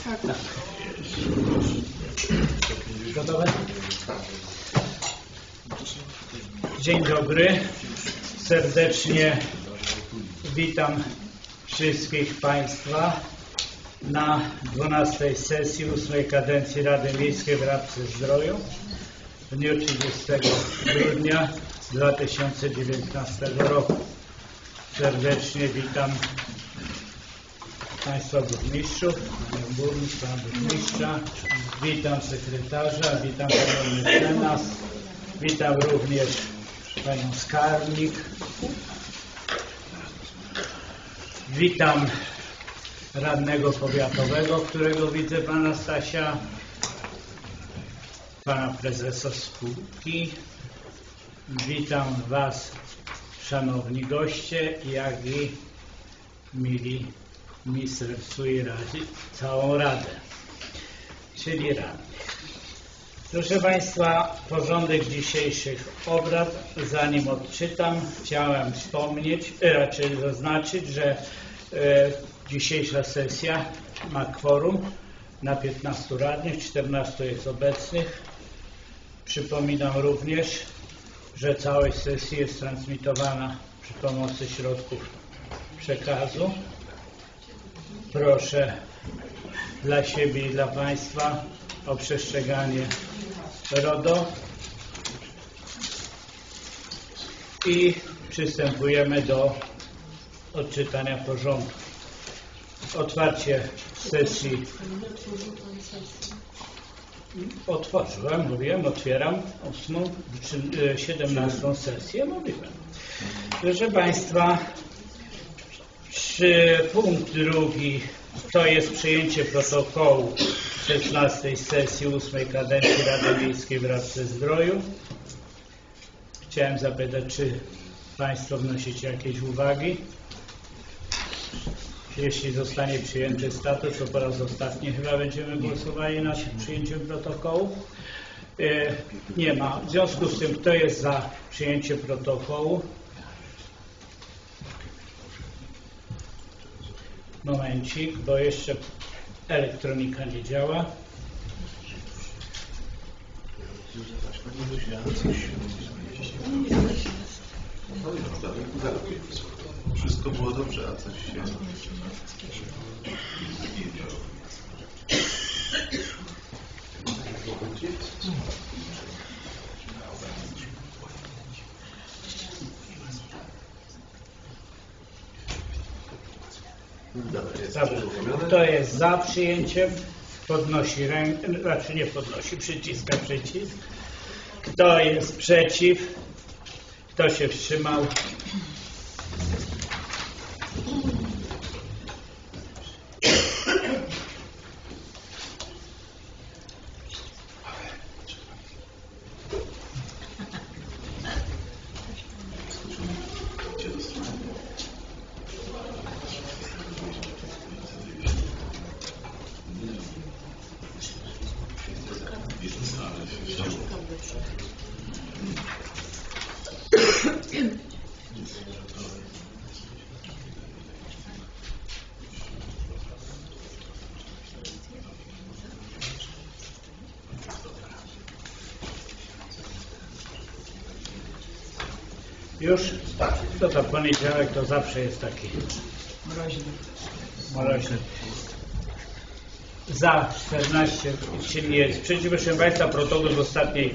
Tak. Gotowe? Dzień dobry. Serdecznie witam wszystkich Państwa na 12. sesji 8. kadencji Rady Miejskiej w Rabce-Zdroju w dniu 30 grudnia 2019 roku. Serdecznie witam Państwa burmistrzów, Panią burmistrz, Pana burmistrza, witam sekretarza, witam Panią mecenas, witam również Panią skarbnik, witam radnego powiatowego, którego widzę, Pana Stasia, Pana prezesa spółki, witam Was, szanowni goście, jak i mili mi sercu i całą Radę, czyli radnych. Proszę Państwa, porządek dzisiejszych obrad, zanim odczytam, chciałem wspomnieć, raczej zaznaczyć, że dzisiejsza sesja ma kworum na 15 radnych, 14 jest obecnych. Przypominam również, że całość sesji jest transmitowana przy pomocy środków przekazu. Proszę dla siebie i dla Państwa o przestrzeganie RODO i przystępujemy do odczytania porządku. Otwarcie sesji. Otworzyłem, mówiłem, otwieram 17. sesję, mówiłem. Proszę Państwa, punkt drugi to jest przyjęcie protokołu 16. sesji 8. kadencji Rady Miejskiej w Rabce-Zdroju. Chciałem zapytać, czy Państwo wnosicie jakieś uwagi? Jeśli zostanie przyjęty statut, to po raz ostatni chyba będziemy głosowali nad przyjęciem protokołu. Nie ma. W związku z tym, kto jest za przyjęcie protokołu? Momencik, bo jeszcze elektronika nie działa. Wszystko było dobrze, a coś się... Kto jest za przyjęciem, podnosi rękę, znaczy nie podnosi, przyciska przycisk. Kto jest przeciw? Kto się wstrzymał? Już? Tak. To poniedziałek to zawsze jest taki mroźny. Za 14, czyli nie jest przeciw. Proszę Państwa, protokół z ostatniej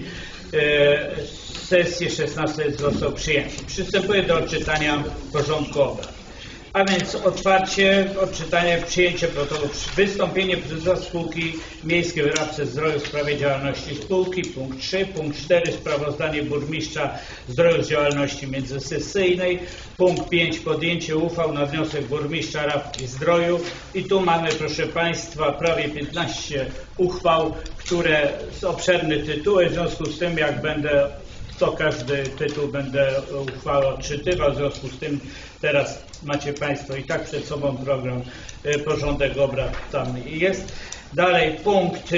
sesji 16 został przyjęty. Przystępuję do odczytania porządku obrad. A więc odczytanie, przyjęcie protokołu, wystąpienie prezesa spółki miejskiej w Rabce-Zdroju w sprawie działalności spółki, punkt 3, punkt 4, sprawozdanie burmistrza Zdroju z działalności międzysesyjnej, punkt 5, podjęcie uchwał na wniosek burmistrza Rabki-Zdroju i tu mamy, proszę Państwa, prawie 15 uchwał, które są obszerne tytuły, w związku z tym jak będę co każdy tytuł będę uchwałę odczytywał, w związku z tym teraz macie Państwo i tak przed sobą program, porządek obrad tam jest. Dalej punkt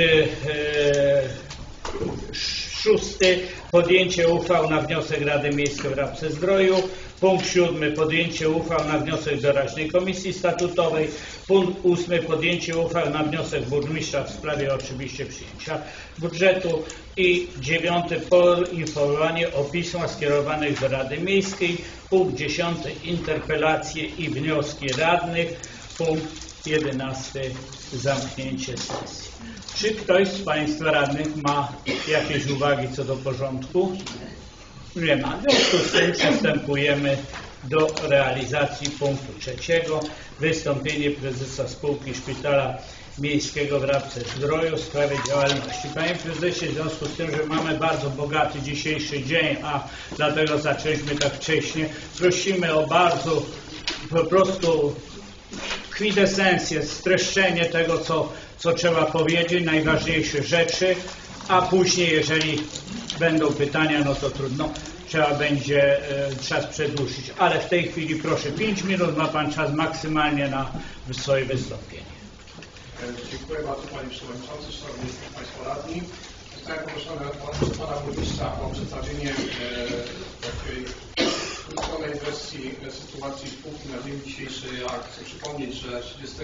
6. Podjęcie uchwał na wniosek Rady Miejskiej w Rabce-Zdroju Punkt 7. Podjęcie uchwał na wniosek doraźnej komisji statutowej. Punkt 8. Podjęcie uchwał na wniosek burmistrza w sprawie oczywiście przyjęcia budżetu. I 9. Poinformowanie o pismach skierowanych do Rady Miejskiej. Punkt 10. Interpelacje i wnioski radnych. Punkt 11. Zamknięcie sesji. Czy ktoś z Państwa radnych ma jakieś uwagi co do porządku? Nie ma. W związku z tym przystępujemy do realizacji punktu 3. Wystąpienie prezesa spółki Szpitala Miejskiego w Rabce-Zdroju w sprawie działalności. Panie prezesie, w związku z tym, że mamy bardzo bogaty dzisiejszy dzień, a dlatego zaczęliśmy tak wcześnie, prosimy o bardzo po prostu kwintesencję, streszczenie tego, co trzeba powiedzieć, najważniejsze rzeczy, a później, jeżeli będą pytania, no to trudno, trzeba będzie czas przedłużyć. Ale w tej chwili proszę, 5 minut ma Pan czas maksymalnie na swoje wystąpienie. Dziękuję bardzo Panie Przewodniczący, Szanowni Państwo Radni. Zostałem poproszony przez Pana Burmistrza o przedstawienie takiej skróconej wersji sytuacji spółki na dzień dzisiejszy. Ja chcę przypomnieć, że 30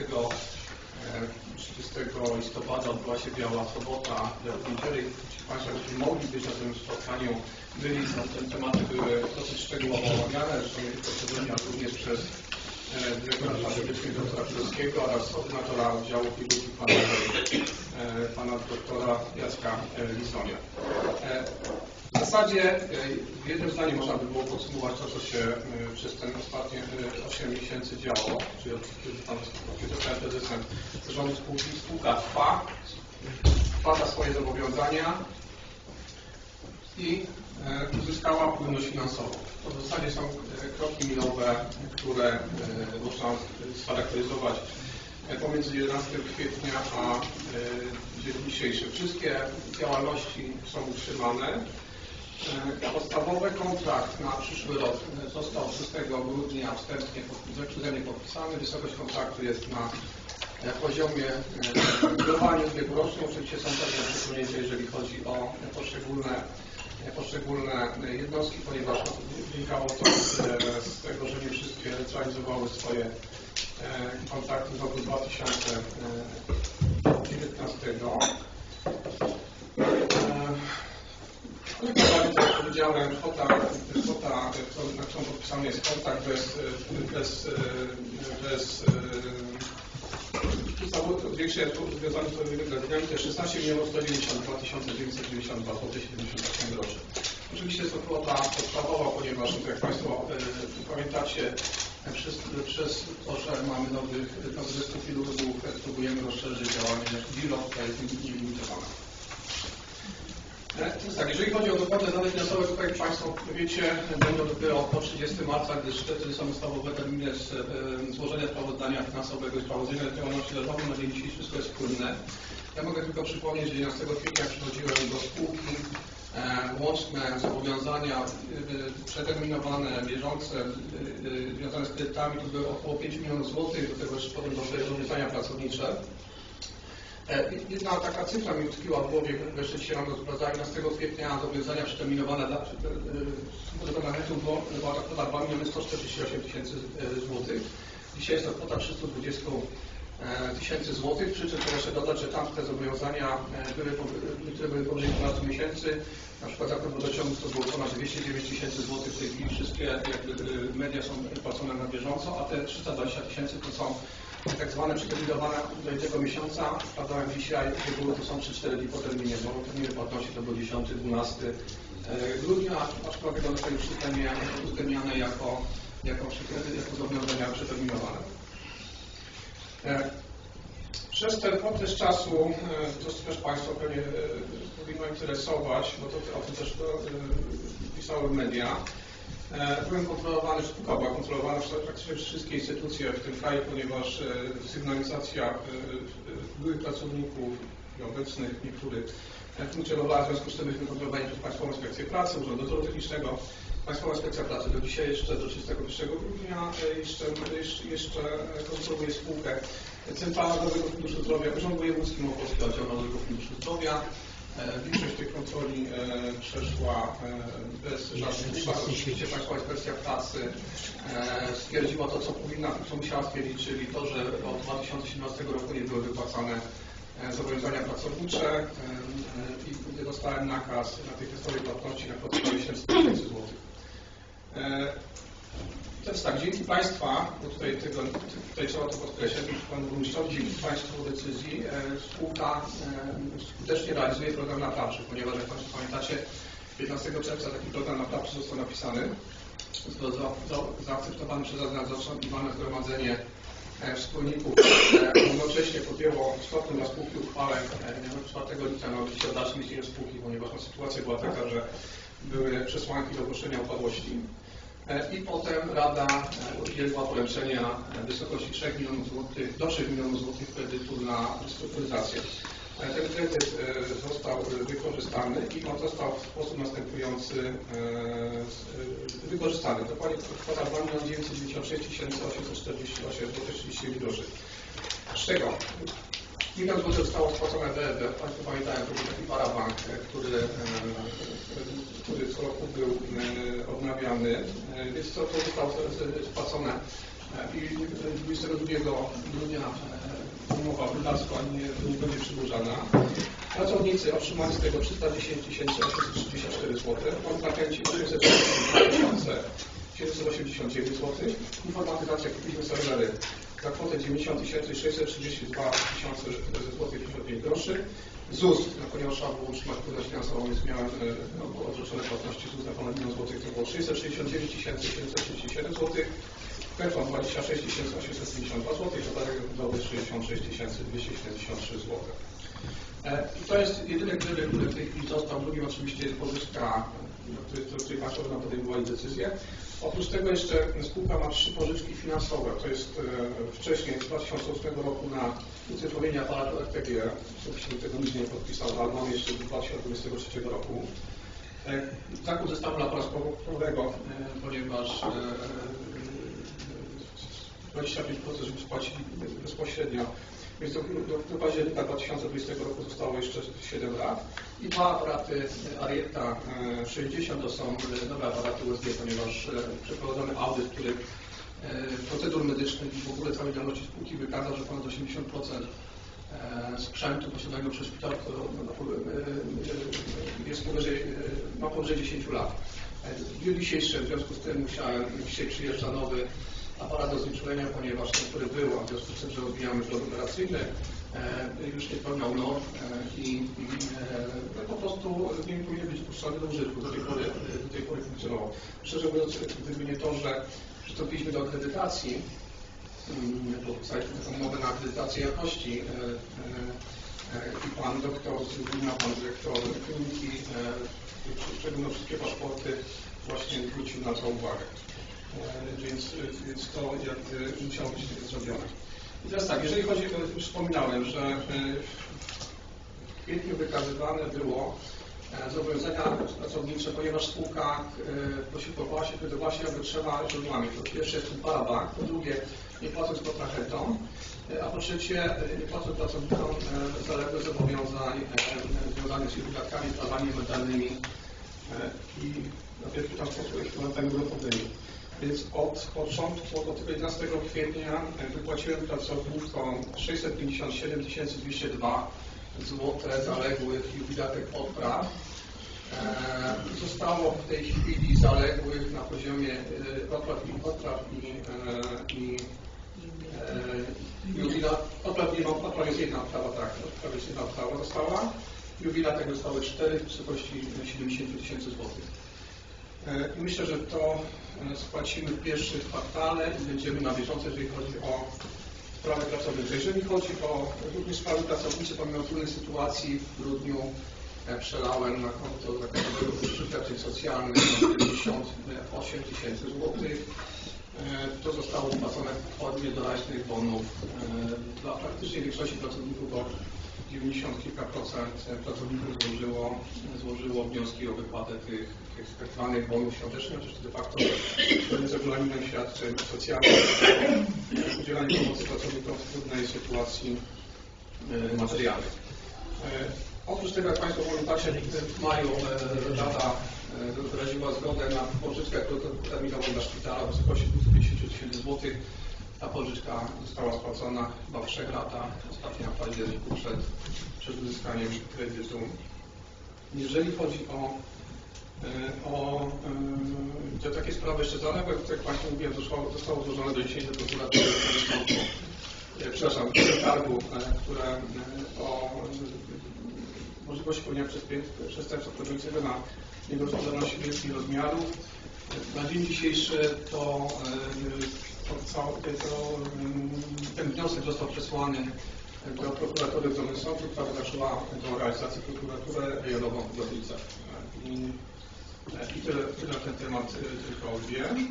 listopada odbyła się Biała Sobota, w niedzielę. Ci Państwo, którzy mogli być na tym spotkaniu, byli, te tematy były dosyć szczegółowo omawiane, zresztą nie tylko przeze mnie, ale również przez dyrektora strategicznego doktora Królewskiego oraz ordynatora oddziału chirurgii pana doktora Jacka Lisonia. W zasadzie w jednym zdaniu można by było podsumować to, co się przez ten ostatnie 8 miesięcy działo, czyli od kiedy Pan został prezesem zarządu spółki. Spółka trwa na swoje zobowiązania i uzyskała płynność finansową. To w zasadzie są kroki milowe, które można scharakteryzować pomiędzy 11 kwietnia a dzień dzisiejszy. Wszystkie działalności są utrzymane. Podstawowy kontrakt na przyszły rok został 6 grudnia wstępnie przeze mnie podpisany. Wysokość kontraktu jest na poziomie globalnie ubiegłorocznym. Oczywiście są pewne przesunięcia, jeżeli chodzi o poszczególne jednostki, ponieważ wynikało to z tego, że nie wszystkie zrealizowały swoje kontrakty z roku 2019. Tak jak powiedziałem, kwota, na którą podpisany jest kontrakt bez większe związane z wydatkami, to jest 16 192 992 zł 78 groszy. Oczywiście jest to kwota podstawowa, ponieważ, jak Państwo pamiętacie, przez to, że mamy nowy zespół chirurgów, próbujemy rozszerzyć działanie biuro, która jest nielimitowana. Tak, jeżeli chodzi o dokładne dane finansowe, to jak Państwo wiecie, będą dopiero po 30 marca, gdyż wtedy są ustawowe terminy złożenia sprawozdania finansowego i sprawozdania działalności zarządu. Na dzień dzisiejszy wszystko jest płynne. Ja mogę tylko przypomnieć, że 11 kwietnia przychodziłem do spółki. Łączne zobowiązania przeterminowane, bieżące, związane z kredytami, to były około 5 milionów złotych, do tego jeszcze potem doszły zobowiązania pracownicze. Jedna taka cyfra mi utkwiła w głowie, jeszcze dzisiaj mam do sprawdzania. 11 kwietnia zobowiązania przeterminowane dla wykonawców była ta kwota 2 148 000 złotych. Dzisiaj jest to kwota 320 000 złotych, przy czym trzeba jeszcze dodać, że tamte zobowiązania które były powyżej 12 miesięcy, na przykład za wodociągów to było ponad 209 000 złotych, w tej chwili wszystkie media są płacone na bieżąco, a te 320 000 to są tak zwane przeterminowane do jednego miesiąca. Sprawdzałem dzisiaj, reguły to są 3-4 dni po terminie, bo terminy płatności to był 10-12 grudnia, aczkolwiek one są już uwzględniane jako zobowiązania przeterminowane. Przez ten okres czasu, to też Państwo pewnie powinno interesować, bo to o tym też pisały media, byłem kontrolowany, spółka była kontrolowana praktycznie przez wszystkie instytucje w tym kraju, ponieważ sygnalizacja byłych pracowników i obecnych niektórych funkcjonowała, w związku z tym byliśmy kontrolowani przez Państwową Inspekcję Pracy, Urząd Dozoru Technicznego. Państwowa Inspekcja Pracy do dzisiaj jeszcze, do 31 grudnia jeszcze kontroluje spółkę. Centrala Narodowego Funduszu Zdrowia, Urząd Wojewódzki Małopolski, Oddział Narodowego Funduszu Zdrowia, Większość tych kontroli przeszła bez żadnych uwag. Oczywiście Państwowa Inspekcja Pracy stwierdziła to, co musiała stwierdzić, czyli to, że od 2017 roku nie były wypłacane zobowiązania pracownicze i dostałem nakaz natychmiastowej płatności na kwotę 700 000 złotych. To jest tak, dzięki Państwa, bo tutaj trzeba to podkreślać, dzięki Panu Burmistrzowi, dzięki Państwu decyzji spółka skutecznie realizuje program naprawczy, ponieważ jak Państwo pamiętacie, 15 czerwca taki program naprawczy został napisany, zaakceptowany przez Radę Nadzorczą i walne zgromadzenie wspólników jednocześnie podjęło istotną dla spółki uchwałę 4 lipca na o dalszym istnieniu spółki, ponieważ sytuacja była taka, że były przesłanki do ogłoszenia upadłości. I potem Rada udzieliła poręczenia w wysokości 3 milionów złotych do 3 milionów złotych kredytu na restrukturyzację. Ten kredyt został wykorzystany i on został w sposób następujący wykorzystany. Dokładnie kwota 2 996 848 zł 39 groszy. Z czego 1 000 000 zł zostało spłacone BFD. Państwo pamiętają, to był taki parabank, który co roku był odnawiany, więc to zostało spłacone i 22 grudnia umowa brudactwa nie będzie przedłużana. Pracownicy otrzymali z tego 310 834 zł, kontrahenci 832 789 zł, informatyzacja kupiliśmy serwery za kwotę 90 632 zł 55 groszy. ZUS, ponieważ trzeba było utrzymać płynność finansową, więc miałem odroczone płatności ZUS na ponad 1 000 000 zł, to było 669 737 zł, PFON 26 852 zł, dodatek dochodowy 66 273 zł. I to jest jedyny kredyt, który w tej chwili został. Drugim oczywiście jest pożyczka, do której Państwo będą podejmowali decyzję. Oprócz tego jeszcze spółka ma 3 pożyczki finansowe. To jest wcześniej, z 2008 roku na ucyfrowienie aparatu RTG. Oczywiście tego nikt nie podpisał, ale mamy jeszcze do 2023 roku. Zakup zestawu laparoskopowego, ponieważ 25% już płacili bezpośrednio. Więc do października 2020 roku zostało jeszcze 7 lat. I 2 aparaty Arietta 60 to są nowe aparaty USB, ponieważ przeprowadzony audyt, który procedur medycznych i w ogóle całej działalności spółki wykazał, że ponad 80% sprzętu posiadanego przez szpital ma powyżej 10 lat. W dniu dzisiejszym, w związku z tym dzisiaj przyjeżdża nowy aparat do znieczulenia, ponieważ ten, który był, a w związku z tym, że rozwijamy plan operacyjny, już nie spełniał norm i po prostu nie powinien być dopuszczony do użytku. Do tej pory funkcjonował. Szczerze mówiąc, gdyby nie to, że przystąpiliśmy do akredytacji, podpisaliśmy taką umowę na akredytację jakości i pan doktor z Lublina, pan dyrektor kliniki, szczególnie wszystkie paszporty właśnie zwrócił na to uwagę. Więc to jakby musiało być zrobione. I teraz tak, jeżeli chodzi, już wspominałem, że w kwietniu wykazywane było zobowiązania pracownicze, ponieważ spółka posiłkowała się wtedy właśnie jakby 3 źródłami. Po pierwsze jest parabank, po drugie nie płacąc kontrahentom, a po trzecie nie płacąc pracownikom zaległych zobowiązań związanych z ich wydatkami, prawami emerytalnymi i najpierw tam sposób ekwiwalentami grupowymi. Więc od początku, od 11 kwietnia wypłaciłem pracownikom 657 202 zł zaległych i wydatek odpraw. Zostało w tej chwili zaległych na poziomie odpraw jest jedna odprawa, tak, odprawa jest jedna odprawa została. Jubilatek zostały 4 w wysokości 70 000 złotych. I myślę, że to spłacimy w pierwszym kwartale i będziemy na bieżąco, jeżeli chodzi o sprawy pracownicze. Jeżeli chodzi o również sprawy pracownicze, pomimo trudnej sytuacji w grudniu przelałem na konto zakładowego świadczeń socjalnych 58 000 złotych. To zostało spłacone w formie doraźnych bonów dla praktycznie większości pracowników, bo 90 kilka procent pracowników złożyło wnioski o wypłatę tych tak zwanych bonów świątecznych, chociaż de facto zgodnie z regulaminem świadczeń socjalnych udzielanie pomocy pracownikom w trudnej sytuacji materialnej. Oprócz tego, jak Państwo pamiętacie, w maju Rada wyraziła zgodę na pożyczkę krótkoterminową dla szpitala w wysokości 250 000 złotych. Ta pożyczka została spłacona chyba w 3 latach, ostatnia w październiku przed uzyskaniem kredytu. Jeżeli chodzi o te takie sprawy jeszcze zaległe, jak Państwu mówiłem, zostało złożone do 10 do prokuratury przetargu, które o możliwości popełnienia przestępstwa polegającego na niegospodarności wielkich rozmiarów. Na dzień dzisiejszy ten wniosek został przesłany do prokuratury w Domysłowcu, która wyznaczyła do realizacji prokuraturę rejonową w Gorlicach. I tyle na ten temat tylko wiem.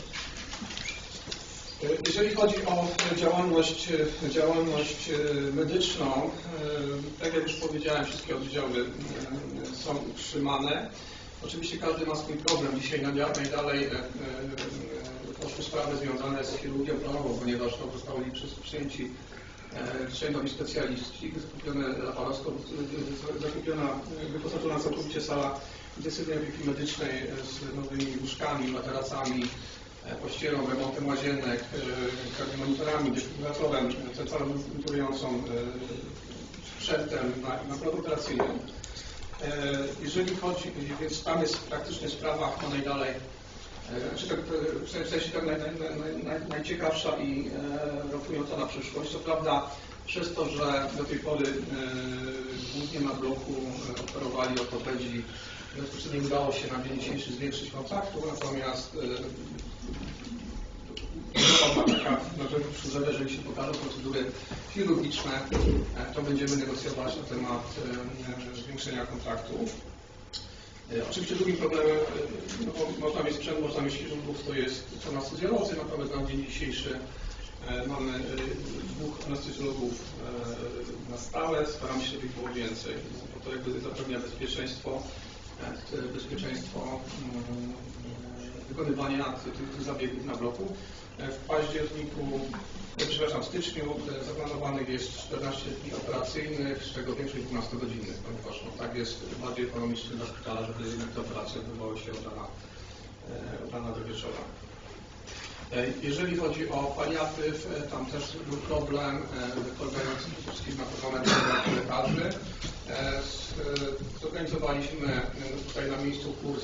Jeżeli chodzi o działalność medyczną, tak jak już powiedziałem, wszystkie oddziały są utrzymane. Oczywiście każdy ma swój problem. Dzisiaj najdalej poszły sprawy związane z chirurgią planową, ponieważ zostali przyjęci 3 nowi specjaliści, wyposażona całkowicie sala intensywnej opieki medycznej z nowymi łóżkami, materacami, pościelą, remontem łazienek, monitorami, defibrylatorem, centralą monitorującą, sprzętem na polu operacyjnym. Jeżeli chodzi, więc tam jest praktycznie sprawa najdalej, w sensie tak najciekawsza i rokująca na przyszłość. Co prawda przez to, że do tej pory głównie na bloku operowali ortopedzi, bezpośrednio nie udało się na dzień dzisiejszy zwiększyć kontaktu, natomiast jeżeli się pokażą procedury chirurgiczne, to będziemy negocjować na temat zwiększenia kontaktów. Oczywiście drugim problemem, można mieć sprzęt, można mieć chirurgów, to jest anestezjolodzy, natomiast na dzień dzisiejszy mamy 2 anestezjologów na stałe, staramy się, żeby ich było więcej, bo to jakby zapewnia bezpieczeństwo wykonywania tych zabiegów na bloku. W styczniu zaplanowanych jest 14 dni operacyjnych, z czego większość 12-godzinnych, ponieważ tak jest bardziej ekonomiczny dla szpitala, żeby jednak te operacje odbywały się od rana do wieczora. Jeżeli chodzi o paliatyw, tam też był problem polegający przede wszystkim na problemach lekarzy. Zorganizowaliśmy tutaj na miejscu kurs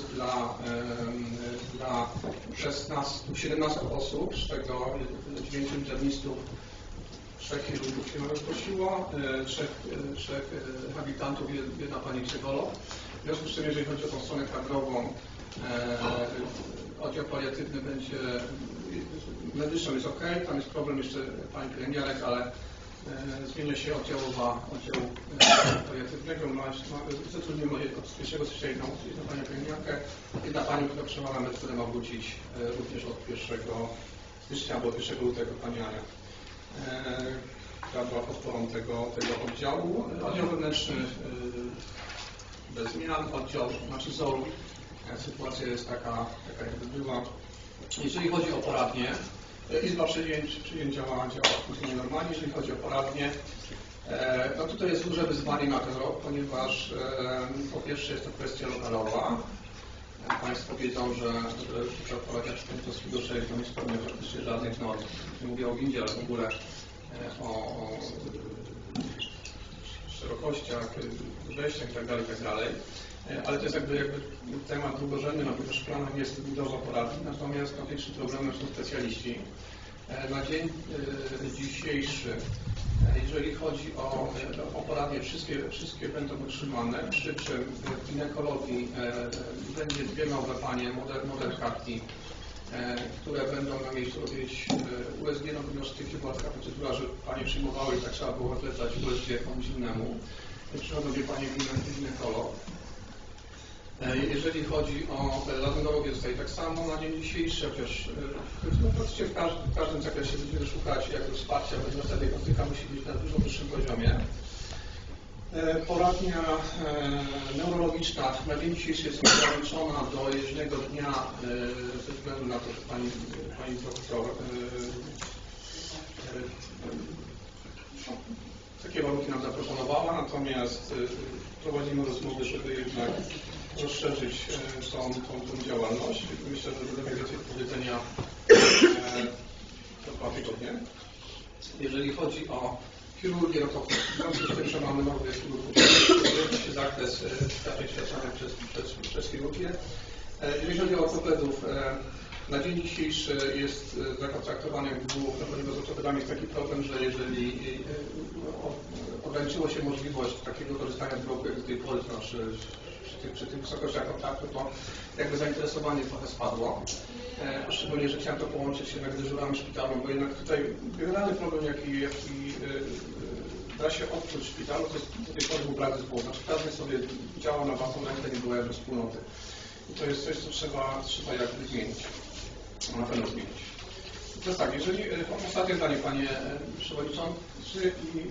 dla 17 osób, z czego 9 internistów, 3 chirurgów się nawet prosiło, 3 habilitantów, 1 pani psycholog. W związku z tym, jeżeli chodzi o tą stronę kadrową, oddział paliatywny będzie, medyczną jest ok, tam jest problem jeszcze pani pielęgniarek, ale zmienia się oddziału paliatywnego. Zatrudnimy od 1 stycznia jedną panią pielęgniarkę, 1 pani, która otrzymała emeryturę, ma wrócić również od 1 stycznia albo 1 lutego pani Ania, która była podporą tego oddziału. Oddział wewnętrzny bez zmian, oddział, ZOL, sytuacja jest taka jakby była. Jeżeli chodzi o poradnie, Izba Przyjęć działa normalnie. Jeżeli chodzi o poradnie, no tutaj jest duże wyzwanie na ten rok, ponieważ po pierwsze jest to kwestia lokalowa. Państwo wiedzą, że w poradniach Świętoskiego 6 to nie spełnia praktycznie żadnych norm. Nie mówię o windzie, ale w ogóle o szerokościach, wejściach itd. Ale to jest jakby temat długorzędny, ponieważ planem jest budowa poradni, natomiast największym problemem są specjaliści. Na dzień dzisiejszy, jeżeli chodzi o poradnie, wszystkie będą utrzymane, przy czym w ginekologii będzie 2 nowe panie, modelkarki, które będą na miejscu robić USG, no ponieważ była taka procedura, że panie przyjmowały i tak trzeba było zlecać USG komuś innemu. Przychodzą 2 panie ginekolog. Jeżeli chodzi o laryngologię, tutaj tak samo na dzień dzisiejszy, chociaż praktycznie w każdym zakresie będziemy szukać jakby wsparcia, ponieważ ta diagnostyka musi być na dużo wyższym poziomie. Poradnia neurologiczna na dzień dzisiejszy jest ograniczona do jednego dnia ze względu na to, że pani doktor tak takie warunki nam zaproponowała, natomiast prowadzimy rozmowy, żeby jednak rozszerzyć tą działalność. Myślę, że będziemy więcej do powiedzenia za 2 tygodnie. Jeżeli chodzi o chirurgię, no to w związku z tym, że mamy nowy chirurgię, się zakres świadczeń świadczonych przez chirurgię. Jeżeli chodzi o ortopedów, na dzień dzisiejszy jest zakontraktowany dwóch, ponieważ z ortopedami jest taki problem, że jeżeli ograniczyło się możliwość takiego korzystania z bloku jak do tej pory, to znaczy przy tych wysokościach kontaktu, to jakby zainteresowanie trochę spadło. Szczególnie, że chciałem to połączyć jednak z dyżurami szpitalną, bo jednak tutaj generalny problem, jaki da się odczuć w szpitalu, to jest do tej pory był brak zespołu. Znaczy każdy sobie działał na własną rękę, nie było jakby wspólnoty. I to jest coś, co trzeba jakby zmienić. Na pewno zmienić. To jest tak, jeżeli ostatnie zdanie, Panie Przewodniczący,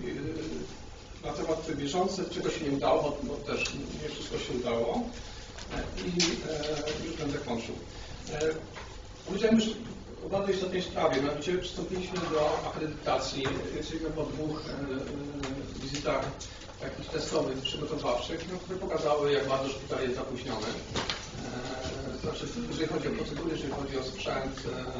na temat bieżący, czego się nie udało, bo też nie wszystko się udało i już będę kończył. Powiedziałem już o bardzo istotnej sprawie, mianowicie przystąpiliśmy do akredytacji, jesteśmy po 2 wizytach takich testowych, przygotowawczych, które pokazały, jak bardzo szpital jest zapóźniony. Znaczy, jeżeli chodzi o procedury, jeżeli chodzi o sprzęt,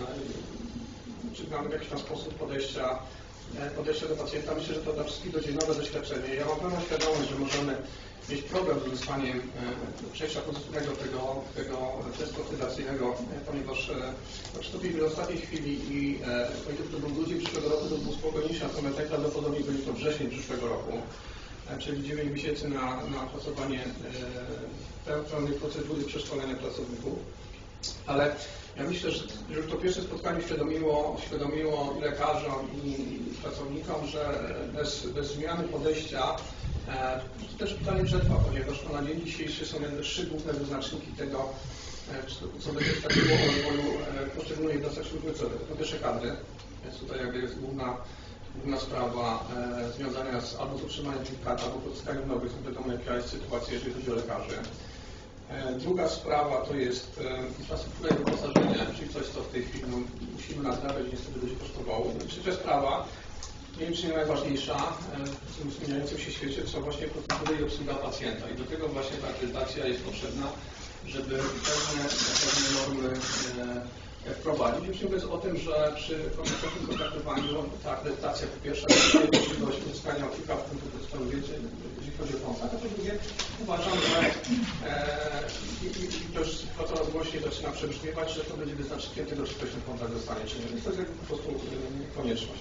czy mamy w jakiś tam sposób podejścia do pacjenta, myślę, że to dla wszystkich będzie nowe doświadczenie. Ja mam pełną świadomość, że możemy mieć problem z uzyskaniem przejścia pozytywnego tego testu akredytacyjnego, ponieważ przystąpiliśmy do ostatniej chwili i to był grudzień przyszłego roku, to był spokojniejszy, natomiast najprawdopodobniej będzie to wrzesień przyszłego roku, czyli 9 miesięcy na opracowanie pełnej procedury przeszkolenia pracowników. Ale ja myślę, że to pierwsze spotkanie uświadomiło i lekarzom, i pracownikom, że bez zmiany podejścia to też pytanie przetrwa, ponieważ na dzień dzisiejszy są jakby 3 główne wyznaczniki tego, co będzie takiego rozwoju poszczególnych jednostek służby zdrowia. Po pierwsze kadry, więc tutaj jakby jest główna sprawa związana albo z utrzymaniem tych kadr, albo pozyskaniem nowych, wiadomo jaka jest sytuacja, jeżeli chodzi o lekarzy. Druga sprawa to jest infrastruktura i wyposażenie, czyli coś, co w tej chwili musimy nadrabiać i niestety będzie kosztowało. Trzecia sprawa, nie wiem czy nie najważniejsza, w tym zmieniającym się świecie, to właśnie procedury i obsługa pacjenta. I do tego właśnie ta akredytacja jest potrzebna, żeby pewne normy wprowadzić. Już mówiąc o tym, że przy komunikacyjnym kontaktowaniu ta akredytacja po pierwsze daje możliwość uzyskania kilka punktów więcej, jeżeli chodzi o kontakt, a po drugie uważam, że i to już coraz głośniej zaczyna przebrzmiewać, że to będzie wyznacznikiem tego, czy ktoś ten kontakt dostanie, czy nie. Więc to jest po prostu konieczność.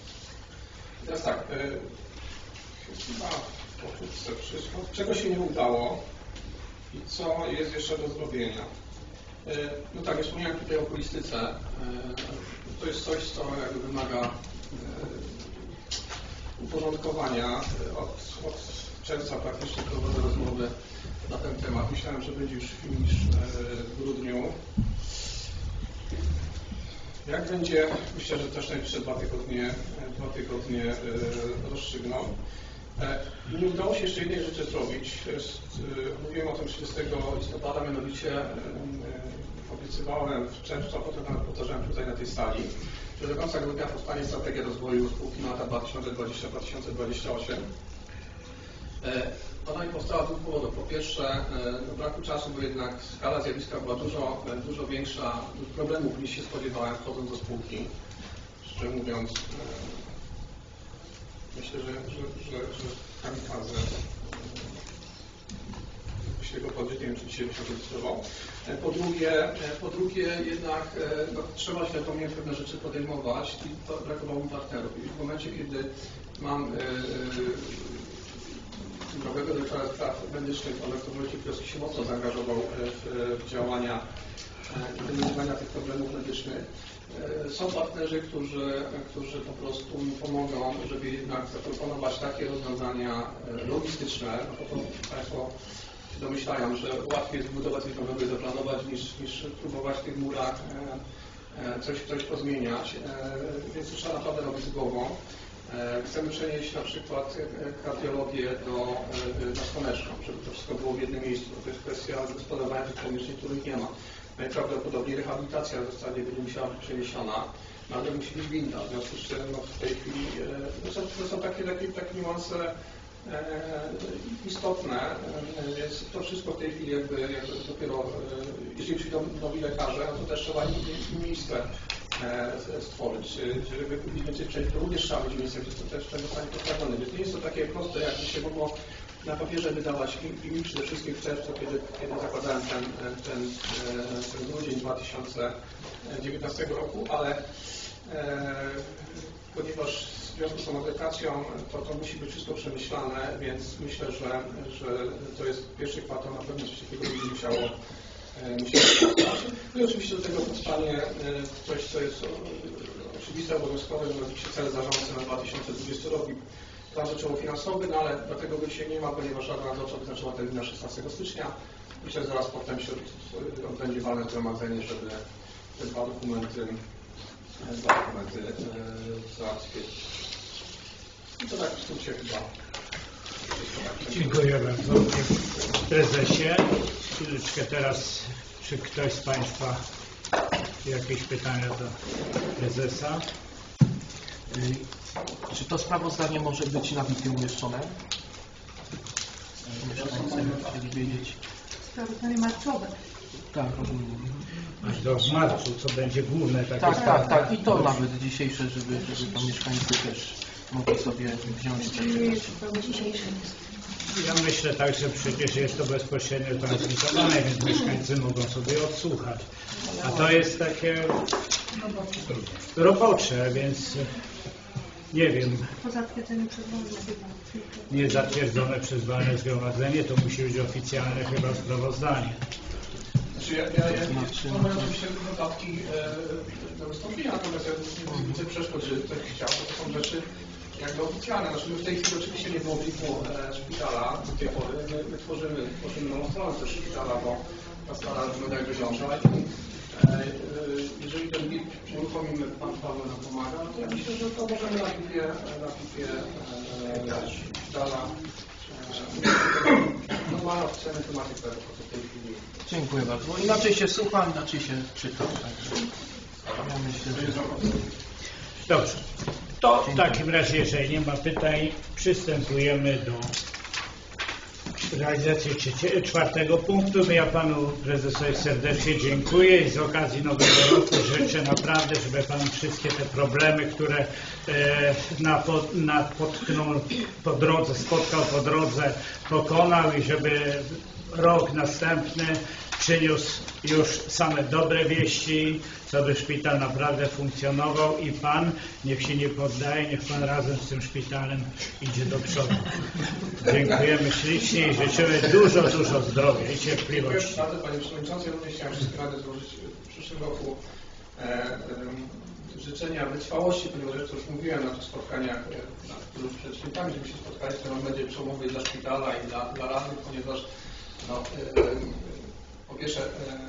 I teraz tak, chyba pokrótce wszystko. Czego się nie udało i co jest jeszcze do zrobienia? No tak, ja wspomniałem tutaj o okulistyce. To jest coś, co jakby wymaga uporządkowania. Od czerwca praktycznie prowadzę rozmowy na ten temat. Myślałem, że będzie już finisz w grudniu. Jak będzie, myślę, że też najbliższe 2 tygodnie rozstrzygną. Nie udało się jeszcze jednej rzeczy zrobić. Mówiłem o tym 30 listopada, mianowicie obiecywałem w czerwcu, a potem nawet powtarzałem tutaj na tej sali, że do końca grudnia powstanie strategia rozwoju spółki na lata 2020-2028. Ona nie powstała z 2 powodów. Po pierwsze, braku czasu, bo jednak skala zjawiska była dużo większa problemów niż się spodziewałem wchodząc do spółki. Szczerze mówiąc, myślę, że kamikadze się go podnieść, nie wiem, czy dzisiaj by się rejestrował. Po drugie jednak trzeba świadomie pewne rzeczy podejmować i to brakowało mi partnerów. I w momencie, kiedy mam nowego dyrektora spraw medycznych, pan dr Wojciech Pioski się mocno zaangażował w działania i wykonywania tych problemów medycznych. Są partnerzy, którzy po prostu mi pomogą, żeby jednak zaproponować takie rozwiązania logistyczne, no bo to Państwo się domyślają, że łatwiej jest zbudować coś nowego i zaplanować, niż próbować w tych murach coś pozmieniać, więc to trzeba naprawdę robić z głową. Chcemy przenieść na przykład kardiologię na Słoneczną, żeby to wszystko było w jednym miejscu. To jest kwestia zagospodarowania tych pomieszczeń, których nie ma. Najprawdopodobniej rehabilitacja w zasadzie będzie musiała być przeniesiona. nagle musi być winda, w związku z czym no, w tej chwili to są takie niuanse istotne, więc to wszystko w tej chwili jakby dopiero, jeśli przyjdą nowi lekarze, no to też trzeba miejsce stworzyć, żeby kupić więcej przejść, to również trzeba być miejsce, to też trzeba zostanie postawione, więc nie jest to takie proste, jakby się mogło na papierze wydawać i mi przede wszystkim w czerwcu, kiedy zakładałem ten grudzień 2019 roku, ale ponieważ w związku z tą aplikacją to musi być wszystko przemyślane, więc myślę, że to jest pierwszy kwartał, na pewno coś takiego będzie musiało powstać. No i oczywiście do tego powstanie coś, co jest oczywiste, obowiązkowe, mianowicie cel zarządcy na 2020 rok i plan rzeczowo finansowy, no ale do tego się nie ma, ponieważ Rada Nadzorcza wyznaczyła termin 16 stycznia. Myślę, że zaraz potem się odbędzie walne zgromadzenie, żeby te dwa dokumenty załatwić. I to tak w skrócie chyba. Dziękuję bardzo, panie prezesie. Chwileczkę teraz, czy ktoś z Państwa jakieś pytania do prezesa? Czy to sprawozdanie może być na wiki umieszczone? Chcieli wiedzieć. Sprawozdanie marcowe. Tak, rozumiem. Aż do marcu, co będzie główne takie Tak. I to nawet dzisiejsze, żeby to mieszkańcy też mogli sobie wziąć. Ja myślę tak, że przecież jest to bezpośrednio transmitowane, więc mieszkańcy mogą sobie odsłuchać. A to jest takie robocze, więc nie wiem, Po zatwierdzeniu przez walne nie zatwierdzone przez walne zgromadzenie, to musi być oficjalne chyba sprawozdanie. Mamy oczywiście notatki do wystąpienia, natomiast ja nie widzę przeszkód, że ktoś chciał, bo to są rzeczy jakby oficjalne. Znaczy my w tej chwili oczywiście nie było pliku szpitala do tej pory. My tworzymy nową stronę też szpitala, bo ta stara wygląda jak wygląda. Jeżeli ten bit uruchomimy, pan Paweł nam pomaga, no to ja myślę, że to możemy na pipie szpitala normalną oficjalną tematykę w tej chwili. Dziękuję bardzo. Inaczej się słucha, inaczej się czyta. Także ja myślę, że... Dobrze. To w takim razie, jeżeli nie ma pytań, przystępujemy do realizacji czwartego punktu. Ja panu prezesowi serdecznie dziękuję i z okazji nowego roku życzę naprawdę, żeby pan wszystkie te problemy, które spotkał po drodze, pokonał i żeby rok następny przyniósł już same dobre wieści, żeby szpital naprawdę funkcjonował i pan niech się nie poddaje, niech pan razem z tym szpitalem idzie do przodu. Dziękujemy ślicznie i życzymy dużo zdrowia i cierpliwości. Dziękuję bardzo, panie przewodniczący. Ja również chciałem wszystkie rady złożyć w przyszłym roku życzenia wytrwałości, ponieważ jak już mówiłem na tych spotkaniach przed świętami, żeby się spotkali, to on będzie przełomowy dla szpitala i dla radnych, ponieważ no, po pierwsze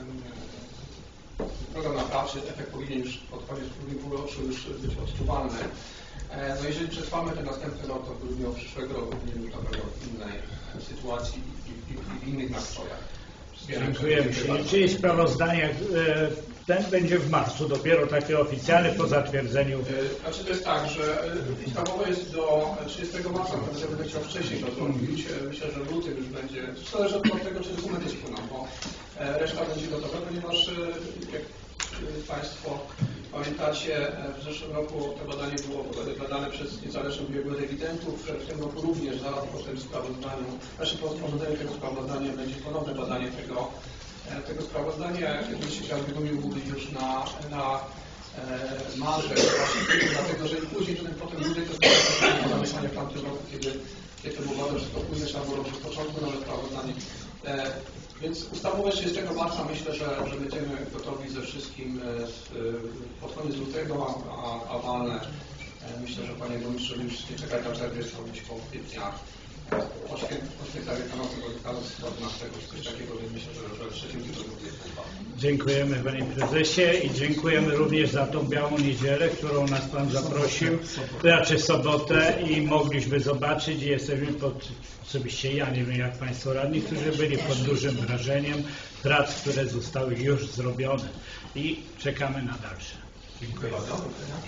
program naprawczy, efekt powinien już pod koniec drugiego półroczu już być odczuwalny. No jeżeli przetrwamy ten następny rok, to w grudniu przyszłego roku będziemy już na pewno w innej sytuacji i w innych nastrojach. Dziękujemy. Czyli sprawozdanie ten będzie w marcu, dopiero takie oficjalne po zatwierdzeniu. Znaczy to jest tak, że ustawowo jest do 30 marca, natomiast ja będę chciał wcześniej to zrobić. Myślę, że w lutym już będzie, zależy od tego, czy dokumenty spłyną, bo reszta będzie gotowa, ponieważ jak Państwo pamiętacie, w zeszłym roku to badanie było badane przez niezależnych biegłych rewidentów, w tym roku również zaraz po tym sprawozdaniu, po sporządzeniu tego sprawozdania będzie ponowne badanie tego sprawozdania. Oczywiście chciałbym wyglądać już na marzec, właśnie dlatego, że i później potem budżet to jest zamieszanie w tamtym roku, kiedy to było bardzo wszystko później, trzeba było robić z początku nowe sprawozdanie. Więc ustawowo 30 marca myślę, że będziemy gotowi ze wszystkim pod koniec lutego, a walne myślę, że panie burmistrzu już nie czekać na czerwiec, to być po kwietnia. Po świętach Wielkanocy, bo 14 czy coś takiego, więc myślę, że w trzecim tygodniu jest chyba. Dziękujemy panie prezesie i dziękujemy również za tą białą niedzielę, którą nas pan zaprosił, raczej sobotę i mogliśmy zobaczyć i jesteśmy osobiście ja, nie wiem jak państwo radni, którzy byli pod dużym wrażeniem prac, które zostały już zrobione i czekamy na dalsze. Dziękuję bardzo.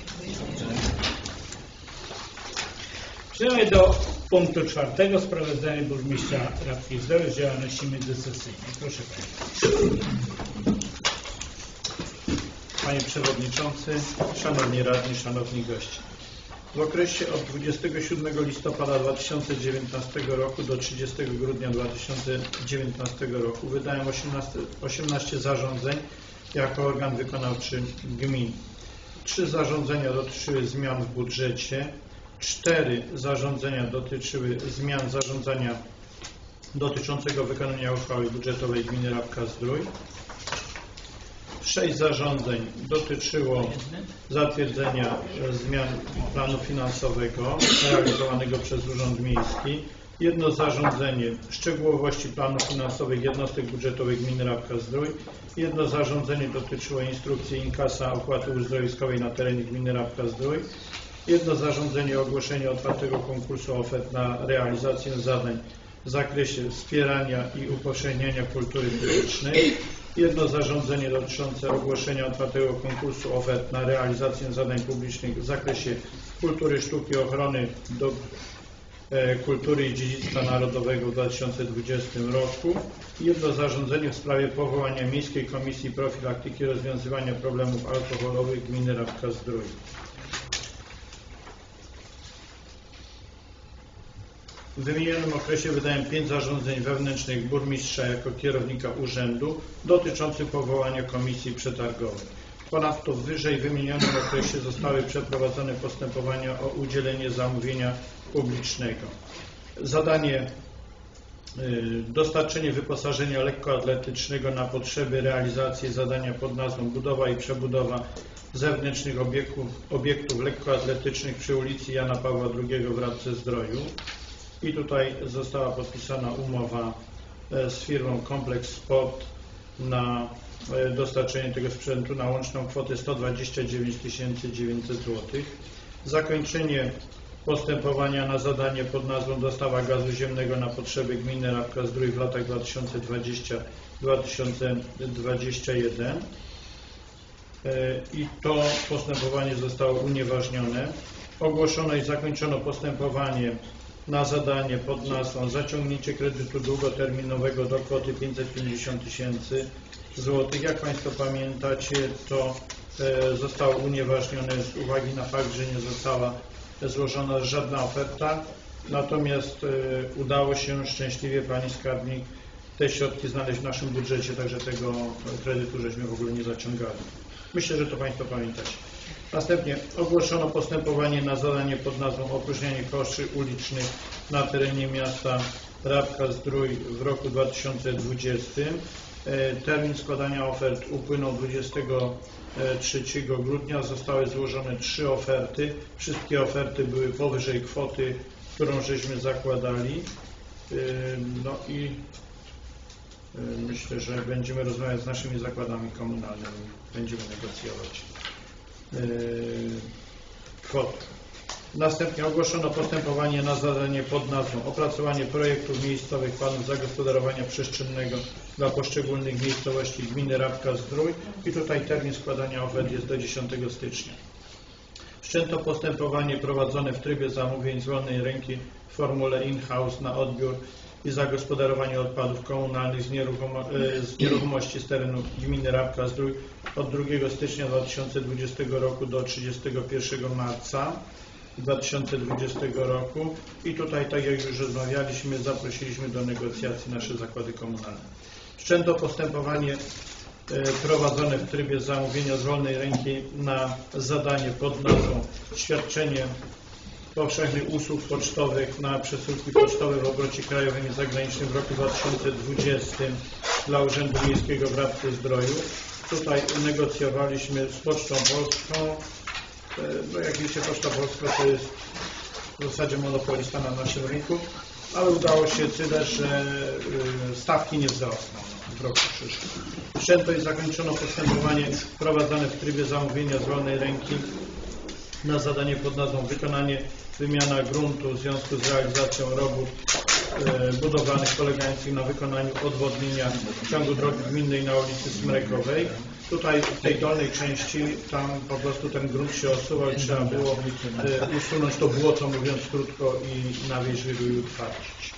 Przechodzimy do punktu 4. Sprawozdanie burmistrza Rabki Zdroju z działalności międzysesyjnej. Proszę Państwa. Panie Przewodniczący, Szanowni Radni, Szanowni Goście. W okresie od 27 listopada 2019 roku do 30 grudnia 2019 roku wydałem 18 zarządzeń jako organ wykonawczy gmin. 3 zarządzenia dotyczyły zmian w budżecie, 4 zarządzenia dotyczyły zmian zarządzania dotyczącego wykonania uchwały budżetowej gminy Rabka-Zdrój. 6 zarządzeń dotyczyło zatwierdzenia zmian planu finansowego realizowanego przez Urząd Miejski. 1 zarządzenie szczegółowości planów finansowych jednostek budżetowych gminy Rabka-Zdrój. 1 zarządzenie dotyczyło instrukcji inkasa opłaty uzdrowiskowej na terenie gminy Rabka-Zdrój. 1 zarządzenie ogłoszenia otwartego konkursu ofert na realizację zadań w zakresie wspierania i upowszechniania kultury fizycznej. 1 zarządzenie dotyczące ogłoszenia otwartego konkursu ofert na realizację zadań publicznych w zakresie kultury, sztuki, ochrony kultury i dziedzictwa narodowego w 2020 roku. 1 zarządzenie w sprawie powołania Miejskiej Komisji Profilaktyki i Rozwiązywania Problemów Alkoholowych gminy Rabka-Zdrój. W wymienionym okresie wydałem 5 zarządzeń wewnętrznych burmistrza jako kierownika urzędu dotyczących powołania komisji przetargowej. Ponadto w wyżej wymienionym okresie zostały przeprowadzone postępowania o udzielenie zamówienia publicznego. Zadanie dostarczenie wyposażenia lekkoatletycznego na potrzeby realizacji zadania pod nazwą budowa i przebudowa zewnętrznych obiektów lekkoatletycznych przy ulicy Jana Pawła II w Rabce-Zdroju. I tutaj została podpisana umowa z firmą Kompleks Sport na dostarczenie tego sprzętu na łączną kwotę 129 900 zł. Zakończenie postępowania na zadanie pod nazwą dostawa gazu ziemnego na potrzeby gminy Rabka-Zdrój w latach 2020-2021 i to postępowanie zostało unieważnione. Ogłoszono i zakończono postępowanie na zadanie pod nazwą zaciągnięcie kredytu długoterminowego do kwoty 550 000 zł. Jak Państwo pamiętacie, to zostało unieważnione z uwagi na fakt, że nie została złożona żadna oferta, natomiast udało się szczęśliwie Pani Skarbnik te środki znaleźć w naszym budżecie, także tego kredytu żeśmy w ogóle nie zaciągali. Myślę, że to Państwo pamiętacie. Następnie ogłoszono postępowanie na zadanie pod nazwą opróżnianie koszy ulicznych na terenie miasta Rabka-Zdrój w roku 2020. Termin składania ofert upłynął 23 grudnia. Zostały złożone 3 oferty. Wszystkie oferty były powyżej kwoty, którą żeśmy zakładali. No i myślę, że będziemy rozmawiać z naszymi zakładami komunalnymi. Będziemy negocjować kwotę. Następnie ogłoszono postępowanie na zadanie pod nazwą opracowanie projektów miejscowych planów zagospodarowania przestrzennego dla poszczególnych miejscowości gminy Rabka-Zdrój i tutaj termin składania ofert jest do 10 stycznia. Wszczęto postępowanie prowadzone w trybie zamówień z wolnej ręki w formule in-house na odbiór i zagospodarowanie odpadów komunalnych z nieruchomości z terenu gminy Rabka-Zdrój od 2 stycznia 2020 roku do 31 marca 2020 roku i tutaj, tak jak już rozmawialiśmy, zaprosiliśmy do negocjacji nasze zakłady komunalne. Wszczęto postępowanie prowadzone w trybie zamówienia z wolnej ręki na zadanie pod nazwą świadczenie powszechnych usług pocztowych na przesyłki pocztowe w obrocie krajowym i zagranicznym w roku 2020 dla Urzędu Miejskiego w Rabce-Zdroju. Tutaj negocjowaliśmy z Pocztą Polską. No jak wiecie, Poczta Polska to jest w zasadzie monopolista na naszym rynku, ale udało się tyle, że stawki nie wzrosną w roku przyszłym. Wszczęto i zakończono postępowanie prowadzone w trybie zamówienia z wolnej ręki na zadanie pod nazwą wykonanie wymiana gruntu w związku z realizacją robót budowlanych polegających na wykonaniu odwodnienia w ciągu drogi gminnej na ulicy Smrekowej. Tutaj w tej dolnej części tam po prostu ten grunt się osuwał i trzeba było usunąć to błoto, mówiąc krótko, i nawieźć go i utwardzić.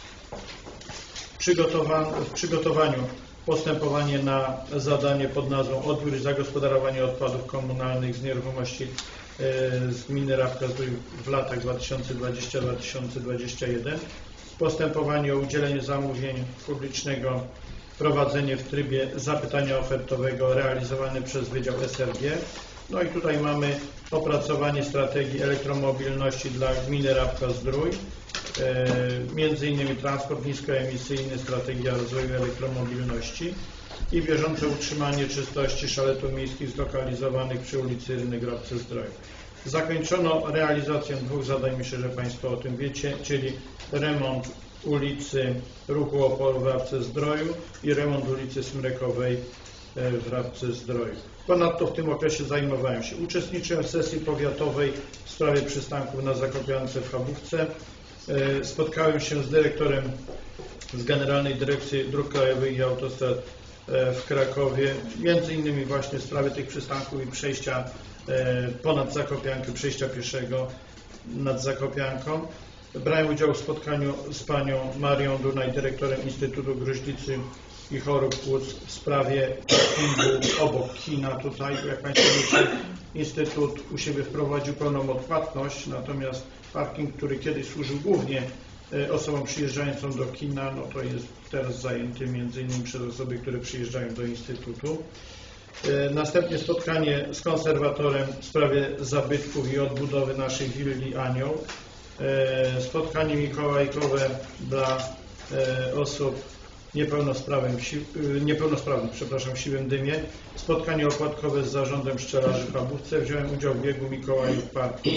W przygotowaniu postępowanie na zadanie pod nazwą Odbiór i zagospodarowanie odpadów komunalnych z nieruchomości z gminy Rabka-Zdrój w latach 2020-2021. Postępowanie o udzielenie zamówień publicznego, prowadzenie w trybie zapytania ofertowego realizowane przez Wydział SRG. No i tutaj mamy opracowanie strategii elektromobilności dla gminy Rabka-Zdrój, między innymi transport niskoemisyjny, strategia rozwoju elektromobilności i bieżące utrzymanie czystości szaletów miejskich zlokalizowanych przy ulicy Rynek Rabce-Zdrój. Zakończono realizację dwóch zadań, myślę, że Państwo o tym wiecie, czyli remont ulicy Ruchu Oporu w Rabce-Zdroju i remont ulicy Smrekowej w Rabce-Zdroju. Ponadto w tym okresie zajmowałem się. Uczestniczyłem w sesji powiatowej w sprawie przystanków na Zakopiance w Chabówce. Spotkałem się z dyrektorem z Generalnej Dyrekcji Dróg Krajowych i Autostrad w Krakowie, między innymi właśnie w sprawie tych przystanków i przejścia ponad Zakopiankę, przejścia pieszego nad Zakopianką. Brałem udział w spotkaniu z panią Marią Dunaj, dyrektorem Instytutu Gruźlicy i Chorób Płuc w sprawie parkingu obok kina. Tutaj, jak Państwo wiecie, Instytut u siebie wprowadził pełną odpłatność, natomiast parking, który kiedyś służył głównie osobom przyjeżdżającym do kina, no to jest teraz zajęty między innymi przez osoby, które przyjeżdżają do Instytutu. Następnie spotkanie z konserwatorem w sprawie zabytków i odbudowy naszej willi Anioł. Spotkanie mikołajkowe dla osób niepełnosprawnych, w Siwym Dymie. Spotkanie opłatkowe z zarządem pszczelarzy w Chabówce. Wziąłem udział w biegu Mikołajów Parku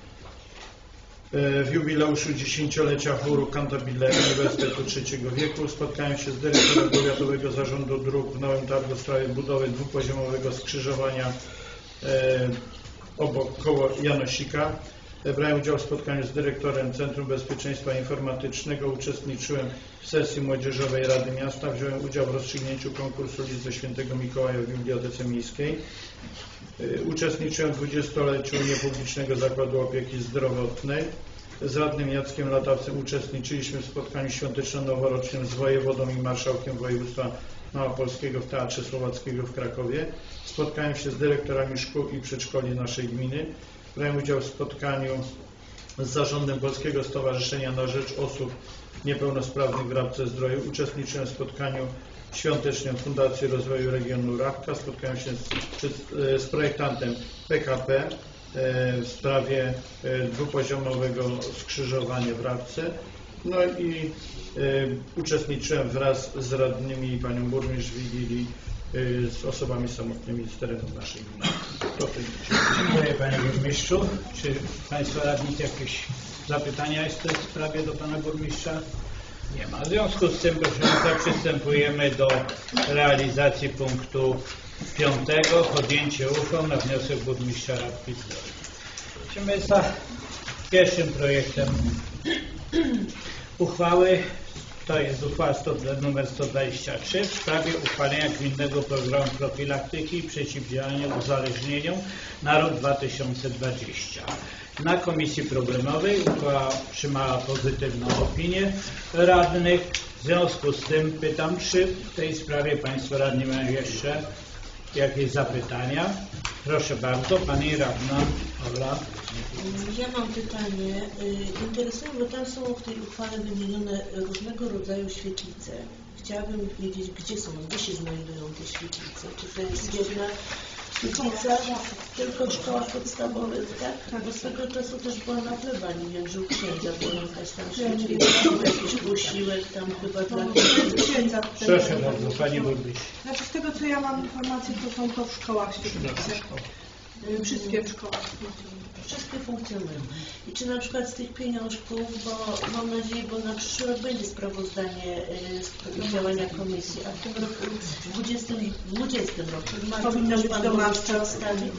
w jubileuszu 10-lecia chóru Cantabile Uniwersytetu III wieku. Spotkałem się z dyrektorem Powiatowego Zarządu Dróg w Nowym Targu w sprawie budowy dwupoziomowego skrzyżowania obok koło Janosika. Brałem udział w spotkaniu z dyrektorem Centrum Bezpieczeństwa Informatycznego, uczestniczyłem w sesji Młodzieżowej Rady Miasta, wziąłem udział w rozstrzygnięciu konkursu list do Świętego Mikołaja w Bibliotece Miejskiej. Uczestniczyłem w 20-leciu niepublicznego Zakładu Opieki Zdrowotnej. Z radnym Jackiem Latawcem uczestniczyliśmy w spotkaniu świąteczno-noworocznym z wojewodą i marszałkiem województwa małopolskiego w Teatrze Słowackiego w Krakowie. Spotkałem się z dyrektorami szkół i przedszkoli naszej gminy. Brałem udział w spotkaniu z zarządem Polskiego Stowarzyszenia na Rzecz Osób Niepełnosprawnych w Rabce-Zdroju. Uczestniczyłem w spotkaniu świątecznym Fundacji Rozwoju Regionu Rabka. Spotkałem się z projektantem PKP w sprawie dwupoziomowego skrzyżowania w Rabce. No i uczestniczyłem wraz z radnymi i panią burmistrz w Wigilii z osobami samotnymi z terenu naszej gminy. Dziękuję panie burmistrzu. Czy państwo radni jakieś zapytania jest w tej sprawie do pana burmistrza? Nie ma. W związku z tym, proszę państwa, przystępujemy do realizacji punktu 5. Podjęcie uchwał na wniosek burmistrza Rabki-Zdroju. Proszę państwa, pierwszym projektem uchwały to jest uchwała nr 123 w sprawie uchwalenia gminnego programu profilaktyki i przeciwdziałania uzależnieniom na rok 2020. Na komisji problemowej uchwała otrzymała pozytywną opinię radnych. W związku z tym pytam, czy w tej sprawie państwo radni mają jeszcze jakieś zapytania? Proszę bardzo, pani radna Ola. Ja mam pytanie. Interesują, bo tam są w tej uchwale wymienione różnego rodzaju świetlice. Chciałabym wiedzieć, gdzie się znajdują te świetlice. Czy to jest jedna świetlica tylko w szkołach podstawowych, tak? Bo swego czasu też była na plebanii, wiem, że u księdza była jakaś tam świetlica, jakiś posiłek tam chyba dla księdza. Proszę bardzo, pani burmistrz. Znaczy z tego co ja mam informację, to są to w szkołach świetlice. Wszystkie w szkołach. Wszystkie funkcjonują. I czy na przykład z tych pieniążków, bo mam nadzieję, bo na przyszły rok będzie sprawozdanie z działania komisji, a w tym roku, w 2020 roku, w marcu Powinno też być Pan do burmistrz marca. przedstawi.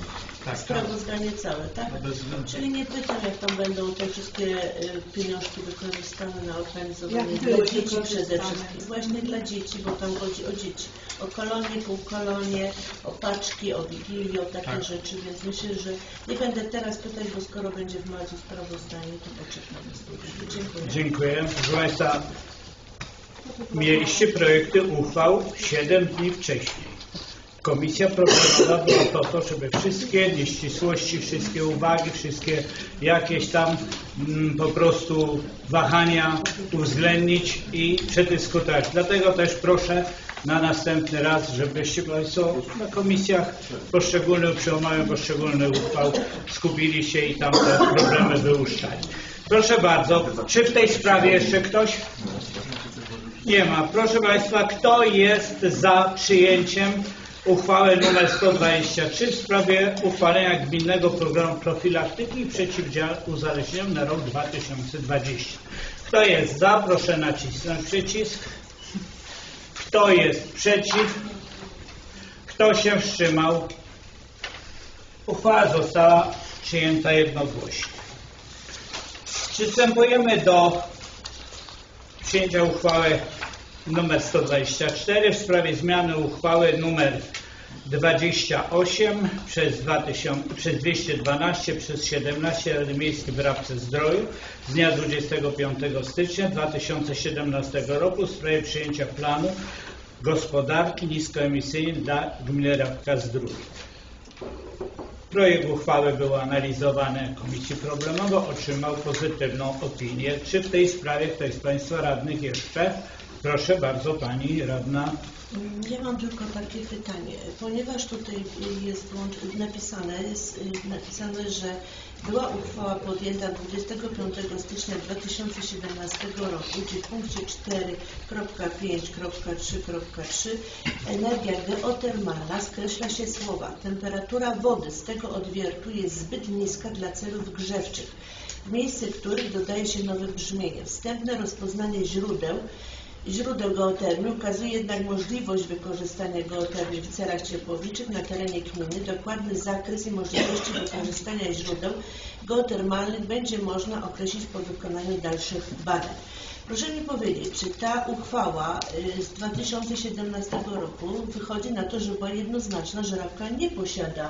sprawozdanie całe, tak? Czyli nie pytam, jak tam będą te wszystkie pieniążki wykorzystane na organizowanie dla dzieci przede wszystkim. Właśnie dla dzieci, bo tam chodzi o dzieci. O kolonie, półkolonie, o paczki, o wigilię, o takie rzeczy, więc myślę, że nie będę teraz pytać, bo skoro będzie w marcu sprawozdanie, to poczekamy z tym. Dziękuję. Dziękuję. Proszę Państwa, mieliście projekty uchwał 7 dni wcześniej. Komisja programowa była po to, żeby wszystkie nieścisłości, wszystkie uwagi, wszystkie jakieś tam po prostu wahania uwzględnić i przedyskutować. Dlatego też proszę na następny raz, żebyście Państwo na komisjach poszczególnych przy omawianiu poszczególnych uchwał skupili się i tam te problemy wyłuszczali. Proszę bardzo, czy w tej sprawie jeszcze ktoś? Nie ma. Proszę Państwa, kto jest za przyjęciem uchwały nr 123 w sprawie uchwalenia gminnego programu profilaktyki i przeciwdziałania uzależnieniom na rok 2020? Kto jest za? Proszę nacisnąć przycisk. Kto jest przeciw? Kto się wstrzymał? Uchwała została przyjęta jednogłośnie. Przystępujemy do przyjęcia uchwały nr 124 w sprawie zmiany uchwały nr 28 przez 212 przez 17 Rady Miejskiej w Rabce Zdroju z dnia 25 stycznia 2017 roku w sprawie przyjęcia planu gospodarki niskoemisyjnej dla gminy Rabka Zdrój. Projekt uchwały był analizowany w Komisji Problemowej, otrzymał pozytywną opinię. Czy w tej sprawie ktoś z Państwa radnych jeszcze? Proszę bardzo, Pani Radna. Ja mam tylko takie pytanie, ponieważ tutaj jest napisane, że była uchwała podjęta 25 stycznia 2017 roku, gdzie w punkcie 4.5.3.3 energia geotermalna skreśla się słowa: temperatura wody z tego odwiertu jest zbyt niska dla celów grzewczych, w miejsce których dodaje się nowe brzmienie. Wstępne rozpoznanie źródeł geotermii ukazuje jednak możliwość wykorzystania geotermii w celach ciepłowniczych na terenie gminy. Dokładny zakres i możliwości wykorzystania źródeł geotermalnych będzie można określić po wykonaniu dalszych badań. Proszę mi powiedzieć, czy ta uchwała z 2017 roku wychodzi na to, że była jednoznaczna, że Rabka nie posiada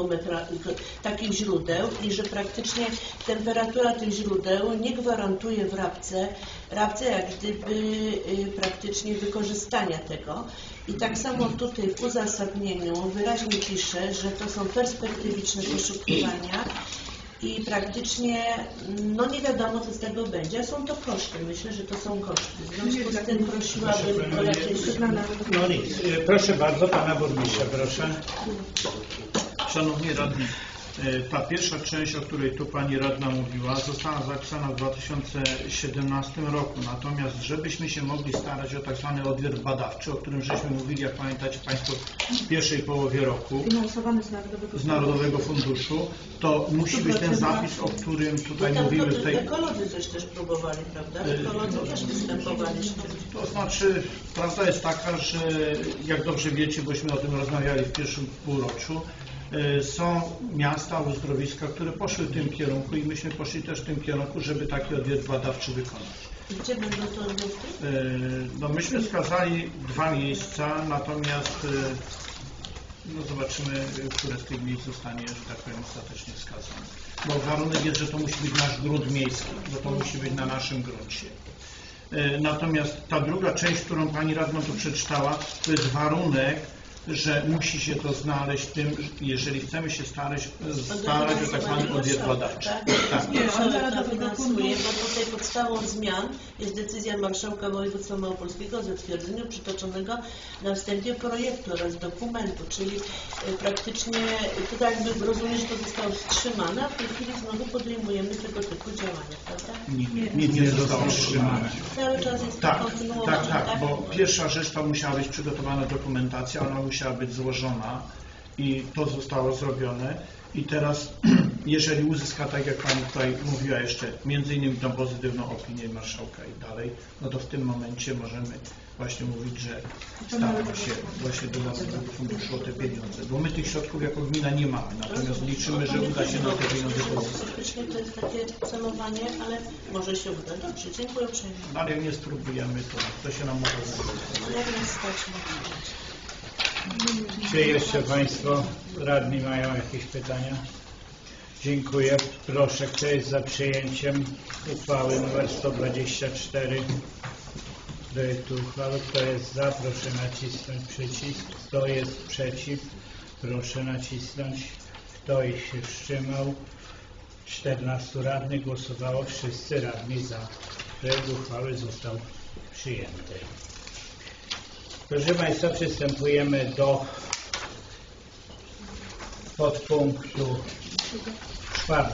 takich źródeł i że praktycznie temperatura tych źródeł nie gwarantuje w Rabce jak gdyby praktycznie wykorzystania tego. I tak samo tutaj w uzasadnieniu wyraźnie pisze, że to są perspektywiczne poszukiwania i praktycznie no nie wiadomo, co z tego będzie, a są to koszty. Myślę, że to są koszty. W związku z tym prosiłabym o jakieś... No nic. Proszę bardzo, Pana Burmistrza, proszę. Szanowni Radni, ta pierwsza część, o której tu Pani Radna mówiła, została zapisana w 2017 roku. Natomiast, żebyśmy się mogli starać o tak zwany odwiert badawczy, o którym żeśmy mówili, jak pamiętacie Państwo, w pierwszej połowie roku, Finansowany z Narodowego Funduszu, to musi być ten zapis, o którym tutaj mówimy. Ekolodzy coś też próbowali, prawda? Ekolodzy też występowaliśmy. To znaczy, prawda jest taka, że jak dobrze wiecie, bośmy o tym rozmawiali w pierwszym półroczu, są miasta, uzdrowiska, które poszły w tym kierunku i myśmy poszli też w tym kierunku, żeby taki odwiert badawczy wykonać. Gdzie będą to odwierty? No myśmy wskazali 2 miejsca, natomiast no zobaczymy, które z tych miejsc zostanie, że tak powiem, ostatecznie wskazane. Bo warunek jest, że to musi być nasz grunt miejski, bo to musi być na naszym gruncie. Natomiast ta druga część, którą Pani Radna tu przeczytała, to jest warunek, że musi się to znaleźć w tym, jeżeli chcemy się starać o tak zwany odwiert badawczy. Tak. To finansuje, bo tutaj podstawą zmian jest decyzja Marszałka Województwa Małopolskiego o zatwierdzeniu przytoczonego na wstępie projektu oraz dokumentu, czyli praktycznie tutaj jakby rozumiem, że to zostało wstrzymane, a w tej chwili znowu podejmujemy tego typu działania, prawda? Nie zostało wstrzymane. Cały czas jest to kontynuowane, tak, bo pierwsza rzecz to musiała być przygotowana dokumentacja, ona musiała być złożona i to zostało zrobione i teraz jeżeli uzyska, tak jak Pani tutaj mówiła jeszcze, między innymi tą pozytywną opinię marszałka i dalej, no to w tym momencie możemy właśnie mówić, że staramy się właśnie do Narodowego Funduszu o te pieniądze, bo my tych środków jako gmina nie mamy, natomiast liczymy, że uda się na te pieniądze pozyskać. Faktycznie to jest takie celowanie, ale może się uda. Dobrze, dziękuję uprzejmie. Ale jak nie spróbujemy, to się nam uda. Jak nas stać na to? Czy jeszcze Państwo radni mają jakieś pytania? Dziękuję. Proszę, kto jest za przyjęciem uchwały nr 124 projektu uchwały? Kto jest za? Proszę nacisnąć przycisk. Kto jest przeciw? Proszę nacisnąć. Kto się wstrzymał? 14 radnych głosowało. Wszyscy radni za. Projekt uchwały został przyjęty. Proszę Państwa, przystępujemy do podpunktu 4.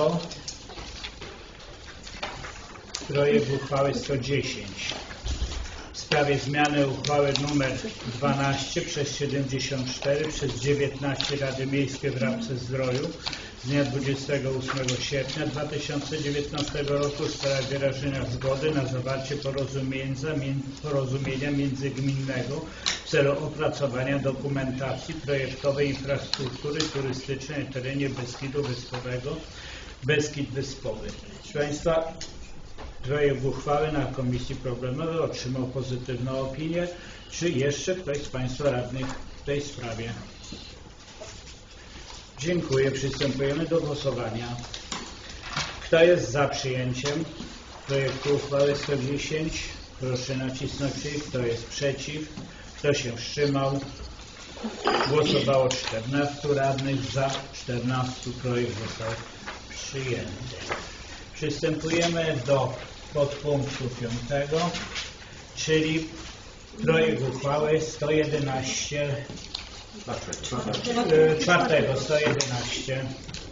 Projekt uchwały 110 w sprawie zmiany uchwały nr 12 przez 74 przez 19 Rady Miejskie w Rabce-Zdroju z dnia 28 sierpnia 2019 roku w sprawie wyrażenia zgody na zawarcie porozumienia międzygminnego w celu opracowania dokumentacji projektowej infrastruktury turystycznej na terenie Beskidu Wyspowego, Beskid Wyspowy. Proszę Państwa, projekt uchwały na Komisji Problemowej otrzymał pozytywną opinię. Czy jeszcze ktoś z Państwa radnych w tej sprawie? Dziękuję. Przystępujemy do głosowania. Kto jest za przyjęciem projektu uchwały 110? Proszę nacisnąć przycisk. Kto jest przeciw? Kto się wstrzymał? Głosowało 14 radnych, za 14. Projekt został przyjęty. Przystępujemy do podpunktu 5, czyli projekt uchwały 111 111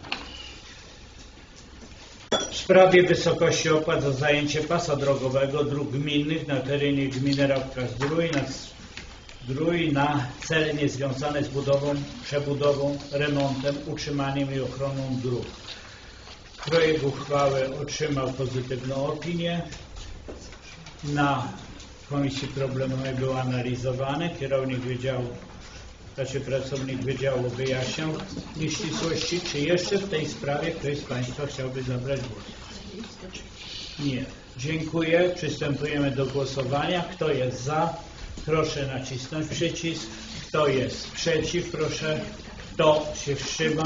w sprawie wysokości opłat za zajęcie pasa drogowego dróg gminnych na terenie gminy Rabka-Zdrój na cele niezwiązane z budową, przebudową, remontem, utrzymaniem i ochroną dróg. Projekt uchwały otrzymał pozytywną opinię. Na Komisji Problemowej był analizowany. Kierownik wydziału, pracownik wydziału wyjaśniał nieścisłości. Czy jeszcze w tej sprawie ktoś z Państwa chciałby zabrać głos? Nie. Dziękuję. Przystępujemy do głosowania. Kto jest za? Proszę nacisnąć przycisk. Kto jest przeciw? Proszę. Kto się wstrzymał?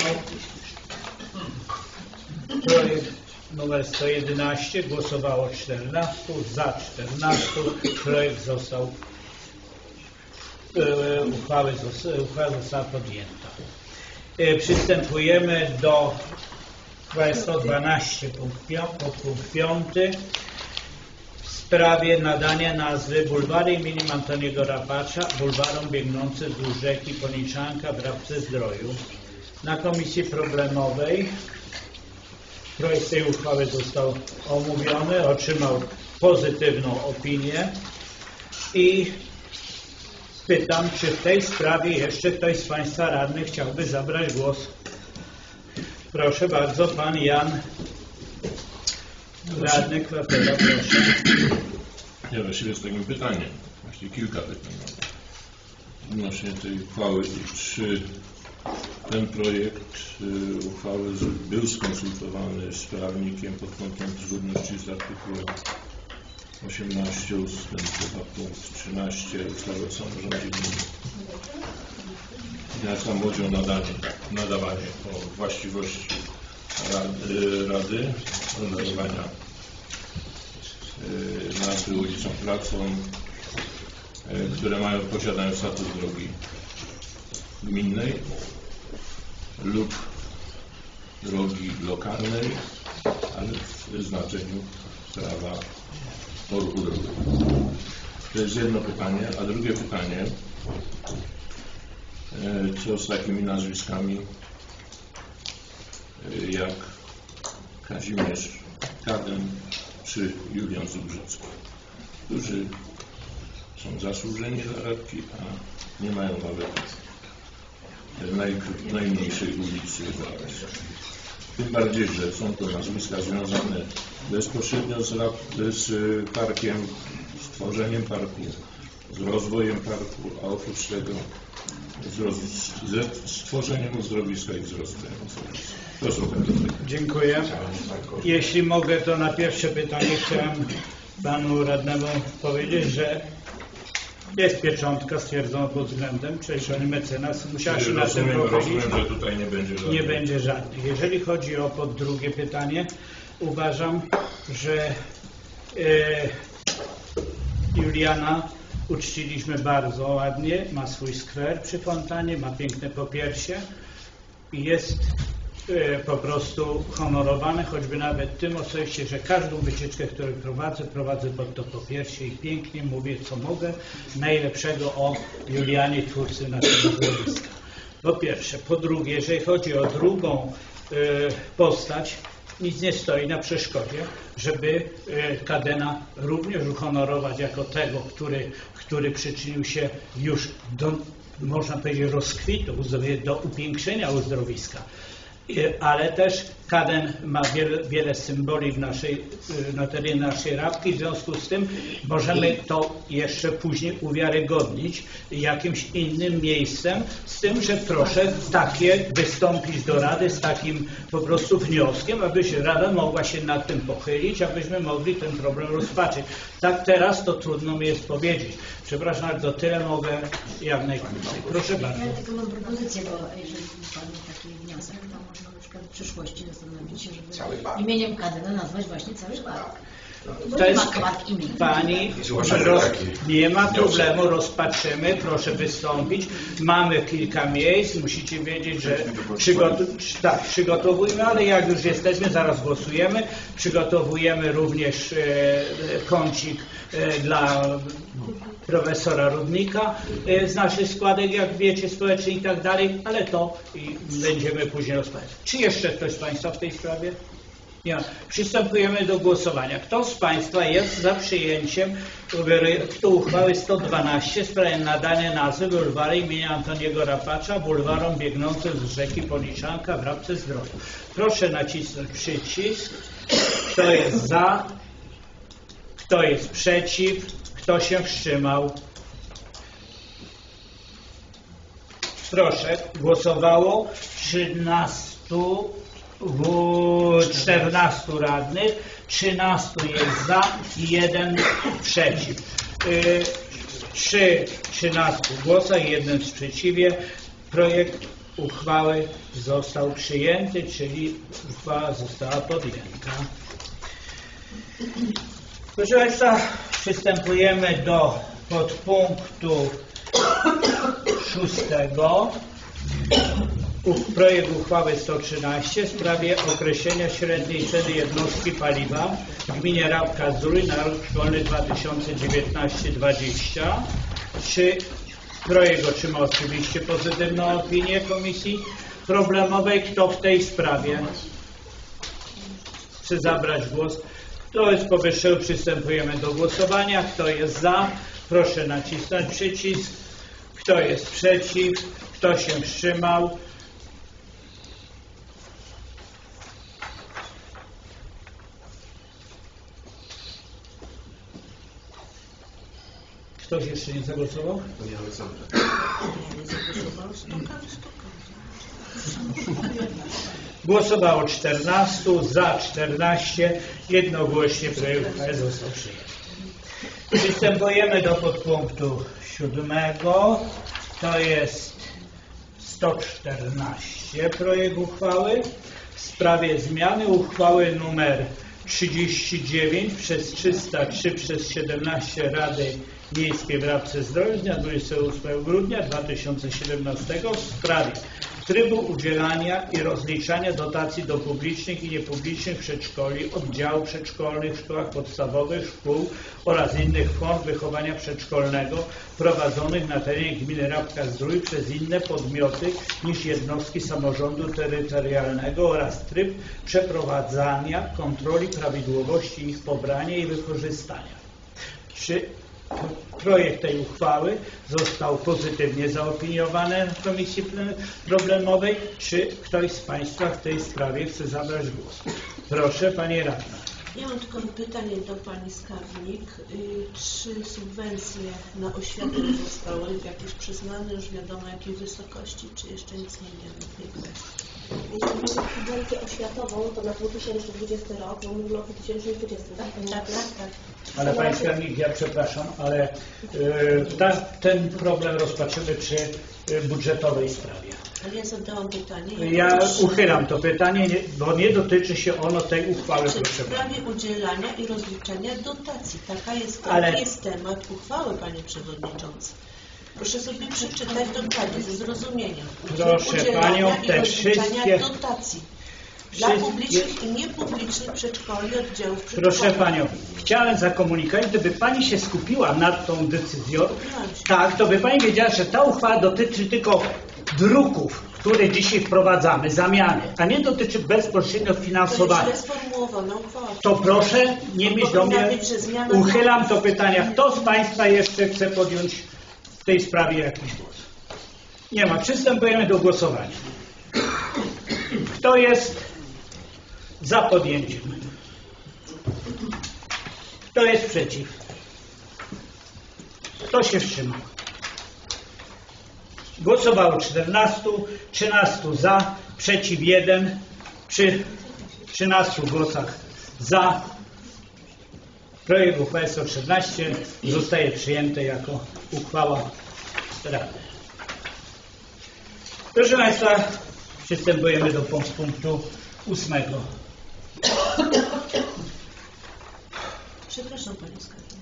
Projekt numer 111 głosowało 14, za 14. Projekt został, uchwała została podjęta. Przystępujemy do uchwały 112 punkt 5 w sprawie nadania nazwy Bulwary im. Antoniego Rapacza bulwarom biegnącym wzdłuż rzeki Poniczanka w Rabce-Zdroju. Na Komisji Problemowej projekt tej uchwały został omówiony, otrzymał pozytywną opinię i pytam, czy w tej sprawie jeszcze ktoś z Państwa radnych chciałby zabrać głos. Proszę bardzo, Pan Jan, radny Kwatera, proszę. Ja właściwie z takim pytaniem, właściwie kilka pytań odnośnie tej uchwały. Czy ten projekt uchwały był skonsultowany z prawnikiem pod kątem zgodności z artykułem 18 ust. 2 punkt 13 ustawy o samorządzie gminnym? Ja sam chodzi o nadawanie, o właściwości Rady do nadawania nazwy ulicom, placom, które posiadają status drogi gminnej lub drogi lokalnej, ale w znaczeniu prawa o ruchu drogowym. To jest jedno pytanie, a drugie pytanie, co z takimi nazwiskami jak Kazimierz Kadem czy Julian Zubrzecki, którzy są zasłużeni za radki, a nie mają nawet najmniejszej ulicy w Rabce. Tym bardziej, że są to nazwiska związane bezpośrednio z parkiem, z tworzeniem parku, z rozwojem parku, a oprócz tego z tworzeniem uzdrowiska i wzrostem. To są te pytania. Dziękuję. Jeśli mogę, to na pierwsze pytanie chciałem panu radnemu powiedzieć, że jest pieczątka stwierdzona pod względem, czyli pani mecenas musiała się na tym pochylić. Rozumiem, że tutaj nie będzie żadnych. Nie będzie żadnych. Jeżeli chodzi o drugie pytanie, uważam, że Juliana uczciliśmy bardzo ładnie, ma swój skwer przy fontannie, ma piękne popiersie i jest po prostu honorowane, choćby nawet tym osobiście, że każdą wycieczkę, którą prowadzę pod to popiersie i pięknie mówię, co mogę, najlepszego o Julianie, twórcy naszego zjawiska. Po pierwsze. Po drugie, jeżeli chodzi o drugą postać, nic nie stoi na przeszkodzie, żeby Kadena również uhonorować jako tego, który przyczynił się już do, można powiedzieć, rozkwitu, do upiększenia uzdrowiska. Ale też Kaden ma wiele symboli na terenie naszej Rabki, w związku z tym możemy to jeszcze później uwiarygodnić jakimś innym miejscem, z tym, że proszę takie wystąpić do Rady z takim po prostu wnioskiem, aby Rada mogła się nad tym pochylić, abyśmy mogli ten problem rozpatrzyć. Tak teraz to trudno mi jest powiedzieć. Przepraszam, ale to tyle mogę jak najkrócej. Proszę bardzo. Ja tylko mam propozycję, bo jeżeli padnie taki wniosek, to można na przykład w przyszłości zastanowić się, żeby imieniem Kadena nazwać właśnie cały park. Bo To nie jest ma kładk imienia. Pani, nie ma problemu, rozpatrzymy, proszę wystąpić. Mamy kilka miejsc, musicie wiedzieć, że przygotowujemy, ale jak już jesteśmy, zaraz głosujemy. Przygotowujemy również kącik dla profesora Rudnika z naszych składek, jak wiecie, społecznych i tak dalej, ale to będziemy później rozmawiać. Czy jeszcze ktoś z Państwa w tej sprawie? Nie. Przystępujemy do głosowania. Kto z Państwa jest za przyjęciem uchwały 112 w sprawie nadania nazwy bulwaru imienia Antoniego Rapacza bulwarom biegnącym z rzeki Policzanka w Rabce Zdroju? Proszę nacisnąć przycisk. Kto jest za? Kto jest przeciw? Kto się wstrzymał? Proszę, głosowało 14 radnych, 13 jest za i 1 przeciw. 13 głosach i 1 w sprzeciwie. Projekt uchwały został przyjęty, czyli uchwała została podjęta. Proszę Państwa, przystępujemy do podpunktu 6. Projekt uchwały 113 w sprawie określenia średniej ceny jednostki paliwa w gminie Rabka-Zdrój na rok szkolny 2019-2020. Czy projekt otrzymał oczywiście pozytywną opinię Komisji Problemowej? Kto w tej sprawie chce zabrać głos? Kto jest powyższego? Przystępujemy do głosowania. Kto jest za? Proszę nacisnąć przycisk. Kto jest przeciw? Kto się wstrzymał? Ktoś jeszcze nie zagłosował? Panie Aleksandrze. Głosowało 14, za 14, jednogłośnie projekt uchwały został przyjęty. Przystępujemy do podpunktu 7. To jest 114 projekt uchwały w sprawie zmiany uchwały nr 39 przez 303 przez 17 Rady Miejskiej w Rabce Zdroju z dnia 28 grudnia 2017 w sprawie trybu udzielania i rozliczania dotacji do publicznych i niepublicznych przedszkoli, oddziałów przedszkolnych w szkołach podstawowych, szkół oraz innych form wychowania przedszkolnego prowadzonych na terenie gminy Rabka-Zdrój przez inne podmioty niż jednostki samorządu terytorialnego oraz tryb przeprowadzania kontroli prawidłowości ich pobrania i wykorzystania. Czy projekt tej uchwały został pozytywnie zaopiniowany w Komisji Problemowej. Czy ktoś z Państwa w tej sprawie chce zabrać głos? Proszę, Pani Radna. Ja mam tylko pytanie do Pani Skarbnik. Czy subwencje na oświatę zostały jakieś przyznane, już wiadomo jakiej wysokości, czy jeszcze nic nie wiemy w tej kwestii? Jeśli chodzi o subwencję oświatową, to na 2020 rok, bo mówimy o 2020, tak? Tak. Ale Pani Skarbnik, ja przepraszam, ale ten problem rozpatrzymy przy budżetowej sprawie. Ale ja zadałam pytanie. Ja uchylam to pytanie, bo nie dotyczy się ono tej uchwały. W sprawie udzielania i rozliczania dotacji. Taki jest temat uchwały, Panie Przewodniczący. Proszę sobie przeczytać dokładnie, ze zrozumieniem. Proszę Panią, te wszystkie dotacji dla publicznych i niepublicznych przedszkoli, oddziałów przedszkoli. Proszę Panią, chciałem zakomunikować, gdyby Pani się skupiła nad tą decyzją, tak, to by Pani wiedziała, że ta uchwała dotyczy tylko druków, które dzisiaj wprowadzamy, zamiany, a nie dotyczy bezpośrednio finansowania. To jest źle sformułowana uchwała. To proszę nie mieć do mnie, uchylam to pytania. Kto z Państwa jeszcze chce podjąć w tej sprawie jakiś głos? Nie ma. Przystępujemy do głosowania. Kto jest za podjęciem? Kto jest przeciw? Kto się wstrzymał? Głosowało 14, 13 za, przeciw 1. Przy 13 głosach za projekt uchwały 113 zostaje przyjęty jako uchwała Rady. Proszę Państwa, przystępujemy do punktu 8. Przepraszam Panie Skarbnik.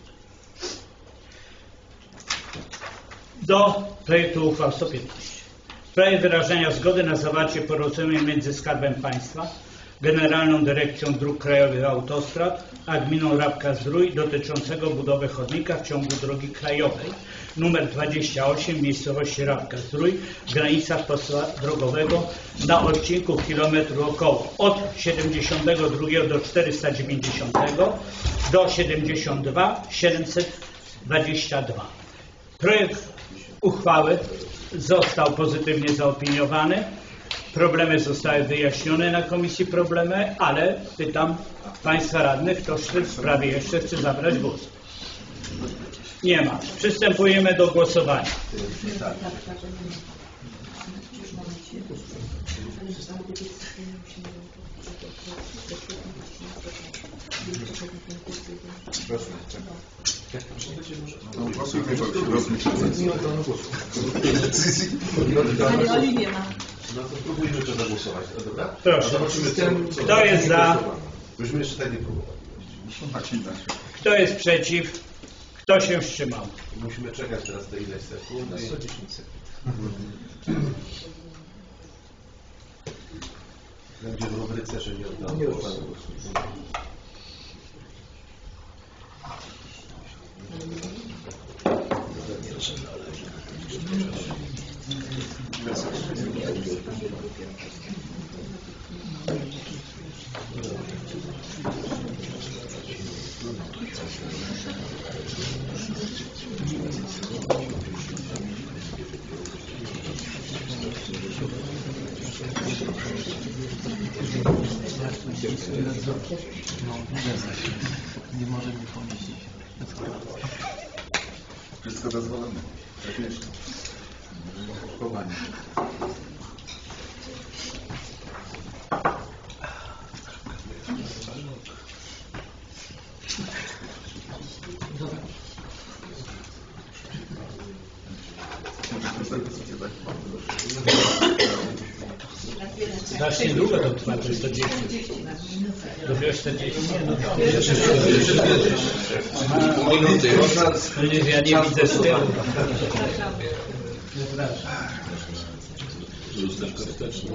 Do projektu uchwał 115. W sprawie wyrażenia zgody na zawarcie porozumienia między Skarbem Państwa, Generalną Dyrekcją Dróg Krajowych Autostrad, a Gminą Rabka-Zdrój dotyczącego budowy chodnika w ciągu drogi krajowej nr 28 w miejscowości Rabka-Zdrój w granicach posta drogowego na odcinku kilometru około od 72 do 490 do 72 722. Projekt uchwały został pozytywnie zaopiniowany. Problemy zostały wyjaśnione na Komisji Problemowej, ale pytam Państwa radnych, kto w tej sprawie jeszcze chce zabrać głos? Nie ma. Przystępujemy do głosowania. No to spróbujmy to zagłosować, dobra? Proszę. Zobaczymy, co Kto jest za? Byśmy jeszcze tak nie próbowali. Kto jest przeciw? Kto się wstrzymał? Musimy czekać teraz do ileś sekund. 110 sekund. Będzie w rubryce, że nie oddało. Nie możemy pomieścić. Wszystko dozwolone. Chowanie. Znacznie długo to trwa, to jest 40. Dopiero 40. Nie, no to. Ja nie widzę z tyłu. Lusteczko wsteczne.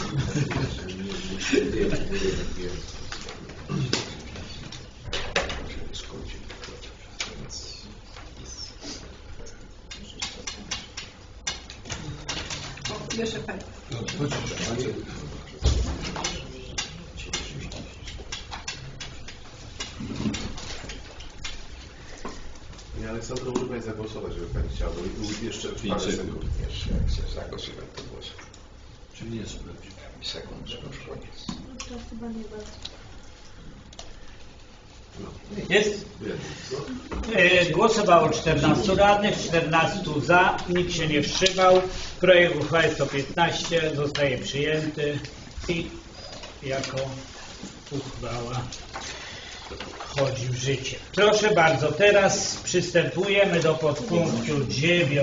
Jeszcze Pani. Ja Ale są to może Pani zagłosować, żeby Pani chciała, bo jeszcze parę sekund. Jeszcze jak chcesz zagłosować, to głosuj. Czyli nie sprawdzić. Sekund, żeby już koniec. To chyba nie bardzo. Jest? Głosowało 14 radnych, 14 za, nikt się nie wstrzymał. Projekt uchwały 115 zostaje przyjęty i jako uchwała wchodzi w życie. Proszę bardzo, teraz przystępujemy do podpunktu 9.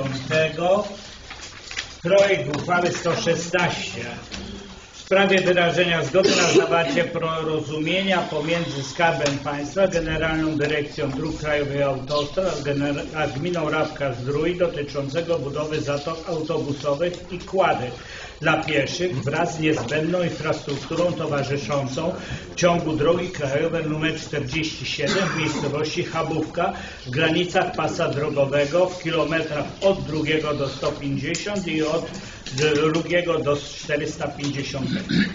Projekt uchwały 116 w sprawie wyrażenia zgody na zawarcie porozumienia pomiędzy Skarbem Państwa, Generalną Dyrekcją Dróg Krajowych i Autostrad a Gminą Rabka-Zdrój dotyczącego budowy zatok autobusowych i kładek dla pieszych wraz z niezbędną infrastrukturą towarzyszącą w ciągu drogi krajowej nr 47 w miejscowości Chabówka w granicach pasa drogowego w kilometrach od 2 do 150 i od 2 do 450.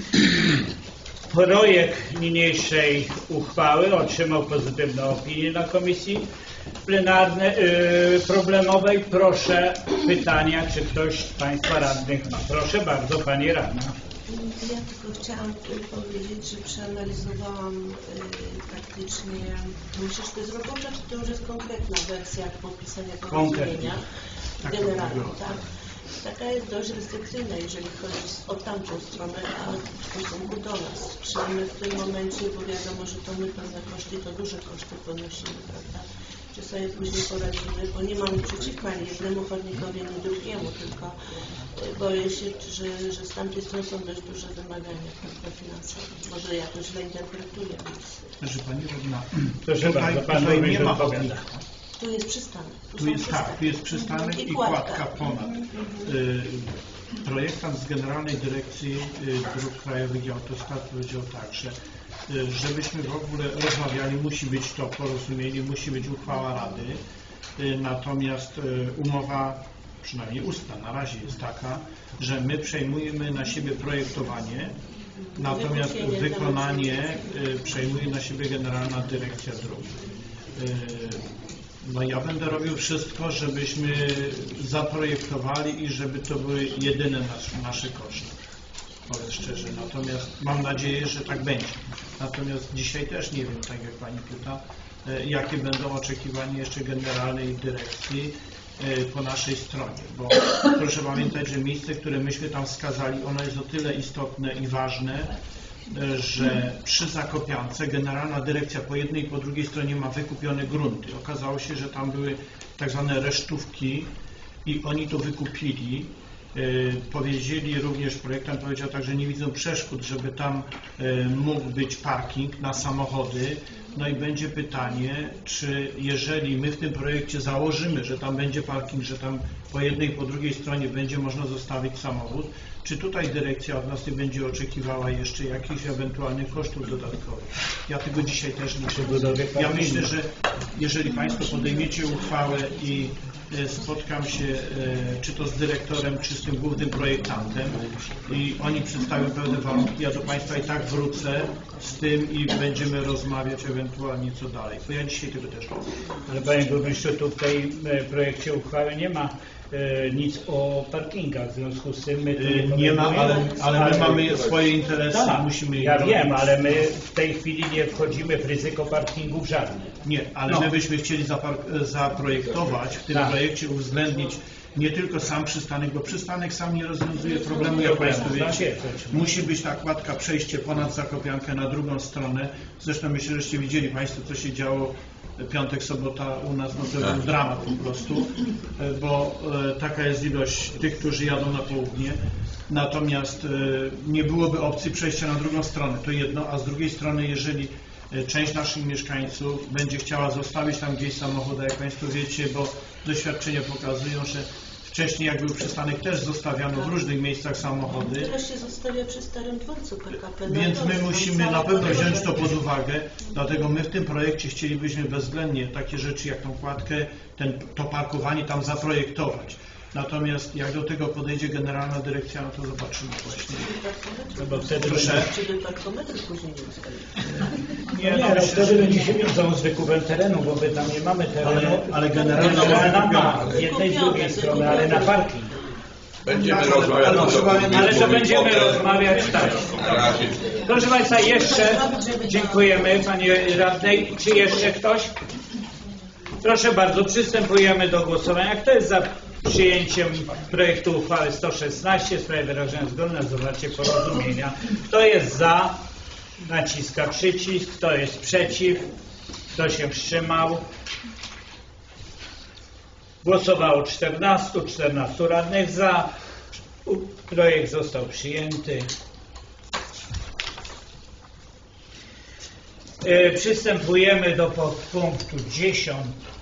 Projekt niniejszej uchwały otrzymał pozytywną opinię na komisji plenarnej problemowej. Proszę pytania, czy ktoś z Państwa radnych ma. Proszę bardzo, Pani Radna. Ja tylko chciałam powiedzieć, że przeanalizowałam praktycznie, myślę, że to jest robocza, czy to już jest konkretna wersja podpisania porozumienia generalnie, tak? Taka jest dość restrykcyjna, jeżeli chodzi o tamtą stronę, a w stosunku do nas. Czy my w tym momencie, bo wiadomo, że to my pewne koszty, to duże koszty ponosimy, prawda? Czy sobie później poradzimy, bo nie mamy przeciwko ani jednemu chodnikowi, ani drugiemu, tylko boję się, że z tamtej strony są dość duże wymagania finansowe. Może ja to źle interpretuję. Proszę Pani Radna, Proszę bardzo, Pan tutaj nie ma odpowiada. Tu jest przystanek. Tu jest przystanek i kładka ponad. Projektant z Generalnej Dyrekcji Dróg Krajowych i Autostrad powiedział tak, że żebyśmy w ogóle rozmawiali, musi być to porozumienie, musi być uchwała Rady, natomiast umowa, przynajmniej ustna na razie jest taka, że my przejmujemy na siebie projektowanie, natomiast wykonanie przejmuje na siebie Generalna Dyrekcja Dróg. No ja będę robił wszystko, żebyśmy zaprojektowali i żeby to były jedyne nasze koszty. Powiem szczerze, natomiast mam nadzieję, że tak będzie. Natomiast dzisiaj też nie wiem, tak jak Pani pyta, jakie będą oczekiwania jeszcze Generalnej Dyrekcji po naszej stronie, bo proszę pamiętać, że miejsce, które myśmy tam wskazali, ono jest o tyle istotne i ważne, że przy Zakopiance Generalna Dyrekcja po jednej i po drugiej stronie ma wykupione grunty. Okazało się, że tam były tak zwane resztówki i oni to wykupili. Powiedzieli również, projektant powiedział tak, że nie widzą przeszkód, żeby tam mógł być parking na samochody. No i będzie pytanie, czy jeżeli my w tym projekcie założymy, że tam będzie parking, że tam po jednej i po drugiej stronie będzie można zostawić samochód, czy tutaj dyrekcja od nas nie będzie oczekiwała jeszcze jakichś ewentualnych kosztów dodatkowych? Ja tego dzisiaj też nie przebudowię. Ja myślę, że jeżeli Państwo podejmiecie uchwałę i spotkam się czy to z dyrektorem, czy z tym głównym projektantem i oni przedstawią pewne warunki, ja do Państwa i tak wrócę z tym i będziemy rozmawiać ewentualnie co dalej. Bo ja dzisiaj tego też nie wiem. Ale Panie Burmistrzu, tu w tej projekcie uchwały nie ma nic o parkingach, w związku z tym my nie ma, ale my mamy swoje interesy, tak, musimy je ja robić. wiem, ale my w tej chwili nie wchodzimy w ryzyko parkingów żadne. Nie, ale my byśmy chcieli zaprojektować, w tym projekcie uwzględnić nie tylko sam przystanek, bo przystanek sam nie rozwiązuje problemu, jak Państwo wiecie. Musi być ta kładka, przejście ponad Zakopiankę na drugą stronę. Zresztą myślę, żeście widzieli Państwo, co się działo piątek, sobota u nas, no to był dramat po prostu, bo taka jest ilość tych, którzy jadą na południe. Natomiast nie byłoby opcji przejścia na drugą stronę, to jedno, a z drugiej strony, jeżeli część naszych mieszkańców będzie chciała zostawić tam gdzieś samochód, jak Państwo wiecie, bo doświadczenia pokazują, że wcześniej jak był przystanek też zostawiano w różnych miejscach samochody. Teraz się zostawia przy Starym Dworcu PKP. Więc my musimy na pewno wziąć to pod uwagę, dlatego my w tym projekcie chcielibyśmy bezwzględnie takie rzeczy jak tą kładkę, to parkowanie tam zaprojektować. Natomiast jak do tego podejdzie Generalna Dyrekcja, no to zobaczymy właśnie. No bo wtedy Czy departamenty później nie ustali? Nie, no wtedy będzie się wiązał z wykupem terenu, bo my tam nie mamy terenu. Ale generalna ma z jednej i z drugiej strony, ale na parking. Będziemy rozmawiać. Ale to będziemy rozmawiać tak. Na razie. Proszę Państwa, jeszcze dziękujemy Pani Radnej. Czy jeszcze ktoś? Proszę bardzo, przystępujemy do głosowania. Kto jest za przyjęciem projektu uchwały 116 w sprawie wyrażenia zgody na zawarcie porozumienia? Kto jest za? Naciska przycisk. Kto jest przeciw? Kto się wstrzymał? Głosowało 14 radnych za. Projekt został przyjęty. Przystępujemy do podpunktu 10.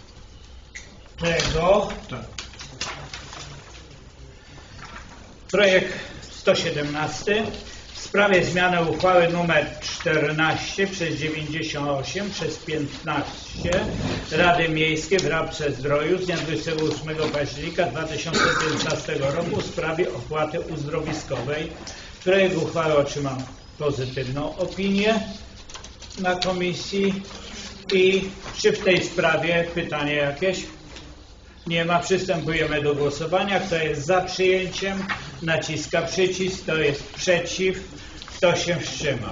Projekt 117 w sprawie zmiany uchwały nr 14 przez 98 przez 15 Rady Miejskiej w Rabce-Zdroju z dnia 28 października 2015 roku w sprawie opłaty uzdrowiskowej. Projekt uchwały otrzymał pozytywną opinię na komisji. I czy w tej sprawie pytanie jakieś? Nie ma. Przystępujemy do głosowania. Kto jest za przyjęciem? Naciska przycisk. Kto jest przeciw? Kto się wstrzymał?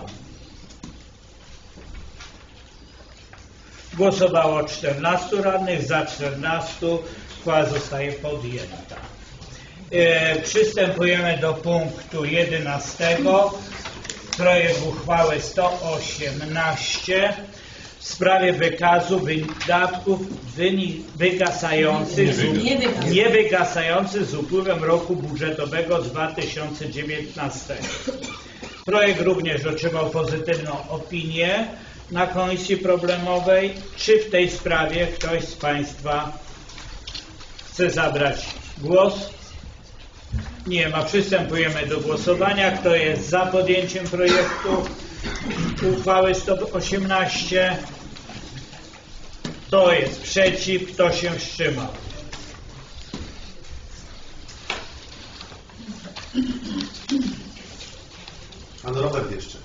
Głosowało 14 radnych, za 14. Uchwała zostaje podjęta. Przystępujemy do punktu 11. Projekt uchwały 118 w sprawie wykazu wydatków niewygasających z upływem roku budżetowego 2019. Projekt również otrzymał pozytywną opinię na komisji problemowej. Czy w tej sprawie ktoś z Państwa chce zabrać głos? Nie ma. Przystępujemy do głosowania. Kto jest za podjęciem projektu uchwały 118? Kto jest przeciw? Kto się wstrzymał? Pan Robert jeszcze.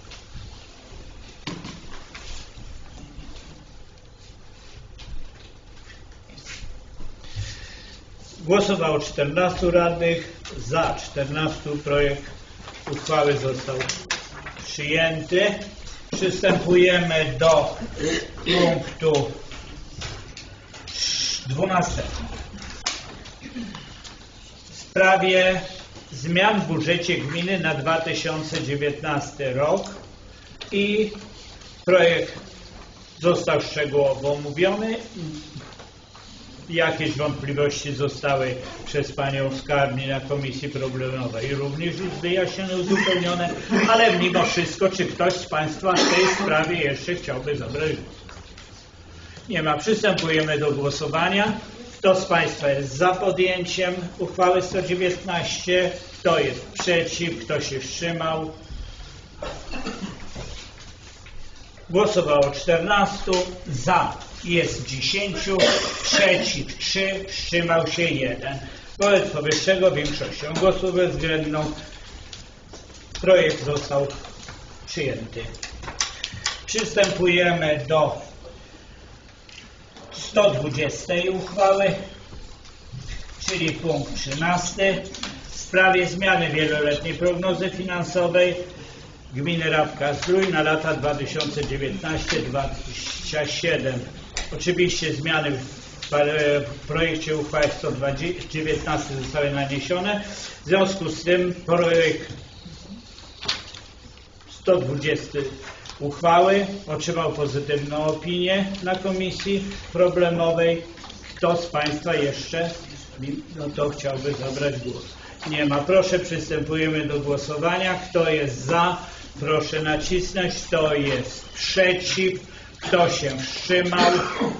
Głosowało 14 radnych, za 14. Projekt uchwały został przyjęty. Przystępujemy do punktu 12. W sprawie zmian w budżecie gminy na 2019 rok i projekt został szczegółowo omówiony. Jakieś wątpliwości zostały przez Panią Skarbnik na komisji problemowej również już wyjaśnione, uzupełnione, ale mimo wszystko, czy ktoś z Państwa w tej sprawie jeszcze chciałby zabrać głos? Nie ma. Przystępujemy do głosowania. Kto z Państwa jest za podjęciem uchwały 119? Kto jest przeciw? Kto się wstrzymał? Głosowało 14, za jest 10, przeciw 3, wstrzymał się 1. Wobec powyższego większością głosów bezwzględną projekt został przyjęty. Przystępujemy do 120 uchwały, czyli punkt 13 w sprawie zmiany wieloletniej prognozy finansowej gminy Rabka-Zdrój na lata 2019-2027. Oczywiście zmiany w projekcie uchwały 119 zostały naniesione. W związku z tym projekt 120 uchwały otrzymał pozytywną opinię na komisji problemowej. Kto z Państwa jeszcze to chciałby zabrać głos? Nie ma. Proszę, przystępujemy do głosowania. Kto jest za? Proszę nacisnąć. Kto jest przeciw? Kto się wstrzymał?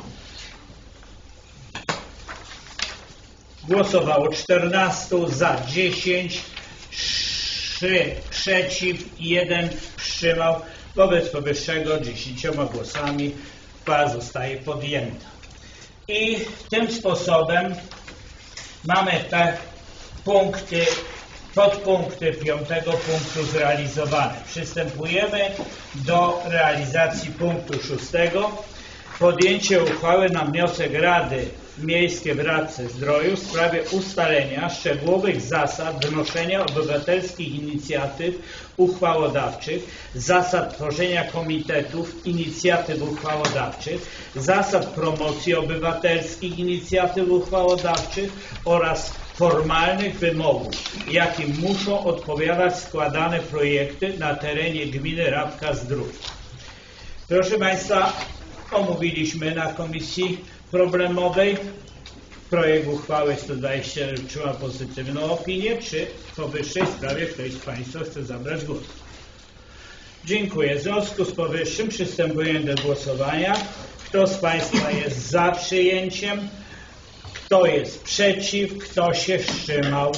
Głosowało 14, za 10, 3 przeciw, 1 wstrzymał. Wobec powyższego 10 głosami uchwała zostaje podjęta. I tym sposobem mamy podpunkty 5 punktu zrealizowane. Przystępujemy do realizacji punktu 6. Podjęcie uchwały na wniosek Rady Miejskiej w Radce Zdroju w sprawie ustalenia szczegółowych zasad wnoszenia obywatelskich inicjatyw uchwałodawczych, zasad tworzenia komitetów inicjatyw uchwałodawczych, zasad promocji obywatelskich inicjatyw uchwałodawczych oraz formalnych wymogów, jakim muszą odpowiadać składane projekty na terenie gminy Rabka-Zdrój. Proszę Państwa, omówiliśmy na komisji problemowej. Projekt uchwały 120 otrzymał pozytywną opinię. Czy w powyższej sprawie ktoś z Państwa chce zabrać głos? Dziękuję. W związku z powyższym przystępujemy do głosowania. Kto z Państwa jest za przyjęciem? Kto jest przeciw? Kto się wstrzymał?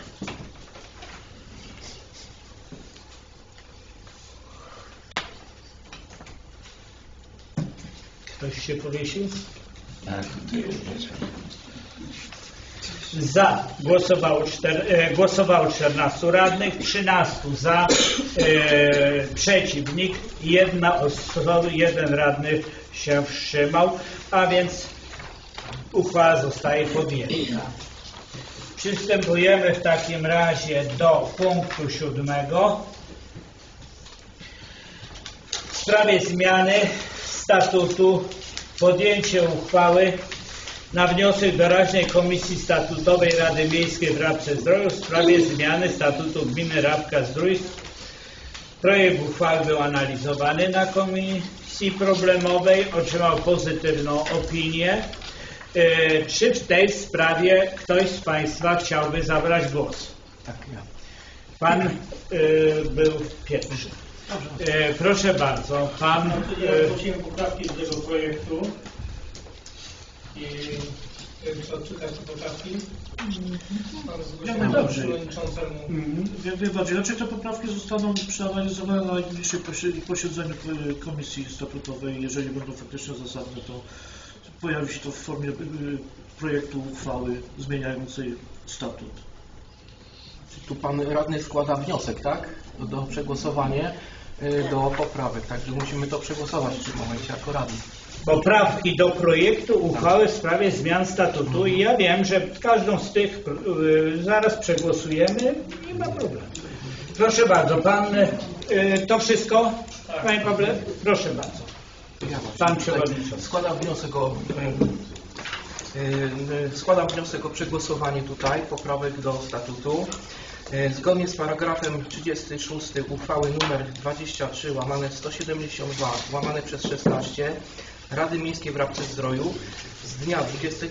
Ktoś się powiesił? Za głosowało 14 radnych, 13 za, przeciw nikt, jeden radny się wstrzymał, a więc uchwała zostaje podjęta. Przystępujemy w takim razie do punktu 7. W sprawie zmiany statutu, podjęcie uchwały na wniosek doraźnej Komisji Statutowej Rady Miejskiej w Rabce Zdroju w sprawie zmiany statutu gminy Rabka-Zdrój. Projekt uchwały był analizowany na komisji problemowej, otrzymał pozytywną opinię. Czy w tej sprawie ktoś z Państwa chciałby zabrać głos? Tak, ja. Pan był pierwszy. Proszę bardzo, pan... Ja zgłosiłem poprawki do tego projektu i chcę odczytać te poprawki. Pan zgłosił przewodniczącemu. Jak najbardziej. Znaczy te poprawki zostaną przeanalizowane na najbliższym posiedzeniu Komisji Statutowej. Jeżeli będą faktycznie zasadne, to pojawi się to w formie projektu uchwały zmieniającej statut. Tu pan radny składa wniosek, tak? Do przegłosowania do poprawek, także musimy to przegłosować w tym momencie jako radni. Poprawki do projektu uchwały w sprawie zmian statutu i ja wiem, że każdą z tych zaraz przegłosujemy, nie ma problemu. Proszę bardzo, pan to wszystko? Tak. Panie Pawle? Proszę bardzo. Pan przewodniczący. Składam wniosek o przegłosowanie tutaj poprawek do statutu. Zgodnie z paragrafem 36 uchwały nr 23/172/16 Rady Miejskiej w Rabce Zdroju z dnia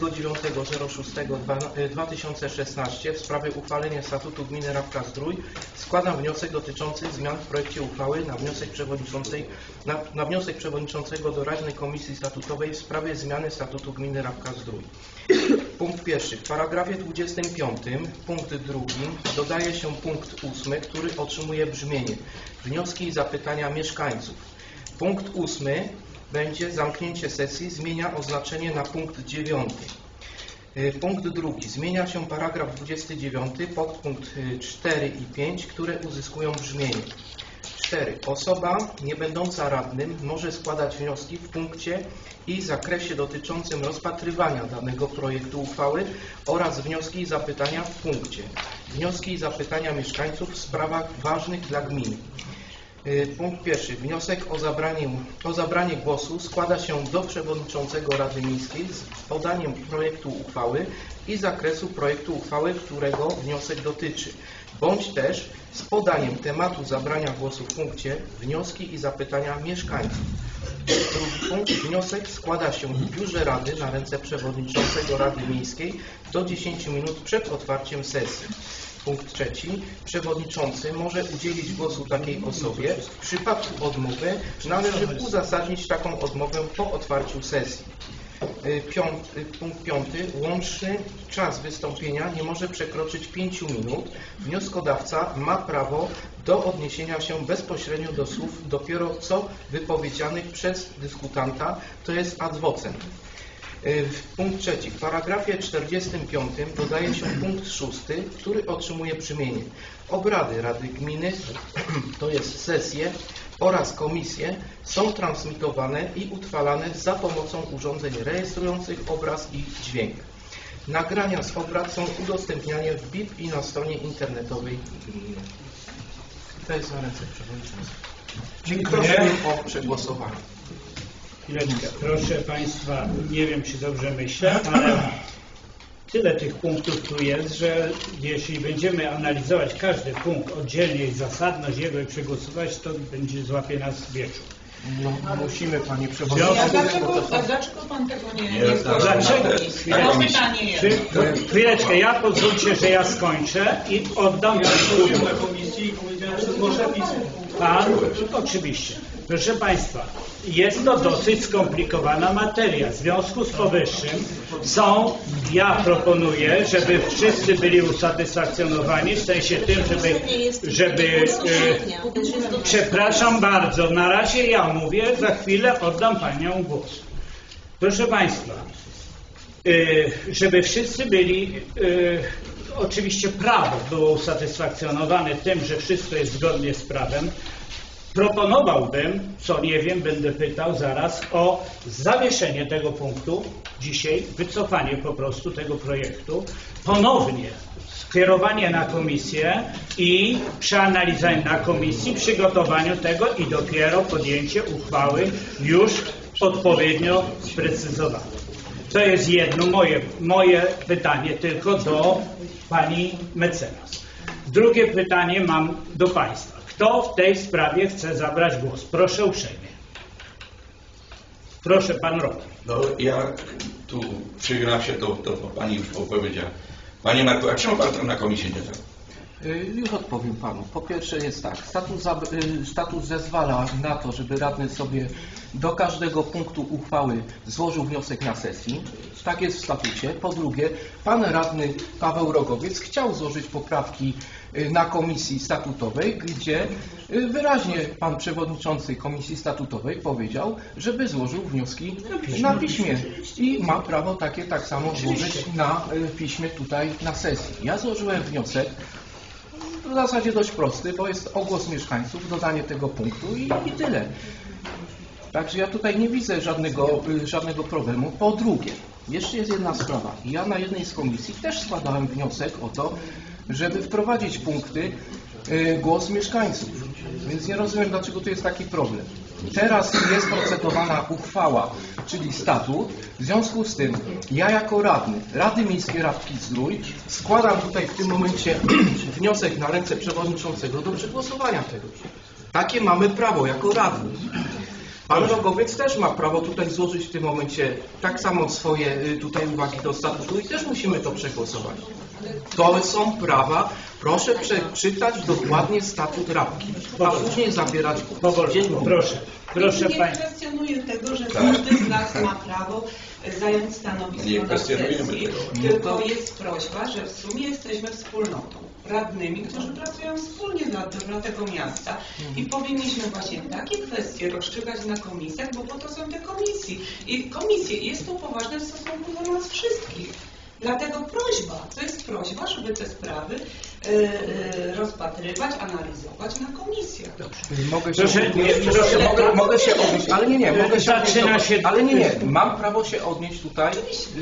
29.06.2016 w sprawie uchwalenia statutu gminy Rabka-Zdrój składam wniosek dotyczący zmian w projekcie uchwały na wniosek przewodniczącego doraźnej Komisji Statutowej w sprawie zmiany statutu gminy Rabka-Zdrój. Punkt pierwszy. W paragrafie 25 punkt drugi dodaje się punkt 8, który otrzymuje brzmienie: wnioski i zapytania mieszkańców. Punkt 8 będzie zamknięcie sesji, zmienia oznaczenie na punkt 9. Punkt drugi. Zmienia się paragraf 29, podpunkt 4 i 5, które uzyskują brzmienie. 4. Osoba nie będąca radnym może składać wnioski w punkcie i zakresie dotyczącym rozpatrywania danego projektu uchwały oraz wnioski i zapytania w punkcie. Wnioski i zapytania mieszkańców w sprawach ważnych dla gminy. Punkt pierwszy. Wniosek o zabranie głosu składa się do przewodniczącego Rady Miejskiej z podaniem projektu uchwały i zakresu projektu uchwały, którego wniosek dotyczy, bądź też z podaniem tematu zabrania głosu w punkcie wnioski i zapytania mieszkańców. Drugi punkt. Wniosek składa się w biurze Rady na ręce przewodniczącego Rady Miejskiej do 10 minut przed otwarciem sesji. Punkt trzeci. Przewodniczący może udzielić głosu takiej osobie. W przypadku odmowy należy uzasadnić taką odmowę po otwarciu sesji. Punkt piąty. Łączny czas wystąpienia nie może przekroczyć 5 minut. Wnioskodawca ma prawo do odniesienia się bezpośrednio do słów dopiero co wypowiedzianych przez dyskutanta, to jest ad vocem. Punkt trzeci. W paragrafie 45 dodaje się punkt 6, który otrzymuje brzmienie: obrady Rady Gminy, to jest sesje oraz komisje, są transmitowane i utrwalane za pomocą urządzeń rejestrujących obraz i dźwięk. Nagrania z obrad są udostępniane w BIP i na stronie internetowej gminy. To jest na ręce przewodniczącego. Czyli proszę o przegłosowanie. Chwileczkę. Proszę Państwa, nie wiem, czy dobrze myślę, ale tyle tych punktów tu jest, że jeśli będziemy analizować każdy punkt oddzielnie i zasadność jego i przegłosować, to będzie złapie nas wieczór. No, musimy, Panie Przewodniczący. Dlaczego Pan tego nie Dlaczego? Chwileczkę, ja pozwólcie, że ja skończę i oddam Pan, oczywiście. Proszę Państwa, jest to dosyć skomplikowana materia. W związku z powyższym ja proponuję, żeby wszyscy byli usatysfakcjonowani, w sensie tym, przepraszam bardzo, na razie ja mówię, za chwilę oddam Panią głos. Proszę Państwa, żeby wszyscy byli, oczywiście prawo było usatysfakcjonowane tym, że wszystko jest zgodnie z prawem. Proponowałbym, co nie wiem, będę pytał zaraz, o zawieszenie tego punktu dzisiaj, wycofanie po prostu tego projektu, ponownie skierowanie na komisję i przeanalizowanie na komisji, przygotowaniu tego i dopiero podjęcie uchwały już odpowiednio sprecyzowane. To jest jedno moje pytanie tylko do Pani mecenas. Drugie pytanie mam do Państwa. Kto w tej sprawie chce zabrać głos? Proszę uprzejmie. Proszę, Pan Robert. No ja tu przygram się, to Pani już powiedziała. Panie Marku, a czemu Pan tam na komisję nie dał? Już odpowiem Panu. Po pierwsze jest tak, statut zezwala na to, żeby radny sobie do każdego punktu uchwały złożył wniosek na sesji. Tak jest w statucie. Po drugie, Pan radny Paweł Rogowiec chciał złożyć poprawki na komisji statutowej, gdzie wyraźnie Pan Przewodniczący Komisji Statutowej powiedział, żeby złożył wnioski na piśmie i ma prawo takie tak samo złożyć na piśmie tutaj na sesji. Ja złożyłem wniosek, w zasadzie dość prosty, bo jest o głos mieszkańców, dodanie tego punktu i tyle. Także ja tutaj nie widzę żadnego problemu. Po drugie, jeszcze jest jedna sprawa. Ja na jednej z komisji też składałem wniosek o to, żeby wprowadzić punkty głos mieszkańców. Więc nie rozumiem, dlaczego tu jest taki problem. Teraz jest procedowana uchwała, czyli statut. W związku z tym ja jako radny Rady Miejskiej Rabki-Zdrój składam tutaj w tym momencie wniosek na ręce przewodniczącego do przegłosowania tego. Takie mamy prawo jako radni. Pan Rogowiec też ma prawo tutaj złożyć w tym momencie tak samo swoje tutaj uwagi do statutu i też musimy to przegłosować. To są prawa. Proszę przeczytać dokładnie statut Rabki, a później zabierać głos. Proszę nie kwestionuję tego, że każdy z nas ma prawo zająć stanowisko na sesji, tylko jest prośba, że w sumie jesteśmy wspólnotą, radnymi, którzy pracują wspólnie dla dobra tego miasta i powinniśmy właśnie takie kwestie rozstrzygać na komisjach, bo po to są te komisje i jest to poważne w stosunku do nas wszystkich. Dlatego to jest prośba, żeby te sprawy rozpatrywać, analizować na komisjach. Mogę się odnieść, ale nie, mogę się odnieść, ale nie, mam prawo się odnieść tutaj.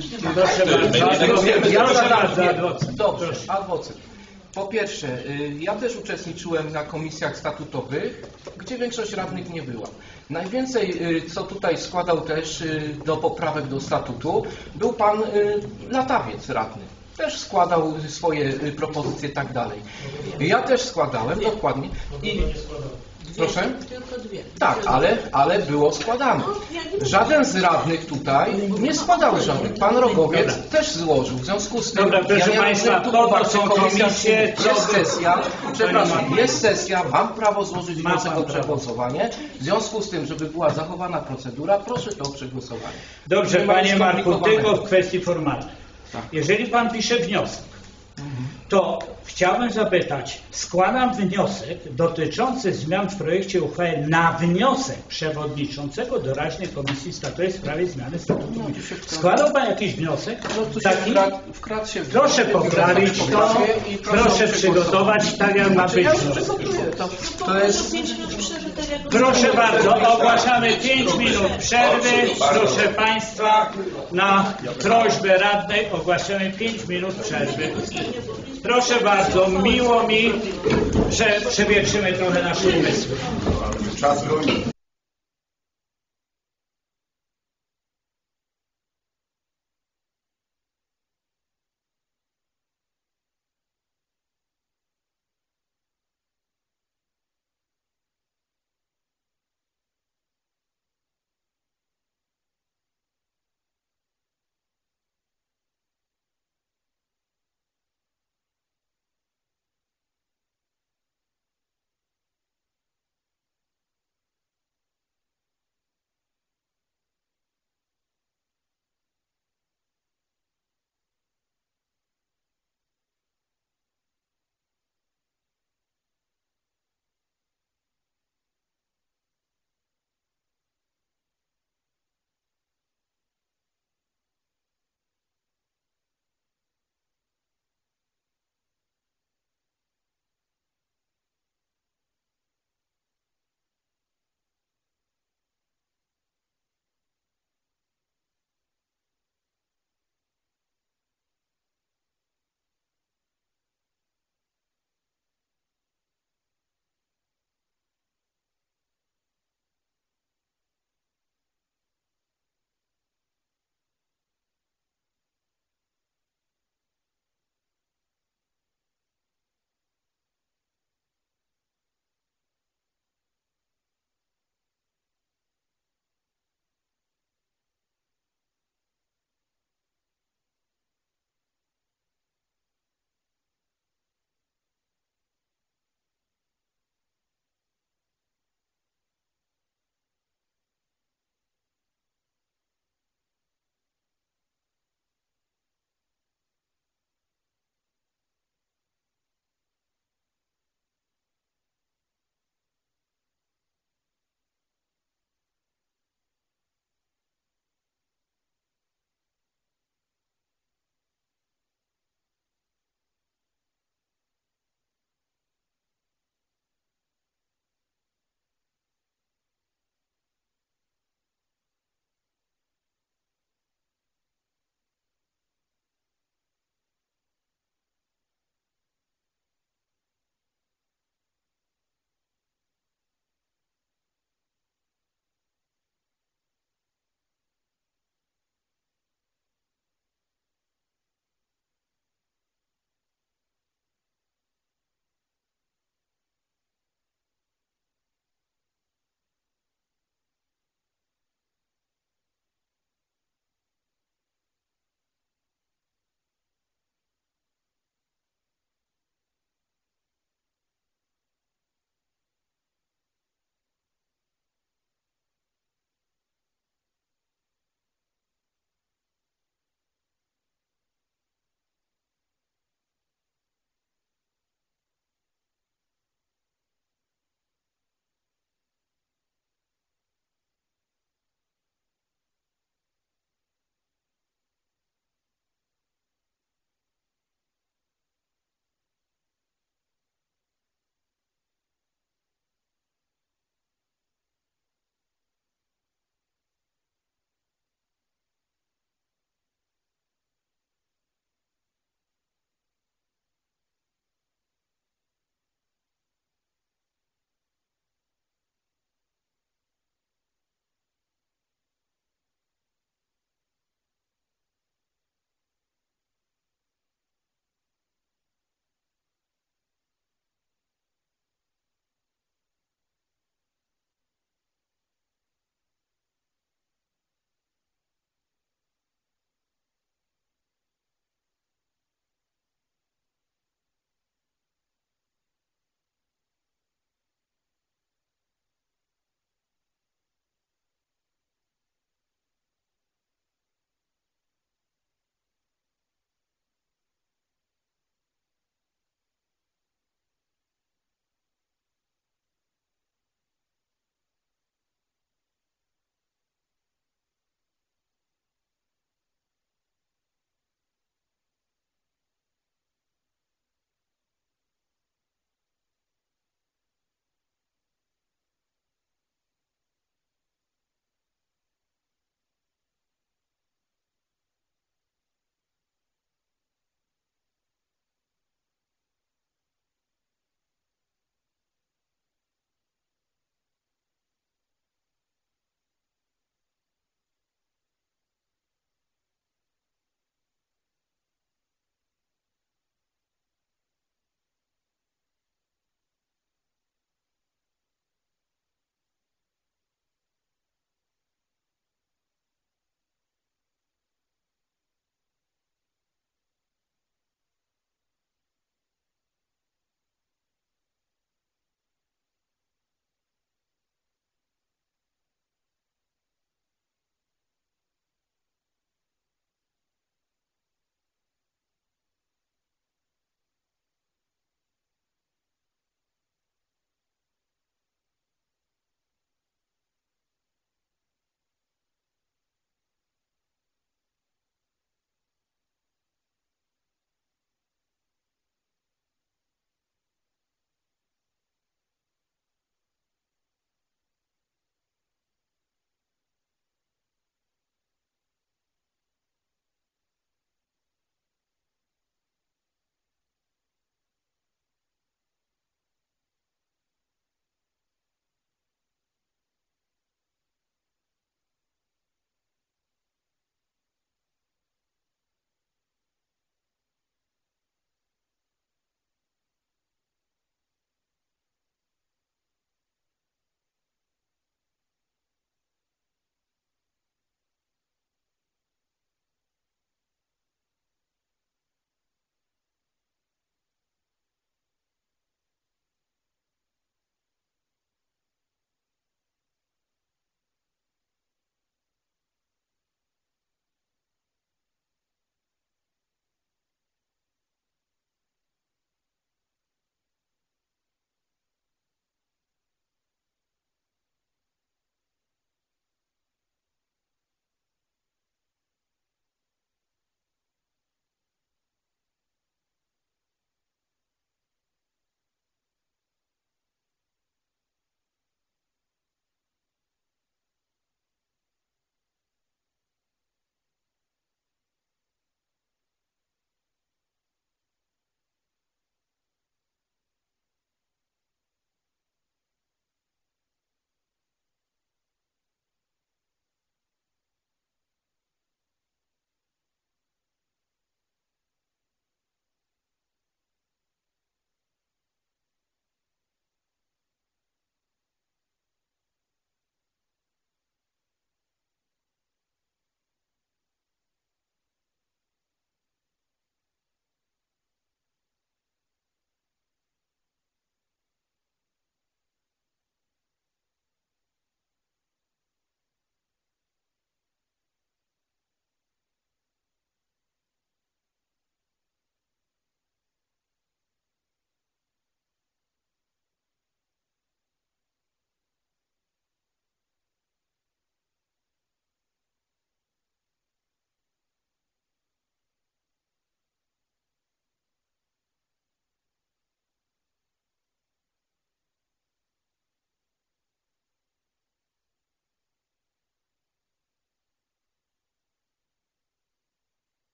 Dobrze, adwocem. Po pierwsze, ja też uczestniczyłem na komisjach statutowych, gdzie większość radnych nie była. Najwięcej, co tutaj składał też do poprawek do statutu, był pan Latawiec radny. Też składał swoje propozycje i tak dalej. Ja też składałem, dokładnie. Proszę? Tylko dwie. Tak, ale było składane. Żaden z radnych tutaj nie składał żadnych. Pan Rogowiec też złożył. W związku z tym, dobra, proszę Państwa, to są komisje, jest sesja, przepraszam, jest sesja, mam prawo złożyć wniosek o przegłosowanie. W związku z tym, żeby była zachowana procedura, proszę to o przegłosowanie. Dobrze, Panie Marku, tylko w kwestii formalnej. Jeżeli Pan pisze wniosek, to Chciałbym zapytać, składam wniosek dotyczący zmian w projekcie uchwały na wniosek przewodniczącego doraźnej komisji statutowej w sprawie zmiany statutu. Składał Pan jakiś wniosek? Taki? Proszę poprawić to, proszę przygotować tak, jak ma być. Proszę bardzo, ogłaszamy 5 minut przerwy. Proszę Państwa, na prośbę radnej ogłaszamy 5 minut przerwy. Proszę bardzo, miło mi, że przewietrzymy trochę nasze umysły. Czas goni.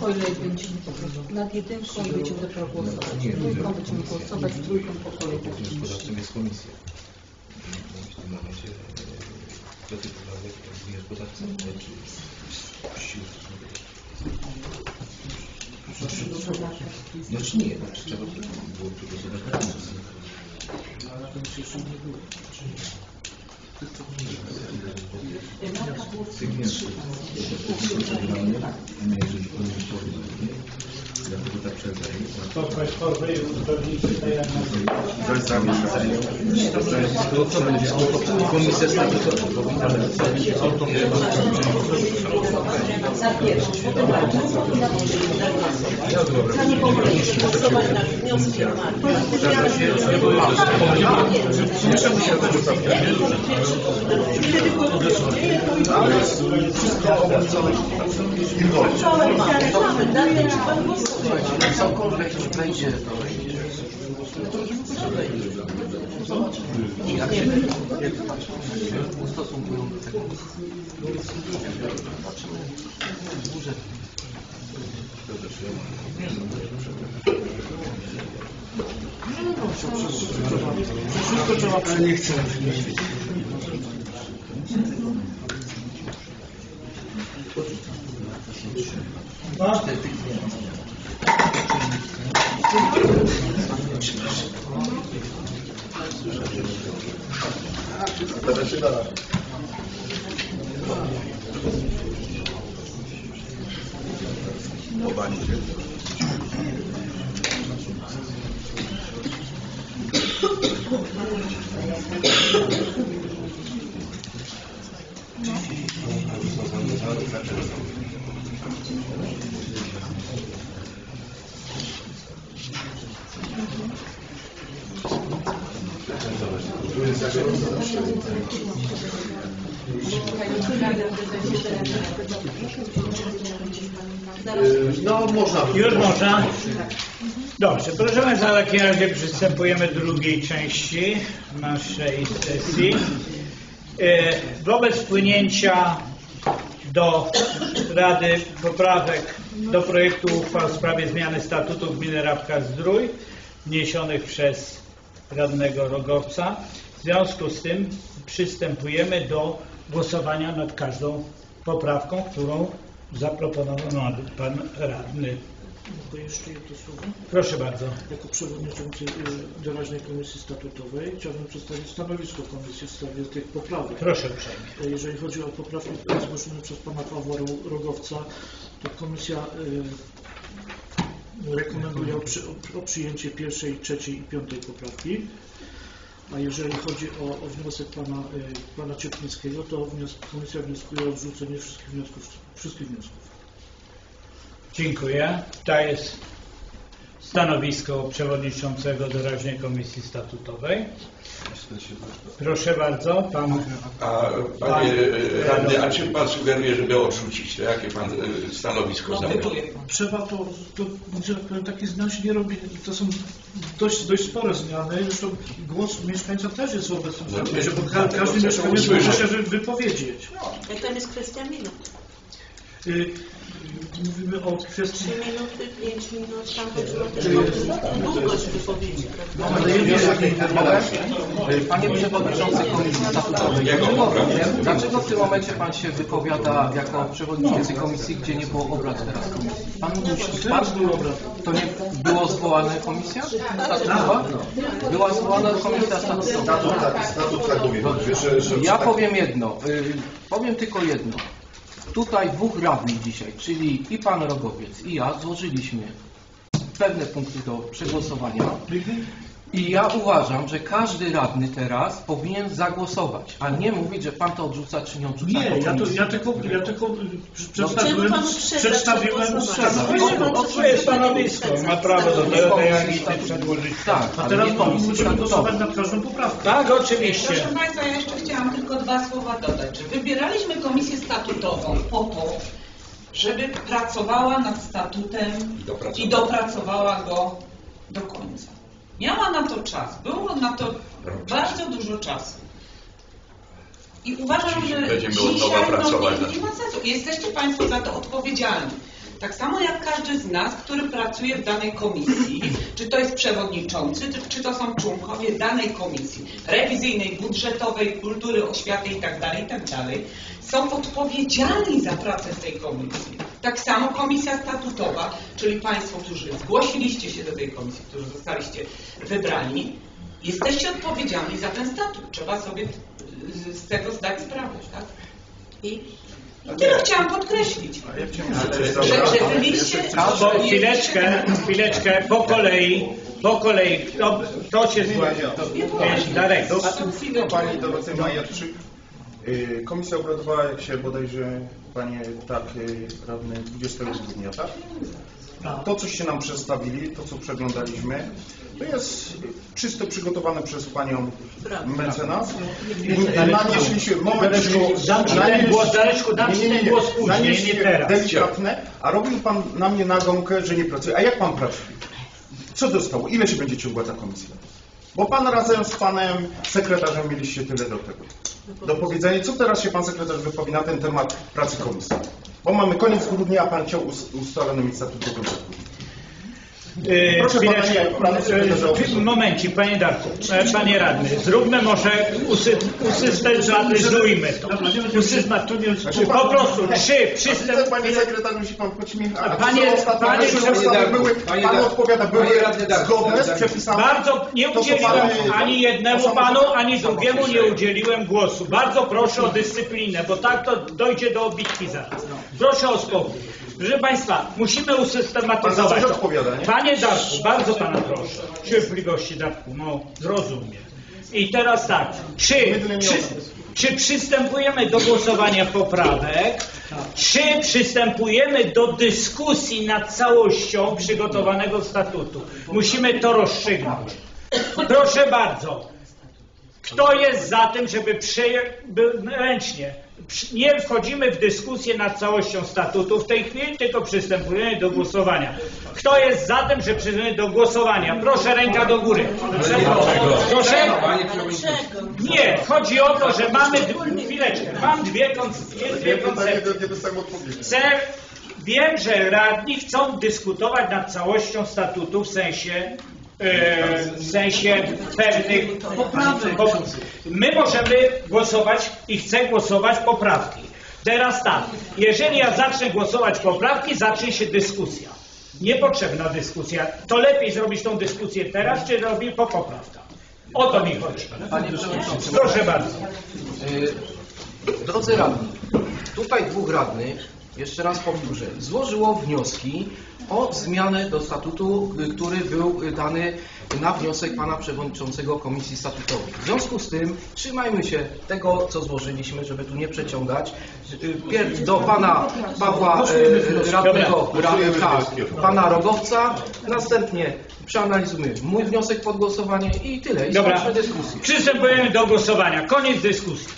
o ile będziemy po prostu nad jedynką i będziemy dopiero głosować. Dwójką będziemy głosować, trójką po kolei. Wnioskodawcą jest komisja. W tym momencie do tych poprawek wnioskodawca czy sił no czy nie, trzeba było głosować na komisji. Ale na komisji jeszcze nie było. To państwowe i uzgodnicy To co będzie? Komisja statutowa powinna być Cokolwiek już wejdzie, jak się ustosunkują do tego. Zobaczymy budżet. Wszystko trzeba przejść. No można. Już można? Dobrze, proszę Państwa, w takim razie przystępujemy do drugiej części naszej sesji. Wobec wpłynięcia do Rady poprawek do projektu uchwał w sprawie zmiany statutu gminy Rawka-Zdrój wniesionych przez radnego Rogowca, w związku z tym przystępujemy do głosowania nad każdą poprawką, którą zaproponował pan radny. Mogę jeszcze jedno słowo? Proszę bardzo. Jako przewodniczący doraźnej komisji statutowej chciałbym przedstawić stanowisko komisji w sprawie tych poprawek. Proszę uprzejmie. Jeżeli chodzi o poprawki zgłoszone przez pana Pawła Rogowca, to komisja rekomenduje o przyjęcie pierwszej, trzeciej i piątej poprawki. A jeżeli chodzi o wniosek pana Cieplińskiego, to komisja wnioskuje o odrzucenie wszystkich wniosków. Dziękuję. To jest stanowisko przewodniczącego doraźnej komisji statutowej. Proszę bardzo, pan... Panie radny, a czym pan sugeruje, żeby odrzucić? To jakie pan stanowisko zabrał? Trzeba to że powiem, takie zmiany się nie robi. To są dość spore zmiany. Zresztą głos mieszkańca też jest obecny w zakresie, bo każdy mieszkaniec może się wypowiedzieć. Jak tam jest kwestia minut? Mówimy o kwestii... 3 minuty, 5 minut, tam chodziło też o długość wypowiedzi, prawda? Panie Przewodniczący Komisji Statutowej, dlaczego w tym momencie Pan się wypowiada jako Przewodniczący Komisji, gdzie nie było obrad teraz Komisji? To nie było zwołane komisja statutowa? Była zwołana komisja statutowa. Statut tak mówi. Ja powiem jedno, powiem tylko jedno. Tutaj dwóch radnych dzisiaj, czyli i pan Rogowiec, i ja złożyliśmy pewne punkty do przegłosowania i ja uważam, że każdy radny teraz powinien zagłosować, a nie mówić, że pan to odrzuca czy nie odrzuca. Nie, ja tylko przedstawiłem swoje stanowisko. Ma prawo do tego, jak i przedłożyć. Tak, a teraz musimy głosować nad każdą poprawką. Tak, oczywiście. Proszę Państwa, ja jeszcze chciałam tylko 2 słowa dodać. Wybieraliśmy komisję statutową po to, żeby pracowała nad statutem i dopracowała go do końca. Miała na to czas, było na to bardzo dużo czasu. I uważam, że będziemy dzisiaj od nowa pracować. nie ma sensu. Jesteście Państwo za to odpowiedzialni. Tak samo jak każdy z nas, który pracuje w danej komisji, czy to jest przewodniczący, czy to są członkowie danej komisji rewizyjnej, budżetowej, kultury, oświaty itd., są odpowiedzialni za pracę w tej komisji. Tak samo komisja statutowa, czyli Państwo, którzy zgłosiliście się do tej komisji, którzy zostaliście wybrani, jesteście odpowiedzialni za ten statut. Trzeba sobie z tego zdać sprawę, tak? I tyle chciałam podkreślić, że wy mieliście... Chwileczkę, po kolei, kto się zgłasza? Darek. Pani Doroty Majerczyk. Komisja obradowała, jak się bodajże, panie radny, 20 grudnia, tak? To, coście nam przedstawili, to, co przeglądaliśmy, to jest czysto przygotowane przez panią mecenas. Nanieśliśmy, delikatne, a robił pan na mnie nagonkę, że nie pracuje. A jak pan pracuje? Co dostało? Ile się będzie ciągła ta komisja? Bo pan razem z panem sekretarzem mieliście tyle do powiedzenia. Co teraz się pan sekretarz wypowie na ten temat pracy komisji? Bo mamy koniec grudnia, a pan chciał ustalony statut do końca grudnia. Proszę Momencik, panie Darku, panie radny, zróbmy może, usystematyzujmy to. Po prostu, Panie sekretarz, musi pan pośmiechać. Pan odpowiada, były zgodne z przepisami. Bardzo nie udzieliłem ani jednemu panu, ani drugiemu nie udzieliłem głosu. Bardzo proszę o dyscyplinę, bo tak to dojdzie do bitki zaraz. Proszę o spokój. Proszę Państwa, musimy usystematyzować to. Panie Darku, bardzo Pana proszę, cierpliwości Darku, no zrozumiem. I teraz tak, czy przystępujemy do głosowania poprawek, czy przystępujemy do dyskusji nad całością przygotowanego statutu? Musimy to rozstrzygnąć. Proszę bardzo, kto jest za tym, żeby ręcznie, nie wchodzimy w dyskusję nad całością statutu w tej chwili, tylko przystępujemy do głosowania. Kto jest za tym, że przystępujemy do głosowania? Proszę, ręka do góry. Proszę? Nie, chodzi o to, że mamy... Chwileczkę, mam dwie koncepcje. Wiem, że radni chcą dyskutować nad całością statutu w sensie pewnych poprawek. My możemy głosować i chcę głosować poprawki. Teraz tak, jeżeli ja zacznę głosować poprawki, zacznie się dyskusja. Niepotrzebna dyskusja. To lepiej zrobić tą dyskusję teraz, czy robić po poprawkach. O to mi chodzi. Proszę bardzo. Drodzy radni, tutaj dwóch radnych, jeszcze raz powtórzę, złożyło wnioski o zmianę do statutu, który był dany na wniosek pana przewodniczącego Komisji Statutowej. W związku z tym trzymajmy się tego, co złożyliśmy, żeby tu nie przeciągać. Pierw do pana Pawła radnego, pana Rogowca, następnie przeanalizujemy mój wniosek pod głosowanie i tyle. I skończmy dyskusję. Przystępujemy do głosowania. Koniec dyskusji.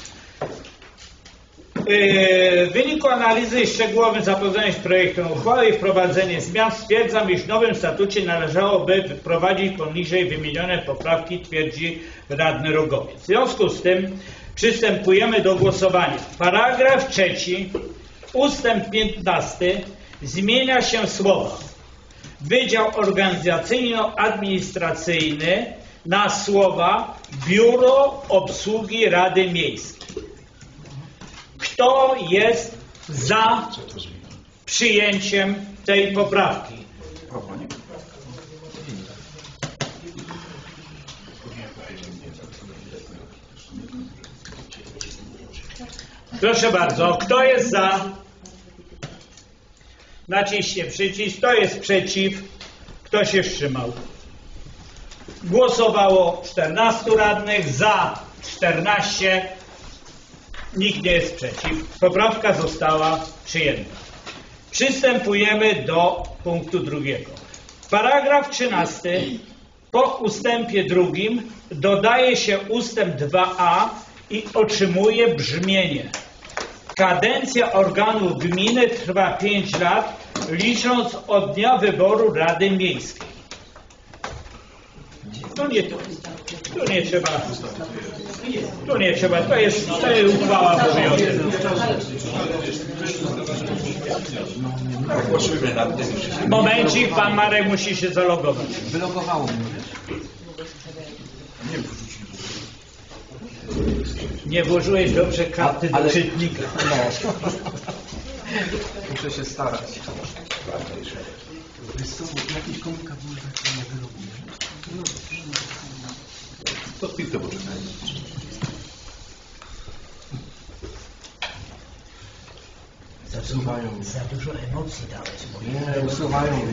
W wyniku analizy i szczegółowym zapoznania z projektem uchwały i wprowadzenie zmian stwierdzam, iż w nowym statucie należałoby wprowadzić poniżej wymienione poprawki, twierdzi radny Rogowiec. W związku z tym przystępujemy do głosowania. Paragraf 3, ustęp 15 zmienia się słowa Wydział Organizacyjno-Administracyjny na słowa Biuro Obsługi Rady Miejskiej. Kto jest za przyjęciem tej poprawki? Proszę bardzo, kto jest za? Naciśnie przycisk. Kto jest przeciw? Kto się wstrzymał? Głosowało 14 radnych, za 14. Nikt nie jest przeciw. Poprawka została przyjęta. Przystępujemy do punktu drugiego. Paragraf 13. Po ustępie drugim dodaje się ustęp 2a i otrzymuje brzmienie. Kadencja organu gminy trwa 5 lat, licząc od dnia wyboru Rady Miejskiej. Tu nie trzeba, to jest uchwała obowiązująca. Głosujmy nad tym. Momencik, pan Marek musi się zalogować. Wylogowało mnie. Nie włożyłeś dobrze karty do czytnika. No. Muszę się starać. Wiesz co, jakiś komunikat może tak nie wyloguje. To chwilkę poczekajmy. Usuwają mnie. Za dużo emocji dałeś. Nie, usuwają mnie.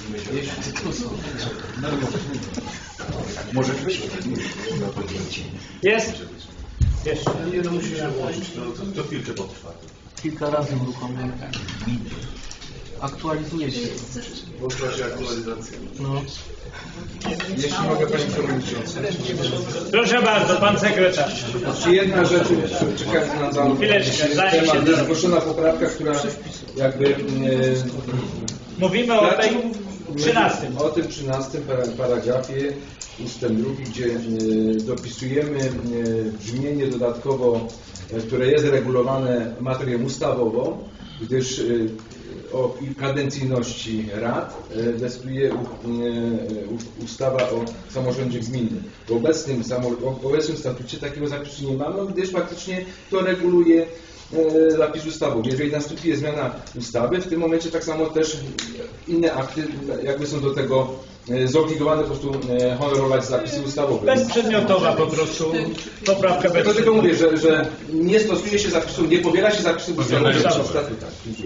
Może być? Jest? Jeszcze. Nie, no musisz włożyć, to chwilkę potrwa. Kilka razy uruchomiłem. Aktualizuje się. Włączyła się aktualizacja. No. Jeśli mogę, Panie Przewodniczący. Proszę bardzo, pan sekretarz. Czy jedna rzecz, czekając na cały temat, jest zgłoszona poprawka, która jakby... Mówimy o tej 13. O tym 13 paragrafie, ustęp 2, gdzie dopisujemy brzmienie dodatkowo, które jest regulowane materią ustawową, gdyż o kadencyjności rad decyduje ustawa o samorządzie gminnym. W obecnym statucie takiego zapisu nie mamy, gdyż faktycznie to reguluje zapis ustawowy. Jeżeli następuje zmiana ustawy, w tym momencie tak samo też inne akty jakby są do tego zobligowane po prostu honorować zapisy ustawowe. Bezprzedmiotowa po prostu poprawka bezprzedmiotowa. To tylko mówię, że nie stosuje się zapisu, nie powiela się zapisów ustawowych w statutach. Dziękuję.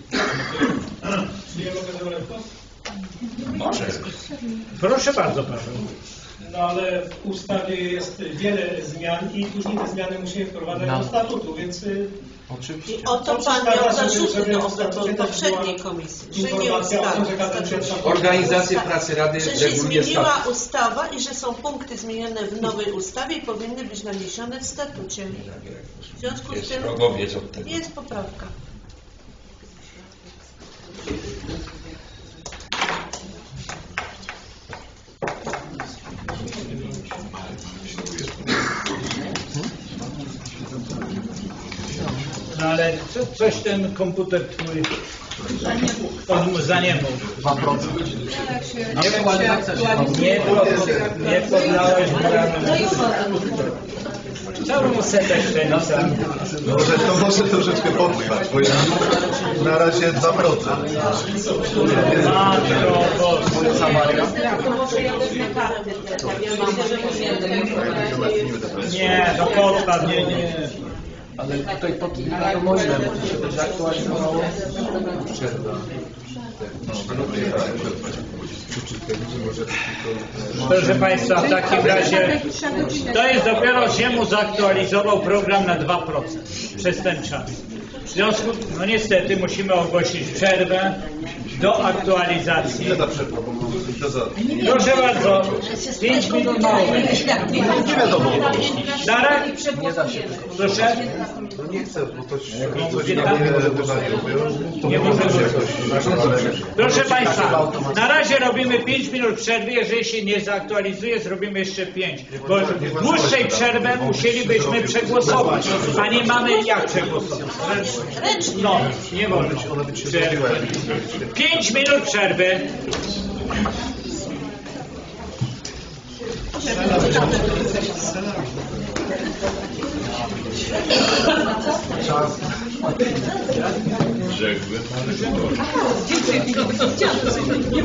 Nie mogę zabrać głos? Może. Proszę bardzo, Paweł. No ale w ustawie jest wiele zmian i później te zmiany musimy wprowadzać do statutu, więc... Oczywiście. I o to pan miał zarzuty do poprzedniej komisji, że nie ustawa. Organizację pracy Rady Że się reguluje zmieniła statut. ustawa i że są punkty zmienione w nowej ustawie i powinny być naniesione w statucie. W związku z tym Wrogowiec od tego. jest poprawka. No ale coś ten komputer twój on zaniemał. 2%. Nie podlałeś całą setę pszenica. Może to może troszeczkę potrwać, bo ja na razie 2%. Nie, to podpadł, nie. Ale tutaj to moźne, bo to się będzie aktualizowało. Proszę Państwa, w takim razie to jest dopiero się mu zaktualizował program na 2% przez ten czas. W związku, no niestety musimy ogłosić przerwę do aktualizacji. Proszę bardzo, 5 minut mało. Nie wiadomo. Darek? Proszę? No nie chcę, bo coś nie może Proszę Państwa, na razie robimy 5 minut przerwy, jeżeli się nie zaktualizuje, zrobimy jeszcze 5. Bo w dłuższej przerwę musielibyśmy przegłosować, a nie mamy jak przegłosować. No, nie wolno. 5 minut przerwy. Rzekłbym, ale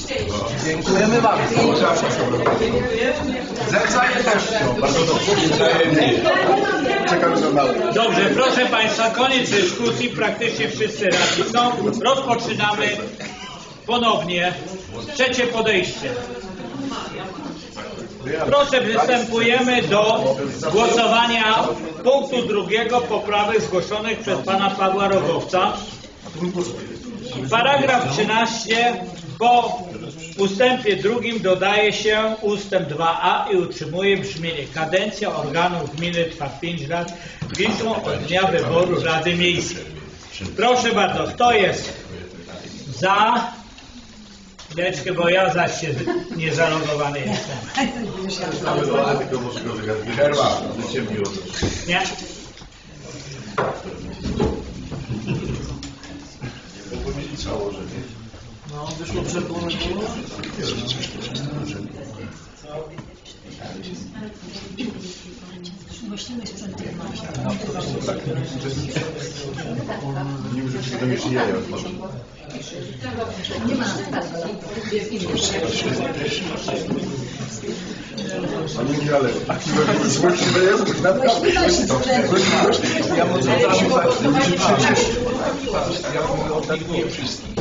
Dziękujemy bardzo. Z wzajemnością. Bardzo dobrze. Czekamy na dalej. Dobrze, proszę Państwa, koniec dyskusji, praktycznie wszyscy radni są. Rozpoczynamy ponownie trzecie podejście. Proszę, przystępujemy do głosowania punktu drugiego poprawek zgłoszonych przez Pana Pawła Rogowca. Paragraf 13 po ustępie drugim dodaje się ustęp 2a i utrzymuje brzmienie: kadencja organów gminy trwa 5 lat, liczą od dnia wyboru Rady Miejskiej. Proszę bardzo, kto jest za? Chwileczkę, bo ja zaś się niezalogowany jestem. Przerwa. Nie? No, wyszło przepłynę. Właściwy sprzęt tych maszyn. Nie wiem, że to jeszcze jaja. Nie ma tak. Jest inny. Panie Michale, właściwe jest? Ja może Nie wszystkich.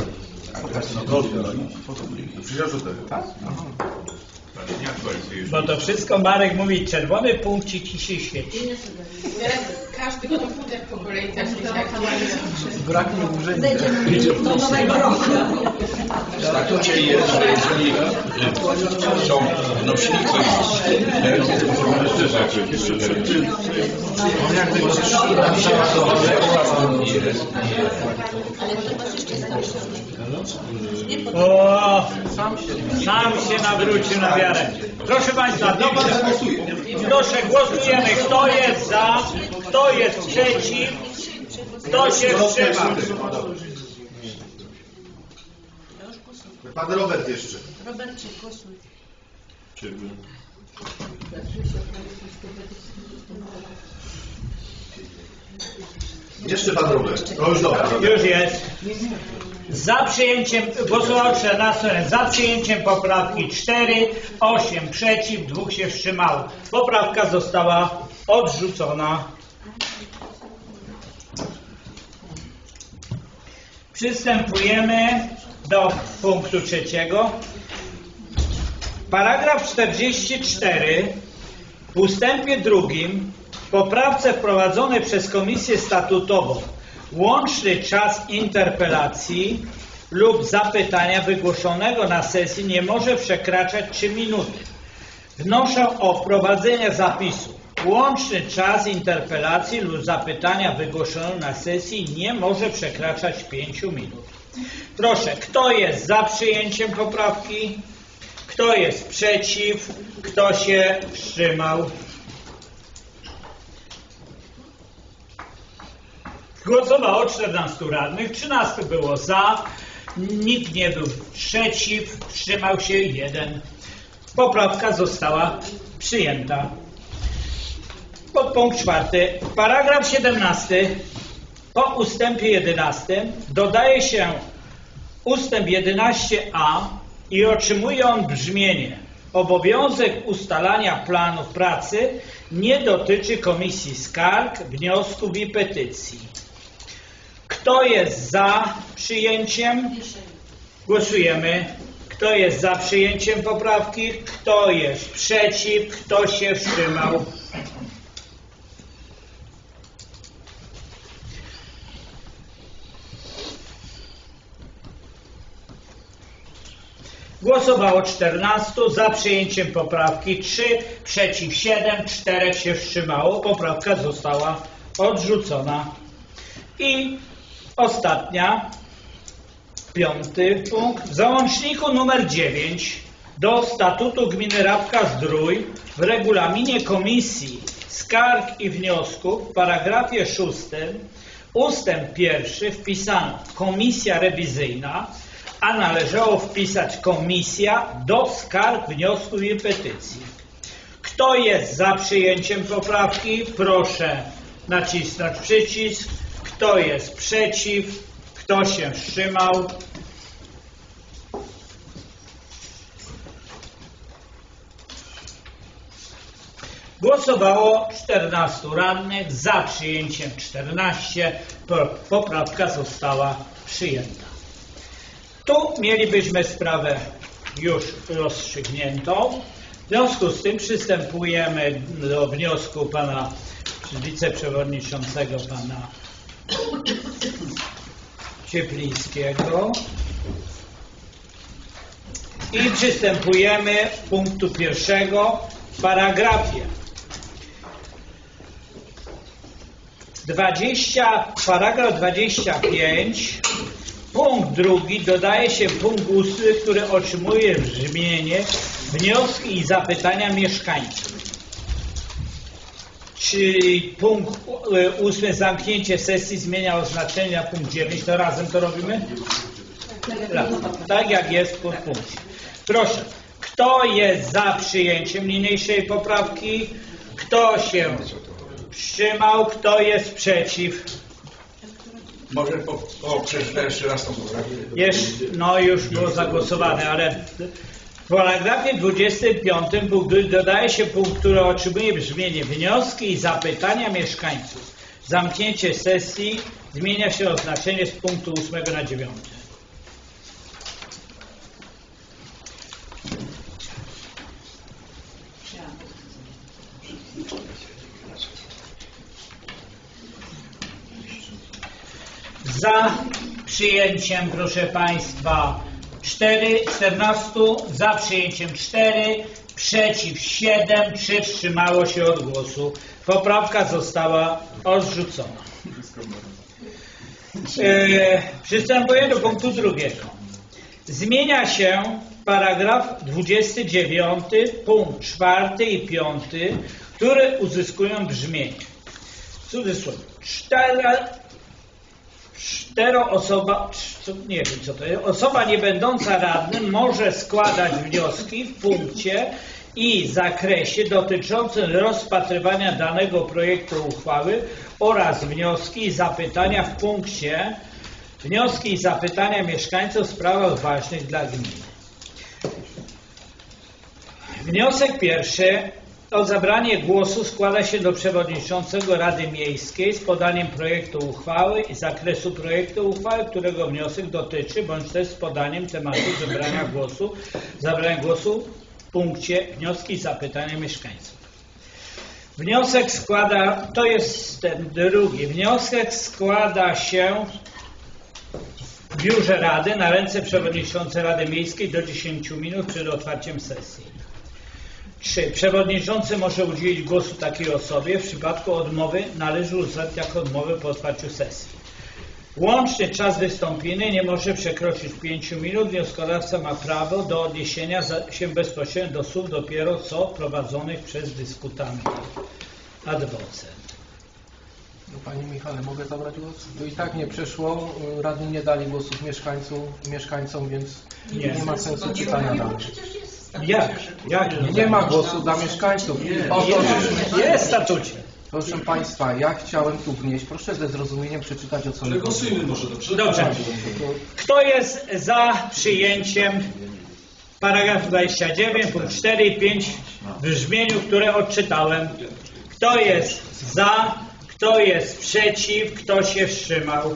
Bo to wszystko Marek mówi, czerwony punkcik ci się świeci. Każdy komputer po kolei tak Braknie urzędu. W statucie jest, że jeżeli są wnosili coś O, sam się nawrócił na wiarę. Proszę Państwa, proszę, głosujemy. Kto jest za, kto jest przeciw, kto się wstrzyma. Pan Robert jeszcze. Robercie, głosuj. Jeszcze pan Robert. To już dobra. Już jest. Za przyjęciem, głosowało 14, za przyjęciem poprawki 4, 8 przeciw, 2 się wstrzymało. Poprawka została odrzucona. Przystępujemy do punktu trzeciego. Paragraf 44 w ustępie drugim w poprawce wprowadzonej przez Komisję Statutową łączny czas interpelacji lub zapytania wygłoszonego na sesji nie może przekraczać 3 minuty. Wnoszę o wprowadzenie zapisu. Łączny czas interpelacji lub zapytania wygłoszonego na sesji nie może przekraczać 5 minut. Proszę, kto jest za przyjęciem poprawki? Kto jest przeciw? Kto się wstrzymał? Głosowało 14 radnych, 13 było za, nikt nie był przeciw, wstrzymał się 1. Poprawka została przyjęta. Podpunkt 4. Paragraf 17. Po ustępie 11 dodaje się ustęp 11a i otrzymuje on brzmienie: obowiązek ustalania planów pracy nie dotyczy Komisji Skarg, Wniosków i Petycji. Kto jest za przyjęciem? Głosujemy. Kto jest za przyjęciem poprawki? Kto jest przeciw? Kto się wstrzymał? Głosowało 14, za przyjęciem poprawki 3, przeciw 7, 4 się wstrzymało. Poprawka została odrzucona. I ostatnia, 5. punkt. W załączniku nr 9 do Statutu Gminy Rabka-Zdrój w regulaminie Komisji Skarg i Wniosków w paragrafie 6 ustęp 1 wpisano komisja rewizyjna, a należało wpisać komisja do skarg, wniosków i petycji. Kto jest za przyjęciem poprawki? Proszę nacisnąć przycisk. Kto jest przeciw? Kto się wstrzymał? Głosowało 14 radnych, za przyjęciem 14. Poprawka została przyjęta. Tu mielibyśmy sprawę już rozstrzygniętą. W związku z tym przystępujemy do wniosku pana wiceprzewodniczącego, pana Cieplińskiego. I przystępujemy do punktu pierwszego w paragrafie paragraf 25, punkt drugi, dodaje się punkt 8, który otrzymuje brzmienie wnioski i zapytania mieszkańców. Czyli punkt 8, zamknięcie sesji, zmienia oznaczenie na punkt 9, to razem to robimy? Tak jak jest w punkcie. Proszę, kto jest za przyjęciem niniejszej poprawki? Kto się wstrzymał? Kto jest przeciw? Może przeczytać jeszcze raz tą poprawkę? No już było zagłosowane, ale w paragrafie 25 dodaje się punkt, który otrzymuje brzmienie wnioski i zapytania mieszkańców. Zamknięcie sesji, zmienia się oznaczenie z punktu 8 na 9. Za przyjęciem, proszę Państwa, 14, za przyjęciem 4, przeciw 7, 3 wstrzymało się od głosu. Poprawka została odrzucona. Przystępuję do punktu drugiego. Zmienia się paragraf 29, punkt 4 i 5, które uzyskują brzmienie. Cudzysłów. Osoba nie będąca radnym może składać wnioski w punkcie i zakresie dotyczącym rozpatrywania danego projektu uchwały oraz wnioski i zapytania w punkcie wnioski i zapytania mieszkańców w sprawach ważnych dla gminy. Wniosek pierwszy o zabranie głosu składa się do przewodniczącego Rady Miejskiej z podaniem projektu uchwały i zakresu projektu uchwały, którego wniosek dotyczy, bądź też z podaniem tematu zabrania głosu w punkcie wnioski i zapytania mieszkańców. Wniosek składa, to jest ten drugi, wniosek składa się w biurze Rady na ręce przewodniczącej Rady Miejskiej do 10 minut przed otwarciem sesji. 3. Przewodniczący może udzielić głosu takiej osobie. W przypadku odmowy należy uznać jako odmowę po otwarciu sesji. Łączny czas wystąpienia nie może przekroczyć 5 minut. Wnioskodawca ma prawo do odniesienia się bezpośrednio do słów dopiero co prowadzonych przez dyskutanta ad vocem. Panie Michale, mogę zabrać głos? To i tak nie przeszło. Radni nie dali głosów mieszkańcom, więc nie ma sensu czytania dalej. Nie ma głosu dla mieszkańców. Jest w statucie. Proszę Państwa, ja chciałem tu wnieść, proszę ze zrozumieniem przeczytać, o co chodzi. Głosujmy może dobrze. Dobrze. Kto jest za przyjęciem paragraf 29, punkt 4 i 5 w brzmieniu, które odczytałem? Kto jest za? Kto jest przeciw? Kto się wstrzymał?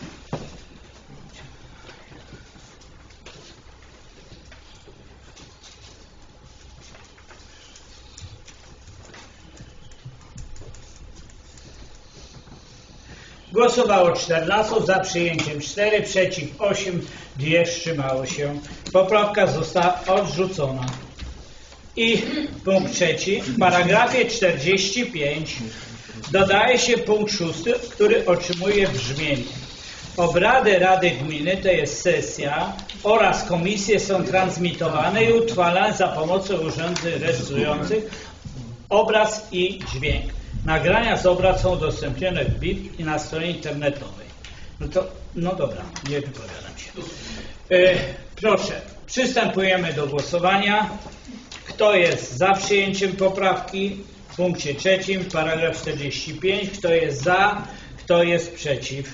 Głosowało 14, za przyjęciem 4, przeciw 8, 2 wstrzymało się. Poprawka została odrzucona. I punkt trzeci. W paragrafie 45 dodaje się punkt 6, który otrzymuje brzmienie. Obrady Rady Gminy, to jest sesja, oraz komisje są transmitowane i utrwalane za pomocą urządzeń rejestrujących obraz i dźwięk. Nagrania z obrad są udostępnione w BIP i na stronie internetowej. No dobra, nie wypowiadam się. Proszę, przystępujemy do głosowania. Kto jest za przyjęciem poprawki w punkcie trzecim, paragraf 45? Kto jest za? Kto jest przeciw?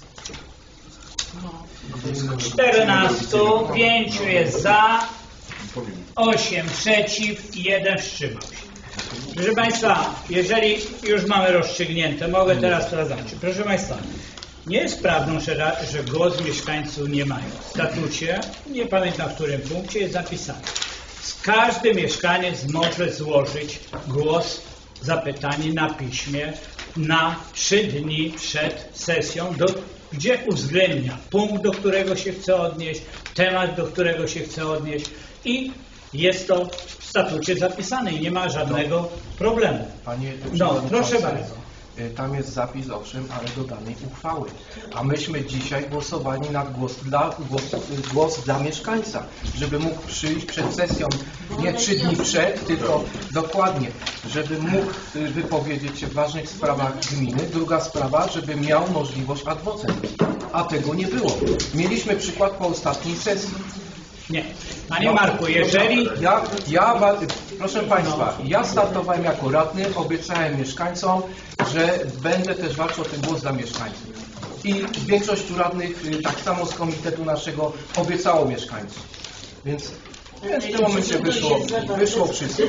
No. 14, 5 jest za, 8 przeciw i 1 wstrzymał się. Proszę Państwa, jeżeli już mamy rozstrzygnięte, mogę teraz sprawdzać. Proszę Państwa, nie jest prawdą, że głos mieszkańców nie mają. W statucie, nie pamiętam w którym punkcie, jest zapisane. Każdy mieszkaniec może złożyć głos, zapytanie na piśmie na 3 dni przed sesją, gdzie uwzględnia punkt, do którego się chce odnieść, temat, do którego się chce odnieść i jest to w statucie zapisane i nie ma żadnego problemu. Panie No, proszę bardzo. Tam jest zapis, owszem, ale do danej uchwały. A myśmy dzisiaj głosowali na głos dla mieszkańca, żeby mógł przyjść przed sesją, nie 3 dni przed, tylko dokładnie, żeby mógł wypowiedzieć się w ważnych sprawach gminy. Druga sprawa, żeby miał możliwość ad vocem. A tego nie było. Mieliśmy przykład po ostatniej sesji. Nie. Panie Marku, jeżeli... Proszę Państwa, ja startowałem jako radny, obiecałem mieszkańcom, że będę też walczył o ten głos dla mieszkańców. I większość radnych, tak samo z komitetu naszego, obiecało mieszkańcom. Więc w tym momencie wyszło wszystko.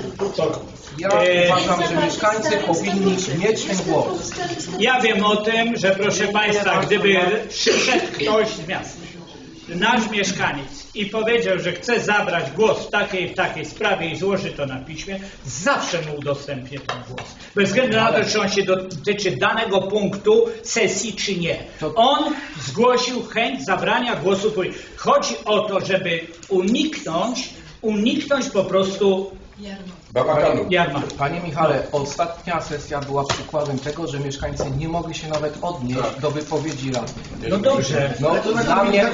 Ja uważam, że mieszkańcy powinni mieć ten głos. Ja wiem o tym, że proszę Państwa, gdyby przyszedł ktoś z miasta, nasz mieszkaniec i powiedział, że chce zabrać głos w takiej sprawie i złoży to na piśmie, zawsze mu udostępnię ten głos. Bez względu na to, czy on się dotyczy danego punktu sesji, czy nie. On zgłosił chęć zabrania głosu. Chodzi o to, żeby uniknąć po prostu jarmarku. Panie Michale, ostatnia sesja była przykładem tego, że mieszkańcy nie mogli się nawet odnieść do wypowiedzi radnych. No dobrze. No, dla mnie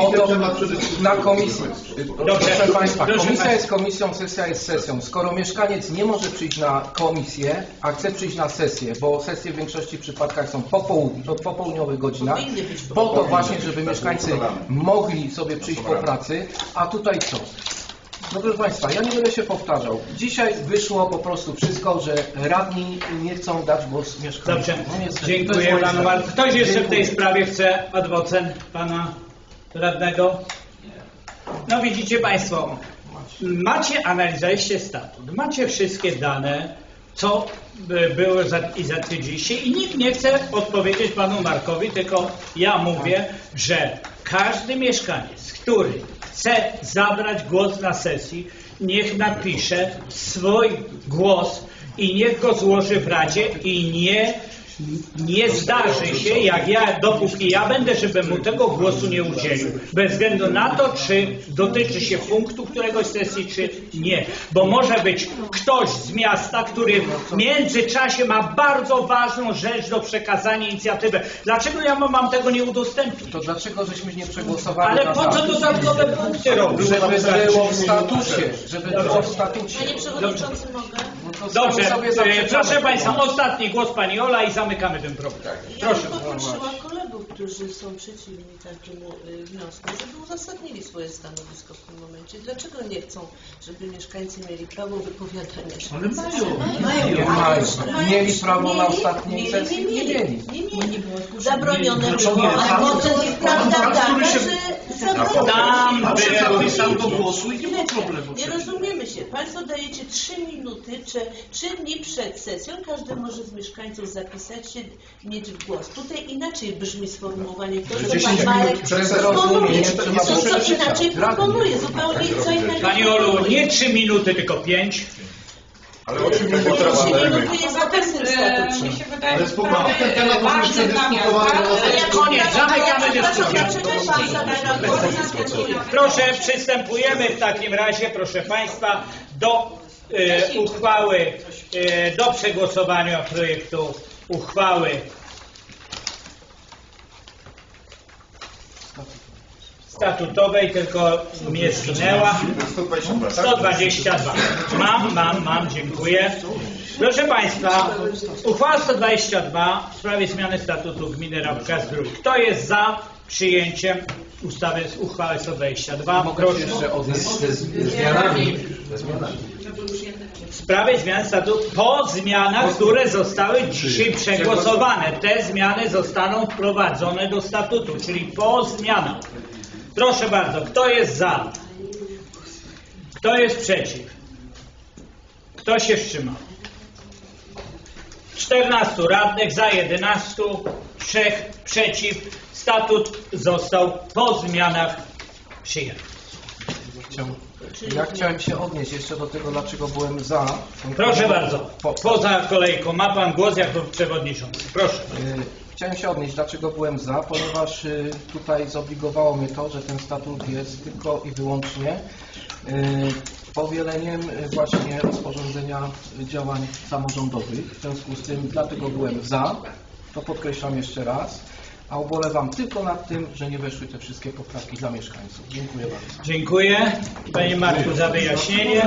na komisji. Proszę Państwa, komisja jest komisją, sesja jest sesją. Skoro mieszkaniec nie może przyjść na komisję, a chce przyjść na sesję, bo sesje w większości przypadkach są po popołudniowych godzinach, po to właśnie, żeby mieszkańcy mogli sobie przyjść po pracy, a tutaj co? No proszę Państwa, ja nie będę się powtarzał. Dzisiaj wyszło po prostu wszystko, że radni nie chcą dać głos mieszkańcom. Dobrze, dziękuję Panu bardzo. Ktoś jeszcze w tej sprawie chce adwocem Pana radnego? No widzicie Państwo, analizowaliście statut, macie wszystkie dane, co było i zatwierdziliście i nikt nie chce odpowiedzieć Panu Markowi, tylko ja mówię, że każdy mieszkaniec, który chce zabrać głos na sesji, niech napisze swój głos i niech go złoży w Radzie i nie zdarzy się, dopóki ja będę, żebym mu tego głosu nie udzielił. Bez względu na to, czy dotyczy się punktu któregoś sesji, czy nie. Bo może być ktoś z miasta, który w międzyczasie ma bardzo ważną rzecz do przekazania, inicjatywę. Dlaczego ja mam tego nie udostępnić? To dlaczego żeśmy nie przegłosowali? Ale po co dodatkowe punkty robić? Żeby było w statucie. Panie Przewodniczący, mogę? Dobrze, proszę Państwa, ostatni głos Pani Ola i zamykamy ten problem. Proszę. Ja poprosiła kolegów, którzy są przeciwni takiemu wniosku, żeby uzasadnili swoje stanowisko w tym momencie. Dlaczego nie chcą, żeby mieszkańcy mieli prawo wypowiadania się? Ale mają. Mieli prawo na ostatniej sesji? Nie mieli. Zabronione było, a potem jest prawda taka, że Tam zapisał do głosu i nie ma problemu. nie rozumiemy się. Państwo dajecie 3 minuty, czy 3 dni przed sesją, każdy może z mieszkańców zapisać się, mieć głos. Tutaj inaczej brzmi sformułowanie. To, co pan Marek proponuje. Co inaczej proponuje, zupełnie co innego. Pani Olu, nie 3 minuty, tylko 5. Ale o czym my potrzebujemy? jest zapisy w statucie. Mi się wydaje, że sprawy ważne dla miasta. Koniec, zamykamy dyskusję. Proszę, przystępujemy w takim razie, proszę Państwa, do uchwały, do przegłosowania projektu uchwały statutowej, tylko mnie zginęła. 122. Mam, dziękuję. Proszę Państwa, uchwała 122 w sprawie zmiany statutu gminy Rabka-Zdrój. Kto jest za przyjęciem uchwały 122? Mogę się jeszcze odnieść ze zmianami. W sprawie zmian statutu po zmianach, które zostały dzisiaj przegłosowane. Te zmiany zostaną wprowadzone do statutu, czyli po zmianach. Proszę bardzo, kto jest za? Kto jest przeciw? Kto się wstrzymał? 14 radnych, za 11, 3 przeciw. Statut został po zmianach przyjęty. Ja chciałem się odnieść jeszcze do tego, dlaczego byłem za. Proszę bardzo, poza kolejką ma Pan głos jako przewodniczący. Proszę. Chciałem się odnieść, dlaczego byłem za, ponieważ tutaj zobligowało mnie to, że ten statut jest tylko i wyłącznie powieleniem właśnie rozporządzenia działań samorządowych. W związku z tym, dlatego byłem za, to podkreślam jeszcze raz, a ubolewam tylko nad tym, że nie weszły te wszystkie poprawki dla mieszkańców. Dziękuję bardzo. Dziękuję Panie Marku za wyjaśnienie.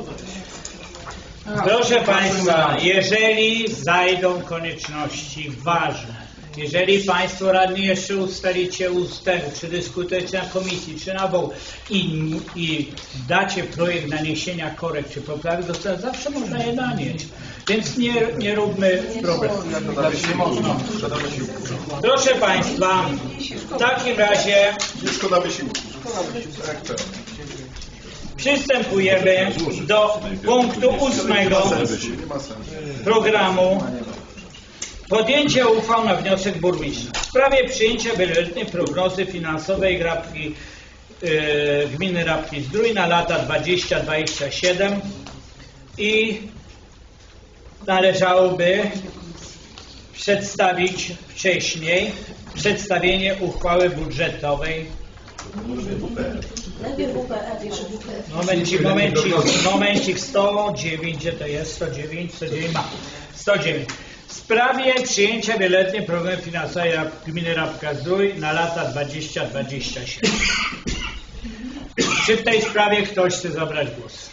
Proszę Państwa, jeżeli zajdą konieczności ważne, jeżeli Państwo radni jeszcze ustalicie ustęp, czy dyskutujecie na komisji, czy na woł i dacie projekt naniesienia korekt czy poprawek, to zawsze można je nanieść. Więc nie róbmy problemu. Proszę Państwa, w takim razie przystępujemy do punktu 8 programu. Podjęcie uchwał na wniosek burmistrza w sprawie przyjęcia wieloletniej prognozy finansowej gminy Rabki-Zdrój na lata 2027 i należałoby przedstawić wcześniej przedstawienie uchwały budżetowej. Momencik, 109, gdzie to jest? 109 ma. 109. W sprawie przyjęcia wieloletniej programu finansowej gminy Rabka-Zdrój na lata 2027. Czy w tej sprawie ktoś chce zabrać głos?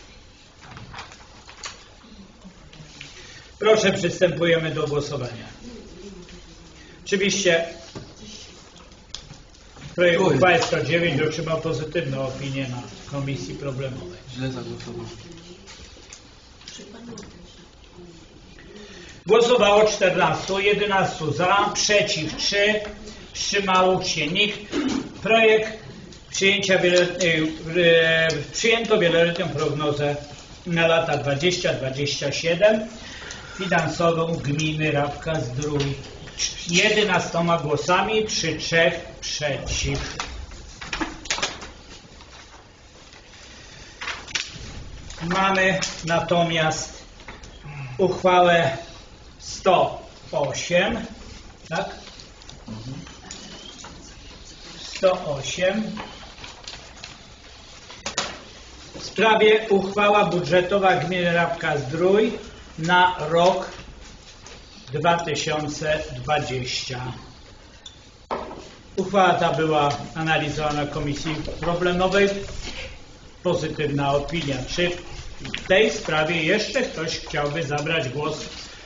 Proszę, przystępujemy do głosowania. Oczywiście projekt uchwały 109 otrzymał pozytywną opinię na komisji problemowej. Źle zagłosowałem. Głosowało 14, 11 za, przeciw 3, wstrzymało się nikt. Projekt przyjęto wieloletnią prognozę na lata 2027 finansową gminy Rabka-Zdrój 11 głosami przy 3 przeciw. Mamy natomiast uchwałę 108, tak? 108 w sprawie uchwała budżetowa gminy Rabka-Zdrój na rok 2020. Uchwała ta była analizowana w komisji problemowej. Pozytywna opinia. Czy w tej sprawie jeszcze ktoś chciałby zabrać głos?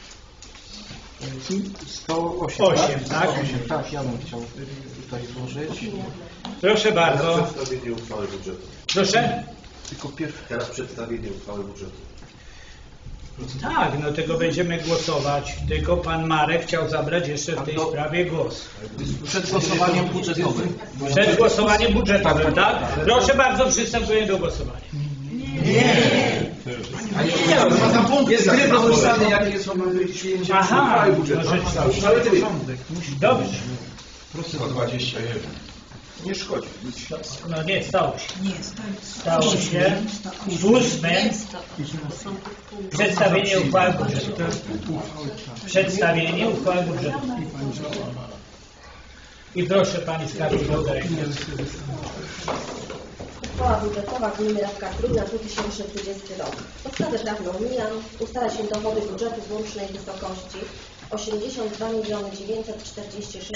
108, tak? Tak, ja bym chciał tutaj złożyć. Proszę bardzo. Teraz przedstawienie uchwały budżetu. Proszę? Teraz przedstawienie uchwały budżetu. Tak, no tego będziemy głosować. Tylko pan Marek chciał zabrać jeszcze w tej sprawie głos. Przed głosowaniem budżetowym. Przed głosowaniem budżetowym, tak? Proszę bardzo, przystępujemy do głosowania. Jest tryb rozpisany, jakie są przyjęcie uchwały budżetowej. Dobrze. 121. Nie szkodzi. No nie, stało się. Stało się. 8. Przedstawienie uchwały budżetowej. Przedstawienie uchwały budżetowej. I proszę pani skarbnik o dyrektor. Uchwała budżetowa gminy Rabka-Zdrój na 2020 rok. Podstawę prawną zmian ustala się dochody budżetu w łącznej wysokości 82 946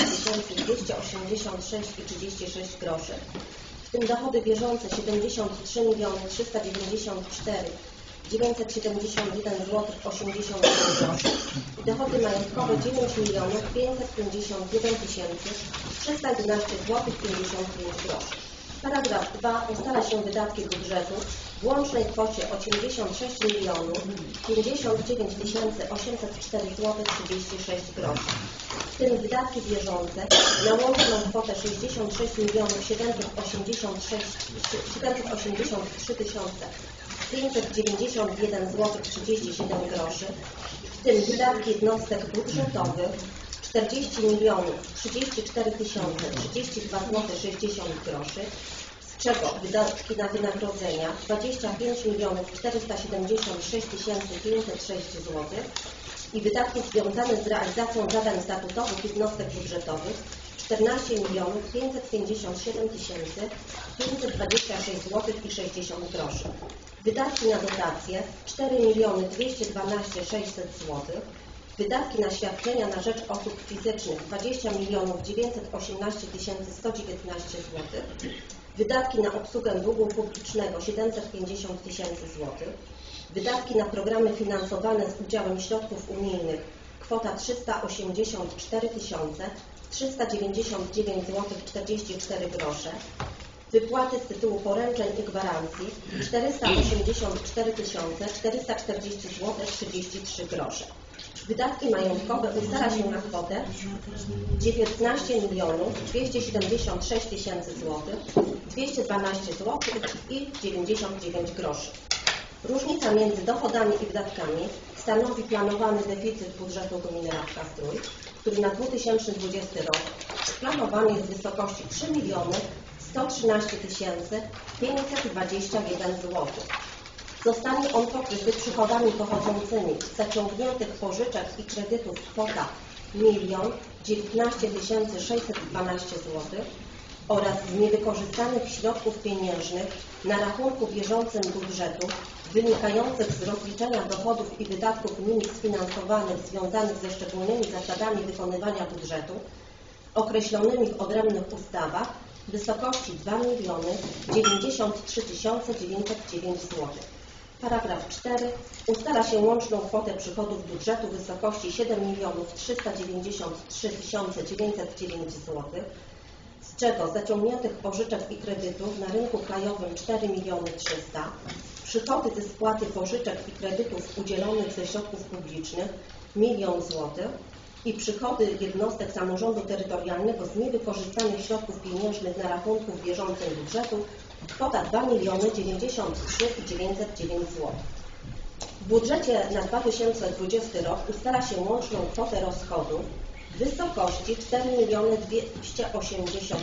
286,36 groszy. W tym dochody bieżące 73 394 971 zł 87 groszy. Dochody majątkowe 9 551 311 zł 55 groszy. Paragraf 2 ustala się wydatki budżetu w łącznej kwocie 86 059 804 zł 36 groszy. W tym wydatki bieżące na łączną kwotę 66 783 591 zł 37 groszy, w tym wydatki jednostek budżetowych 40 034 032 zł 60 groszy, z czego wydatki na wynagrodzenia 25 476 506 zł i wydatki związane z realizacją zadań statutowych jednostek budżetowych 14 557 526 zł i 60 groszy. Wydatki na dotacje 4 212 600 zł. Wydatki na świadczenia na rzecz osób fizycznych 20 918 119 zł. Wydatki na obsługę długu publicznego 750 000 zł. Wydatki na programy finansowane z udziałem środków unijnych kwota 384 399 zł 44 grosze. Wypłaty z tytułu poręczeń i gwarancji 484 440 zł 33 grosze. Wydatki majątkowe ustala się na kwotę 19 276 000 zł, 212 zł i 99 groszy. Różnica między dochodami i wydatkami stanowi planowany deficyt budżetu gminy Rawka-Zdrój, który na 2020 rok planowany jest w wysokości 3 113 521 zł. Zostanie on pokryty przychodami pochodzącymi z zaciągniętych pożyczek i kredytów kwota 1 019 612 zł oraz z niewykorzystanych środków pieniężnych na rachunku bieżącym budżetu wynikających z rozliczenia dochodów i wydatków nimi sfinansowanych związanych ze szczególnymi zasadami wykonywania budżetu określonymi w odrębnych ustawach w wysokości 2 093 909 zł. Paragraf 4. Ustala się łączną kwotę przychodów budżetu w wysokości 7 393 909 zł, z czego zaciągniętych pożyczek i kredytów na rynku krajowym 4 300 000, przychody ze spłaty pożyczek i kredytów udzielonych ze środków publicznych 1 000 000 zł i przychody jednostek samorządu terytorialnego z niewykorzystanych środków pieniężnych na rachunku bieżącym budżetu kwota 2 093 909 zł. W budżecie na 2020 rok ustala się łączną kwotę rozchodów w wysokości 4 280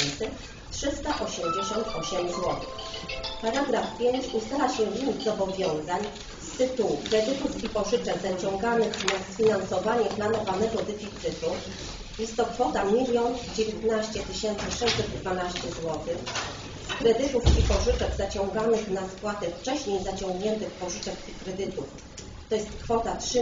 388 zł. Paragraf 5 ustala się limit zobowiązań z tytułu kredytów i pożyczek zaciąganych na sfinansowanie planowanego deficytu. Jest to kwota 1 019 612 zł. Z kredytów i pożyczek zaciąganych na spłatę wcześniej zaciągniętych pożyczek i kredytów. To jest kwota 3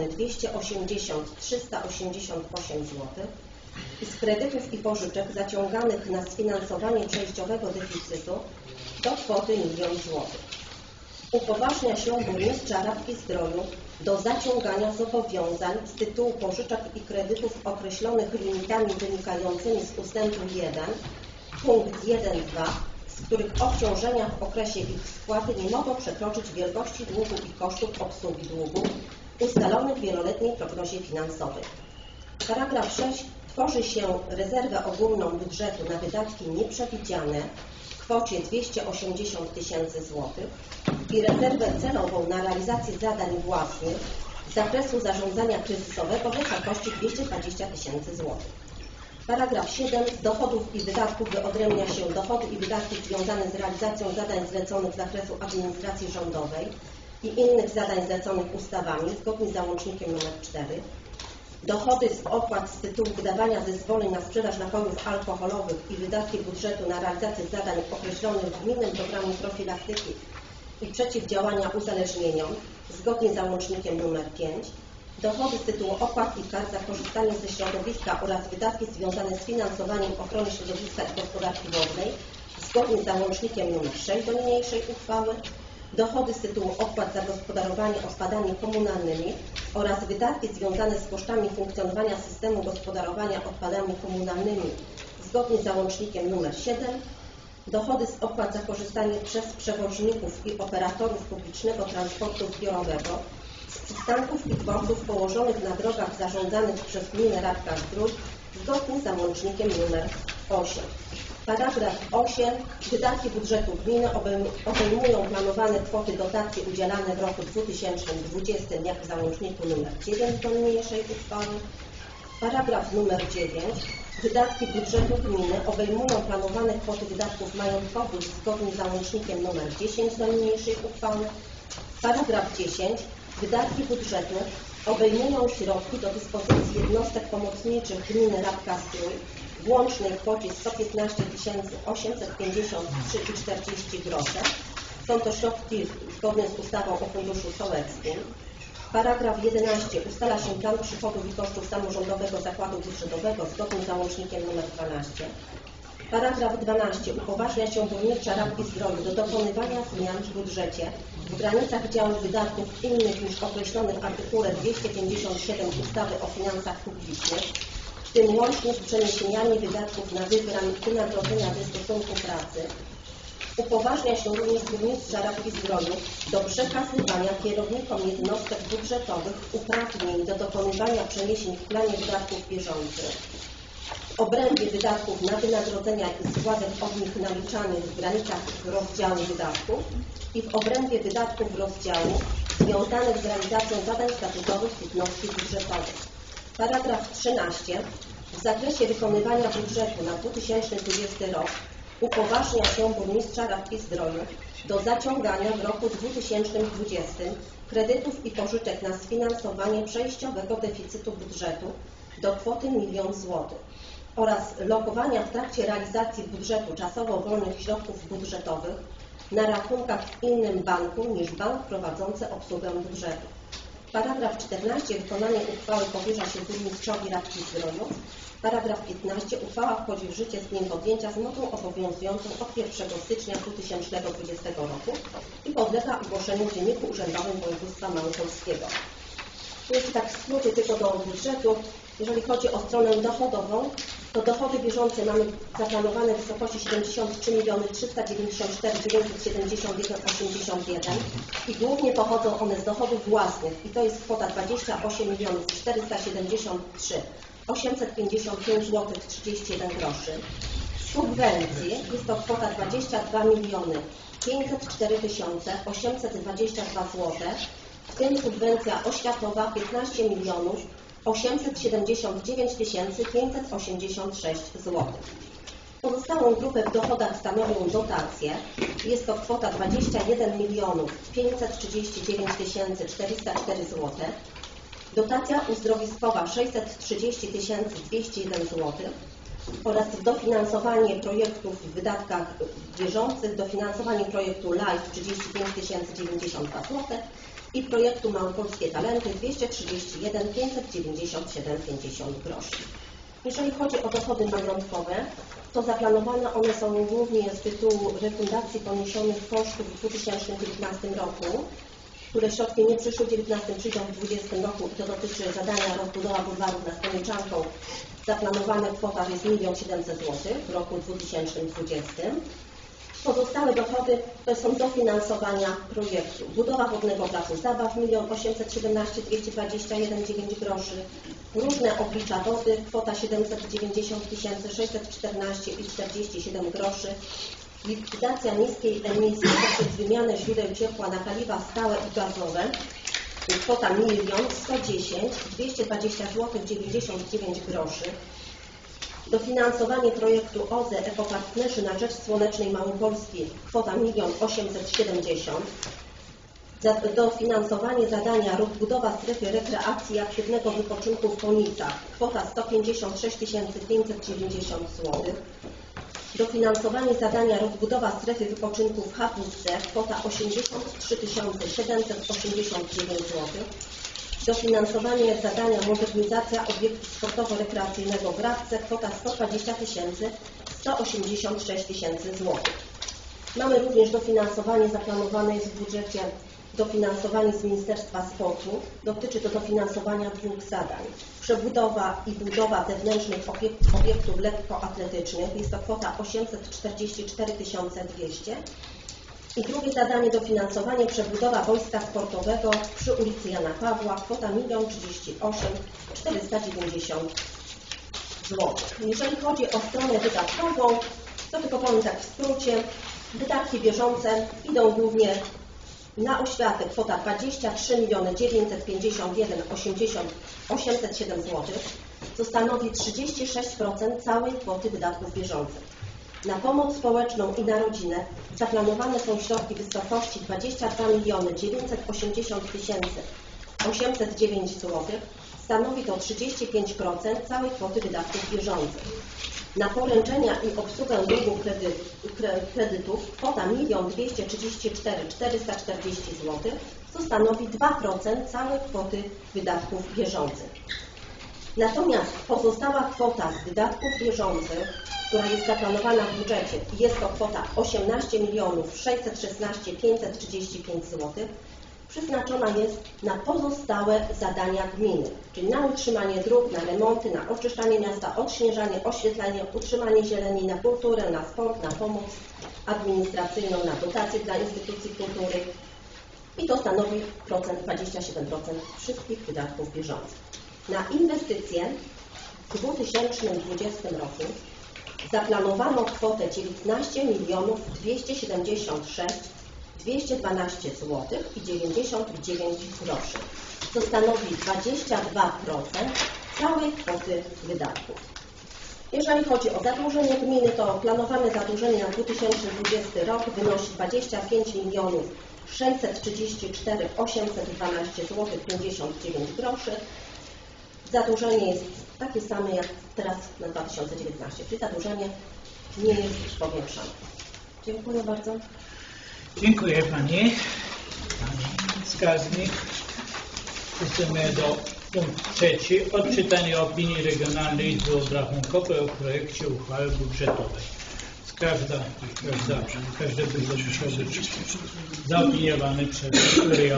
280 388 zł. I z kredytów i pożyczek zaciąganych na sfinansowanie przejściowego deficytu do kwoty 1 000 000 zł. Upoważnia się burmistrza Rawki-Zdroju do zaciągania zobowiązań z tytułu pożyczek i kredytów określonych limitami wynikającymi z ustępu 1, punkt 1-2, z których obciążenia w okresie ich spłaty nie mogą przekroczyć wielkości długu i kosztów obsługi długu ustalonych w wieloletniej prognozie finansowej. Paragraf 6. Tworzy się rezerwę ogólną budżetu na wydatki nieprzewidziane w kwocie 280 000 zł i rezerwę celową na realizację zadań własnych z zakresu zarządzania kryzysowego w wysokości 220 000 zł. Paragraf 7. Z dochodów i wydatków wyodrębnia się dochody i wydatki związane z realizacją zadań zleconych z zakresu administracji rządowej i innych zadań zleconych ustawami zgodnie z załącznikiem nr 4. Dochody z opłat z tytułu wydawania zezwoleń na sprzedaż napojów alkoholowych i wydatki budżetu na realizację zadań określonych w gminnym programie profilaktyki i przeciwdziałania uzależnieniom zgodnie z załącznikiem nr 5. Dochody z tytułu opłat i kar za korzystanie ze środowiska oraz wydatki związane z finansowaniem ochrony środowiska i gospodarki wodnej zgodnie z załącznikiem nr 6 do niniejszej uchwały. Dochody z tytułu opłat za gospodarowanie odpadami komunalnymi oraz wydatki związane z kosztami funkcjonowania systemu gospodarowania odpadami komunalnymi zgodnie z załącznikiem nr 7. Dochody z opłat za korzystanie przez przewoźników i operatorów publicznego transportu zbiorowego z przystanków i dworców położonych na drogach zarządzanych przez gminę Rawka-Zdrój zgodnie z załącznikiem nr 8. Paragraf 8. Wydatki budżetu gminy obejmują planowane kwoty dotacji udzielane w roku 2020, jak w załączniku nr 9 do niniejszej uchwały. Paragraf nr 9. Wydatki budżetu gminy obejmują planowane kwoty wydatków majątkowych zgodnie z załącznikiem nr 10 do niniejszej uchwały. Paragraf 10. Wydatki budżetu obejmują środki do dyspozycji jednostek pomocniczych gminy Rabka-Zdrój w łącznej kwocie 115 853,40 groszy. Są to środki zgodnie z ustawą o Funduszu Sołeckim. Paragraf 11. Ustala się plan przychodów i kosztów samorządowego zakładu budżetowego zgodnie z załącznikiem nr 12. Paragraf 12. Upoważnia się burmistrza Rabki Zdroju do dokonywania zmian w budżecie w granicach działów wydatków innych niż określonych w artykule 257 ustawy o finansach publicznych, w tym łącznie z przeniesieniami wydatków na wynagrodzenia ze stosunku pracy. Upoważnia się również burmistrza Rabki Zdroju do przekazywania kierownikom jednostek budżetowych uprawnień do dokonywania przeniesień w planie wydatków bieżących. W obrębie wydatków na wynagrodzenia i składek od nich naliczanych w granicach rozdziału wydatków i w obrębie wydatków rozdziału związanych z realizacją zadań statutowych jednostki budżetowej. Paragraf 13. W zakresie wykonywania budżetu na 2020 rok upoważnia się burmistrza Rabki Zdroju do zaciągania w roku 2020 kredytów i pożyczek na sfinansowanie przejściowego deficytu budżetu do kwoty 1 000 000 zł oraz lokowania w trakcie realizacji budżetu czasowo wolnych środków budżetowych na rachunkach w innym banku niż bank prowadzący obsługę budżetu. Paragraf 14. Wykonanie uchwały powierza się burmistrzowi Rabki Zdroju. Paragraf 15. Uchwała wchodzi w życie z dniem podjęcia z mocą obowiązującą od 1 stycznia 2020 roku i podlega ogłoszeniu w Dzienniku Urzędowym Województwa Małopolskiego. Jeszcze tak w skrócie tylko do budżetu. Jeżeli chodzi o stronę dochodową, to dochody bieżące mamy zaplanowane w wysokości 73 394 971,81 i głównie pochodzą one z dochodów własnych i to jest kwota 28 473 855 zł 31 groszy. Subwencji jest to kwota 22 504 822 zł, w tym subwencja oświatowa 15 879 586 zł. Pozostałą grupę w dochodach stanowią dotacje. Jest to kwota 21 539 404 zł. Dotacja uzdrowiskowa 630 201 zł oraz dofinansowanie projektów w wydatkach bieżących, dofinansowanie projektu LIFE 35 092 zł i projektu Małopolskie Talenty 231 597,50 groszy. Jeżeli chodzi o dochody majątkowe, to zaplanowane one są głównie z tytułu refundacji poniesionych kosztów w 2019 roku, które środki nie przyszły w 2019, przyjdą w 2020 roku i to dotyczy zadania rozbudowa bulwarów nad Konieczanką. Zaplanowana kwota jest 1 700 000 w roku 2020. Pozostałe dochody to są dofinansowania projektu. Budowa wodnego placu zabaw 1 817 221,9 groszy. Różne oblicza wody kwota 790 614,47 groszy. Likwidacja niskiej emisji poprzez wymianę źródeł ciepła na paliwa stałe i gazowe. Kwota 1 110 220 zł 99 groszy. Dofinansowanie projektu OZE Ekopartnerzy na rzecz Słonecznej Małopolski kwota 1 870 000. Dofinansowanie zadania rozbudowa strefy rekreacji i aktywnego wypoczynku w Konicach kwota 156 590 zł. Dofinansowanie zadania rozbudowa strefy wypoczynku w Chapówce kwota 83 789 zł. Dofinansowanie zadania modernizacja obiektu sportowo-rekreacyjnego w Rabce kwota 120 186 000 zł. Mamy również dofinansowanie zaplanowane jest w budżecie dofinansowanie z Ministerstwa Sportu. Dotyczy to dofinansowania 2 zadań. Przebudowa i budowa zewnętrznych obiektów lekkoatletycznych. Jest to kwota 844 200. I drugie zadanie dofinansowanie przebudowa wojska sportowego przy ulicy Jana Pawła. Kwota 1 038 490 zł. Jeżeli chodzi o stronę wydatkową, To tylko powiem tak w skrócie. Wydatki bieżące idą głównie na oświatę, kwota 23 951 807 zł, co stanowi 36% całej kwoty wydatków bieżących. Na pomoc społeczną i na rodzinę zaplanowane są środki w wysokości 22 980 809 zł. Stanowi to 35% całej kwoty wydatków bieżących. Na poręczenia i obsługę długu kredytów kwota 1 234 440 zł, co stanowi 2% całej kwoty wydatków bieżących. Natomiast pozostała kwota z wydatków bieżących, która jest zaplanowana w budżecie, jest to kwota 18 616 535 zł, przeznaczona jest na pozostałe zadania gminy, czyli na utrzymanie dróg, na remonty, na oczyszczanie miasta, odśnieżanie, oświetlenie, utrzymanie zieleni, na kulturę, na sport, na pomoc administracyjną, na dotacje dla instytucji kultury i to stanowi 27% wszystkich wydatków bieżących. Na inwestycje w 2020 roku zaplanowano kwotę 19 276 212 zł i 99 groszy, co stanowi 22% całej kwoty wydatków. Jeżeli chodzi o zadłużenie gminy, to planowane zadłużenie na 2020 rok wynosi 25 634 812 zł 59 groszy. Zadłużenie jest takie same jak teraz na 2019, czyli zadłużenie nie jest powiększane. Dziękuję bardzo. Dziękuję Pani Skarbnik. Przystępujemy do punktu 3. Odczytanie opinii Regionalnej Izby Obrachunkowej o projekcie uchwały budżetowej. Każdy budżet musiał być zaopiniowany przez RIO.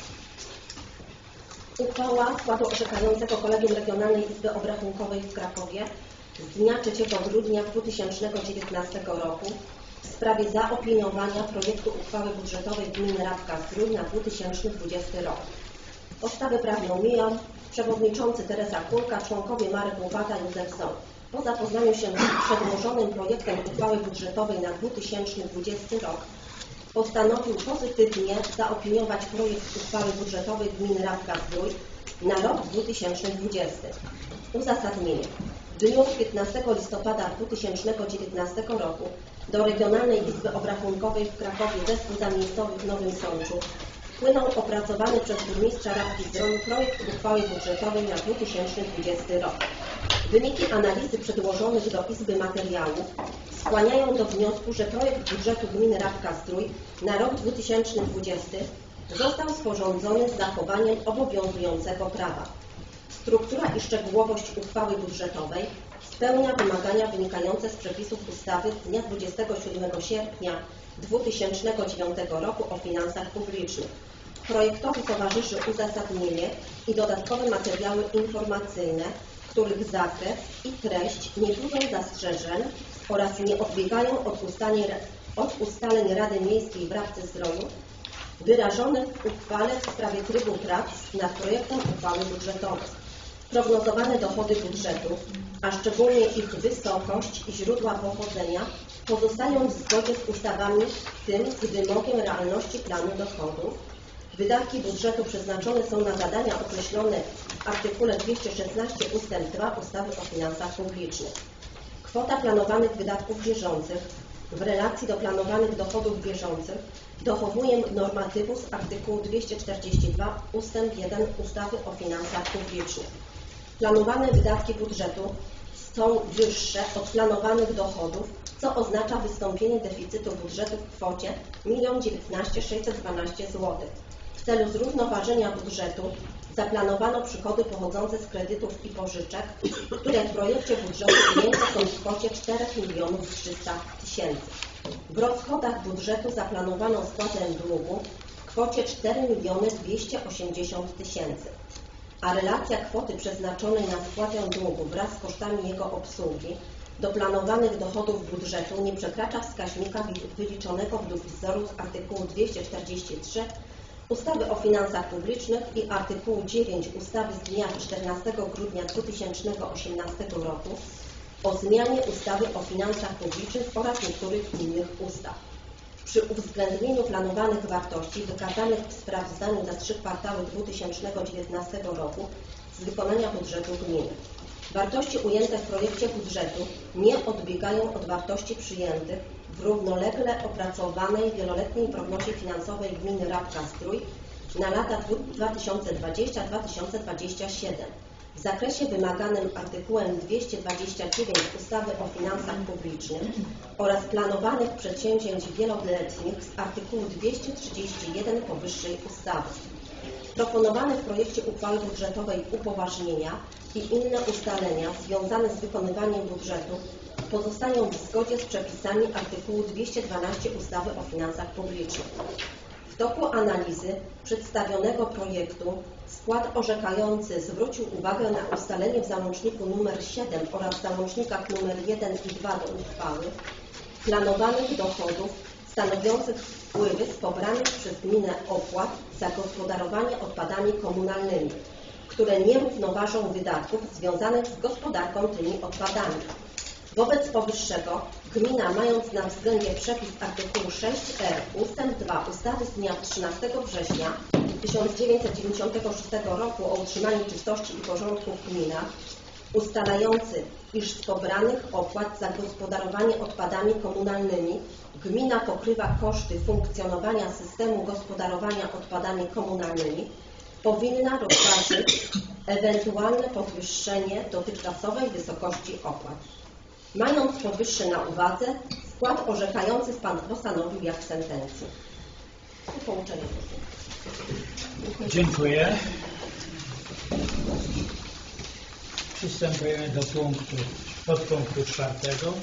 Uchwała składu orzekającego Kolegium Regionalnej Izby Obrachunkowej w Krakowie z dnia 3 grudnia 2019 roku w sprawie zaopiniowania projektu uchwały budżetowej gminy Rawka-Zdrój na 2020 rok. Podstawę prawną miją przewodniczący Teresa Kulka, członkowie Marek Łopata i Józef Ząb. Po zapoznaniu się z przedłożonym projektem uchwały budżetowej na 2020 rok postanowił pozytywnie zaopiniować projekt uchwały budżetowej gminy Rawka-Zdrój na rok 2020. Uzasadnienie. W dniu 15 listopada 2019 roku do Regionalnej Izby Obrachunkowej w Krakowie Zespół Zamiejscowy w Nowym Sączu wpłynął opracowany przez burmistrza Rawki-Zdroju projekt uchwały budżetowej na 2020 rok. Wyniki analizy przedłożonych do Izby materiałów skłaniają do wniosku, że projekt budżetu gminy Rawka-Zdrój na rok 2020 został sporządzony z zachowaniem obowiązującego prawa. Struktura i szczegółowość uchwały budżetowej spełnia wymagania wynikające z przepisów ustawy z dnia 27 sierpnia 2009 roku o finansach publicznych. Projektowi towarzyszy uzasadnienie i dodatkowe materiały informacyjne, których zakres i treść nie budzą zastrzeżeń oraz nie odbiegają od ustaleń Rady Miejskiej w Rawce-Zdroju wyrażonych w uchwale w sprawie trybu prac nad projektem uchwały budżetowej. Prognozowane dochody budżetu, a szczególnie ich wysokość i źródła pochodzenia, pozostają w zgodzie z ustawami, w tym z wymogiem realności planu dochodów. Wydatki budżetu przeznaczone są na zadania określone w artykule 216 ust. 2 ustawy o finansach publicznych. Kwota planowanych wydatków bieżących w relacji do planowanych dochodów bieżących dochowuje normatywu z artykułu 242 ust. 1 ustawy o finansach publicznych. Planowane wydatki budżetu są wyższe od planowanych dochodów, co oznacza wystąpienie deficytu budżetu w kwocie 1 19 612 zł. W celu zrównoważenia budżetu zaplanowano przychody pochodzące z kredytów i pożyczek, które w projekcie budżetu ujęte są w kwocie 4 300 000. W rozchodach budżetu zaplanowano spłatę długu w kwocie 4 280 000, a relacja kwoty przeznaczonej na spłatę długu wraz z kosztami jego obsługi do planowanych dochodów budżetu nie przekracza wskaźnika wyliczonego według wzoru z artykułu 243 ustawy o finansach publicznych i artykułu 9 ustawy z dnia 14 grudnia 2018 roku o zmianie ustawy o finansach publicznych oraz niektórych innych ustaw. Przy uwzględnieniu planowanych wartości wykazanych w sprawozdaniu za 3 kwartały 2019 roku z wykonania budżetu gminy. Wartości ujęte w projekcie budżetu nie odbiegają od wartości przyjętych w równolegle opracowanej wieloletniej prognozie finansowej gminy Rabka-Zdrój na lata 2020-2027 w zakresie wymaganym artykułem 229 ustawy o finansach publicznych oraz planowanych przedsięwzięć wieloletnich z artykułu 231 powyższej ustawy. Proponowane w projekcie uchwały budżetowej upoważnienia i inne ustalenia związane z wykonywaniem budżetu pozostają w zgodzie z przepisami artykułu 212 ustawy o finansach publicznych. W toku analizy przedstawionego projektu skład orzekający zwrócił uwagę na ustalenie w załączniku nr 7 oraz w załącznikach nr 1 i 2 do uchwały planowanych dochodów stanowiących wpływy z pobranych przez gminę opłat za gospodarowanie odpadami komunalnymi, które nie równoważą wydatków związanych z gospodarką tymi odpadami. Wobec powyższego gmina, mając na względzie przepis artykułu 6r ust. 2 ustawy z dnia 13 września 1996 roku o utrzymaniu czystości i porządku w gminach, ustalający, iż z pobranych opłat za gospodarowanie odpadami komunalnymi gmina pokrywa koszty funkcjonowania systemu gospodarowania odpadami komunalnymi, powinna rozważyć ewentualne podwyższenie dotychczasowej wysokości opłat. Mając powyższe na uwadze, skład orzekający postanowił jak w sentencji. Pouczenie. Dziękuję. Przystępujemy do podpunktu 4.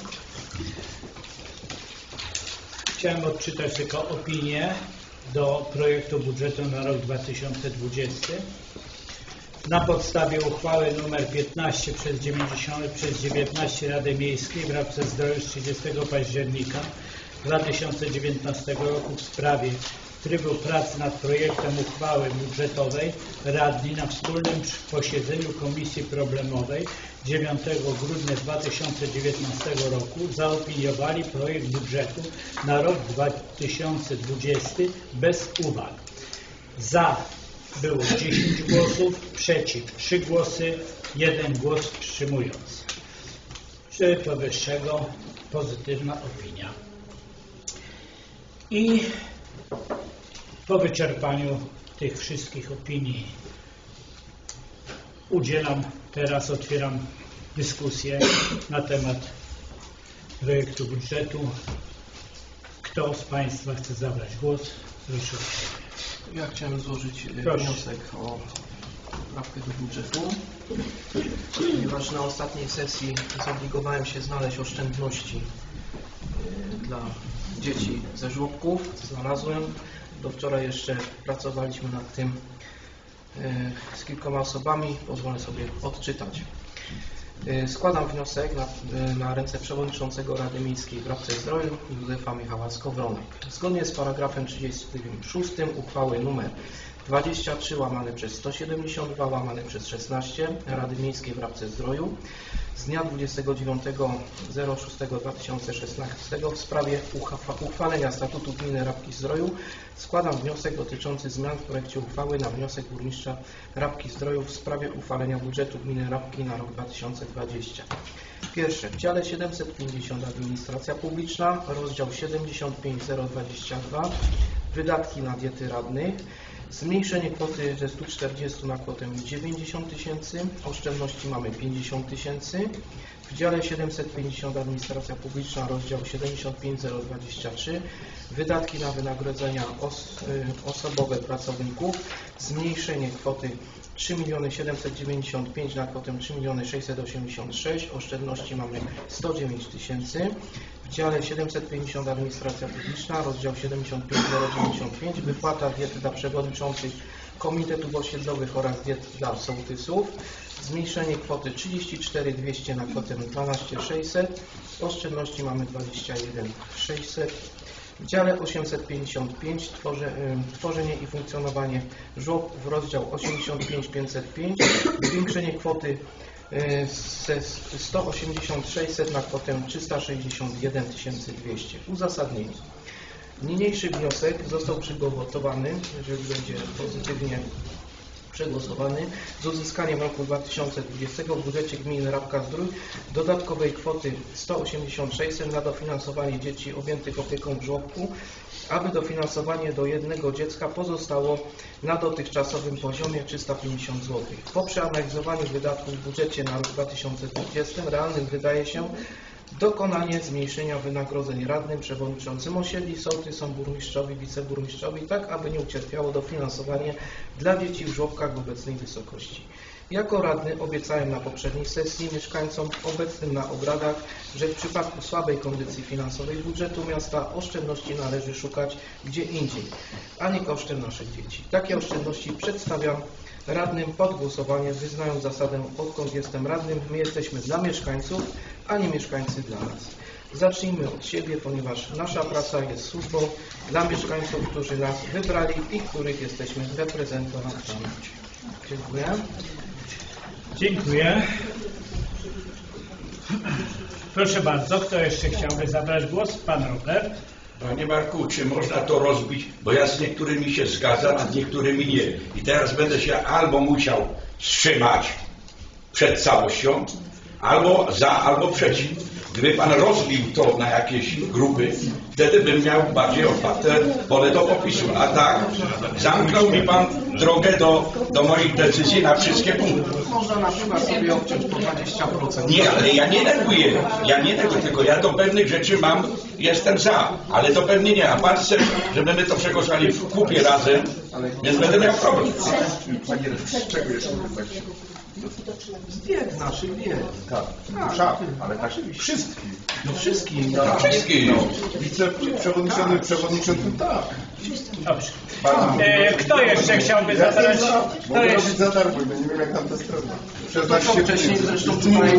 Chciałem odczytać tylko opinię do projektu budżetu na rok 2020. Na podstawie uchwały nr 15 przez 19 Rady Miejskiej w Rabce-Zdroju z 30 października 2019 roku w sprawie trybu prac nad projektem uchwały budżetowej radni na wspólnym posiedzeniu Komisji Problemowej 9 grudnia 2019 roku zaopiniowali projekt budżetu na rok 2020 bez uwag. Za było 10 głosów, przeciw 3 głosy, 1 głos wstrzymujący. Przy powyższego pozytywna opinia. I po wyczerpaniu tych wszystkich opinii otwieram dyskusję na temat projektu budżetu. Kto z Państwa chce zabrać głos? Proszę. Ja chciałem złożyć wniosek o poprawkę do budżetu, ponieważ na ostatniej sesji zobligowałem się znaleźć oszczędności dla dzieci ze żłobków. Znalazłem. Do wczoraj jeszcze pracowaliśmy nad tym z kilkoma osobami. Pozwolę sobie odczytać. Składam wniosek na ręce przewodniczącego Rady Miejskiej w Rabce-Zdroju Józefa Michała Skowronek. Zgodnie z paragrafem 36 uchwały nr 23/172/16 Rady Miejskiej w Rabce-Zdroju z dnia 29.06.2016 w sprawie uchwalenia statutu gminy Rabki-Zdroju składam wniosek dotyczący zmian w projekcie uchwały na wniosek burmistrza Rabki-Zdroju w sprawie uchwalenia budżetu gminy Rabki na rok 2020. Pierwsze, w dziale 750 Administracja Publiczna, rozdział 75022 Wydatki na diety radnych. Zmniejszenie kwoty ze 140 na kwotę 90 tysięcy, oszczędności mamy 50 tysięcy. W dziale 750 Administracja Publiczna, rozdział 75023 Wydatki na wynagrodzenia osobowe pracowników. Zmniejszenie kwoty 3 795 na kwotę 3 686, oszczędności mamy 109 tysięcy. W dziale 750 Administracja Publiczna, rozdział 75095 Wypłata diety dla przewodniczących komitetów osiedlowych oraz diet dla sołtysów. Zmniejszenie kwoty 34 200 na kwotę 12 600, oszczędności mamy 21 600. W dziale 855 tworzenie i funkcjonowanie żłobków, rozdział 85 505 zwiększenie kwoty ze 186 na kwotę 361 200. Uzasadnienie. Niniejszy wniosek został przygotowany, jeżeli będzie pozytywnie przegłosowany, z uzyskaniem roku 2020 w budżecie gminy Rabka-Zdrój dodatkowej kwoty 186 na dofinansowanie dzieci objętych opieką w żłobku, aby dofinansowanie do jednego dziecka pozostało na dotychczasowym poziomie 350 zł. Po przeanalizowaniu wydatków w budżecie na rok 2020 realnym wydaje się dokonanie zmniejszenia wynagrodzeń radnym, przewodniczącym osiedli, sołtysom, burmistrzowi, wiceburmistrzowi, tak aby nie ucierpiało dofinansowanie dla dzieci w żłobkach w obecnej wysokości. Jako radny obiecałem na poprzedniej sesji mieszkańcom obecnym na obradach, że w przypadku słabej kondycji finansowej budżetu miasta oszczędności należy szukać gdzie indziej, a nie kosztem naszych dzieci. Takie oszczędności przedstawiam radnym pod głosowanie, wyznając zasadę, odkąd jestem radnym, my jesteśmy dla mieszkańców, a nie mieszkańcy dla nas. Zacznijmy od siebie, ponieważ nasza praca jest służbą dla mieszkańców, którzy nas wybrali i których jesteśmy reprezentantami. Dziękuję. Dziękuję. Proszę bardzo, kto jeszcze chciałby zabrać głos? Pan Robert. Panie Marku, czy można to rozbić? Bo ja z niektórymi się zgadzam, a z niektórymi nie. I teraz będę się albo musiał wstrzymać przed całością, albo za, albo przeciw. Gdyby Pan rozbił to na jakieś grupy, wtedy bym miał bardziej otwarte pole do popisu. A tak, zamknął mi Pan drogę do moich decyzji na wszystkie punkty. Można na przykład sobie obciąć po 20%. Nie, ale ja nie neguję, tylko ja do pewnych rzeczy jestem za, ale to pewnie nie. A Pan chce, żeby my to przegłosowali w kupie razem, więc będę miał problem. Czego jeszcze Wiek naszych wiek. Tak, ale tak wszystkich. No wszystkich. Wszystkich. Przewodniczący, tak. Dobrze. Kto jeszcze chciałby zabrać? Mogę robić za darmo, nie wiem jak tam ta strona. Przeznaczcie wcześniej zresztą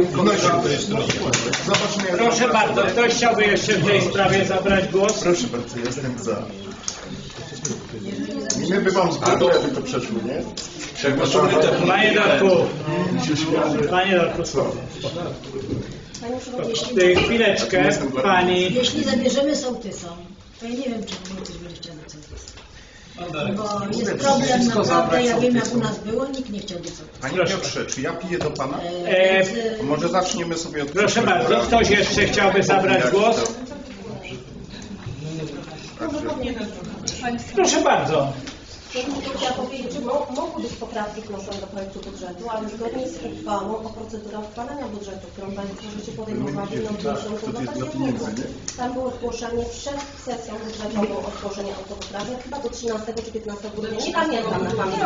Zobaczmy. Proszę bardzo, ktoś chciałby jeszcze w tej sprawie zabrać głos? Proszę bardzo, jestem za. My by wam zgodło, jakby to przeszło, nie? Panie Darku, chwileczkę, pani... Jeśli zabierzemy sołtysom, to ja nie wiem, czy ktoś będzie chciał być sołtysem. Bo jest problem naprawdę, ja wiem jak u nas było, nikt nie chciał być sołtysem. Panie Piotrze, czy ja piję do Pana? Może zaczniemy sobie od... Proszę bardzo, ktoś jeszcze chciałby zabrać głos? Proszę bardzo. Ja powiedzieć, że mogą być poprawki wnoszone do projektu budżetu, ale zgodnie z uchwałą o procedurach uchwalania budżetu, którą Państwo żeście podejmowali na miesiącu do października. Tam było zgłoszenie przed sesją budżetową o zgłoszenie autopoprawek, chyba do 13 czy 15 grudnia. Nie pamiętam na pamięć.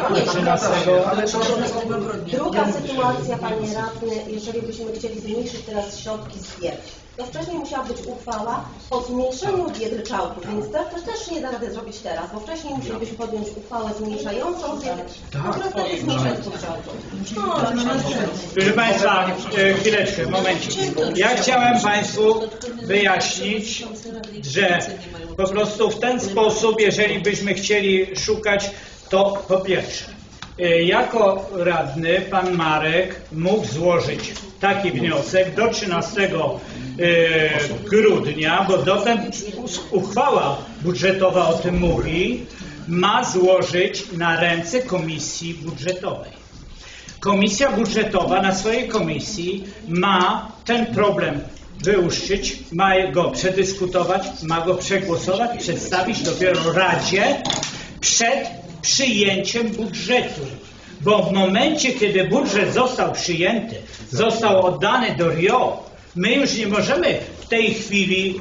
Druga sytuacja, Panie Radny, jeżeli byśmy chcieli zmniejszyć teraz środki z gier, to wcześniej musiała być uchwała o zmniejszeniu biedy ryczałtów, więc to też nie da rady zrobić teraz, bo wcześniej musielibyśmy podjąć uchwałę zmniejszającą biedy, która wtedy zmniejszać budżetu. Proszę Państwa, chwileczkę, momencik. Ja chciałem Państwu wyjaśnić, że po prostu w ten sposób, jeżeli byśmy chcieli szukać, to po pierwsze, jako radny pan Marek mógł złożyć taki wniosek do 13 grudnia, bo dotąd uchwała budżetowa o tym mówi, ma złożyć na ręce komisji budżetowej. Komisja budżetowa na swojej komisji ma ten problem wyłuszczyć, ma go przedyskutować, ma go przegłosować, przedstawić dopiero Radzie przed przyjęciem budżetu. Bo w momencie, kiedy budżet został przyjęty, został oddany do RIO, my już nie możemy w tej chwili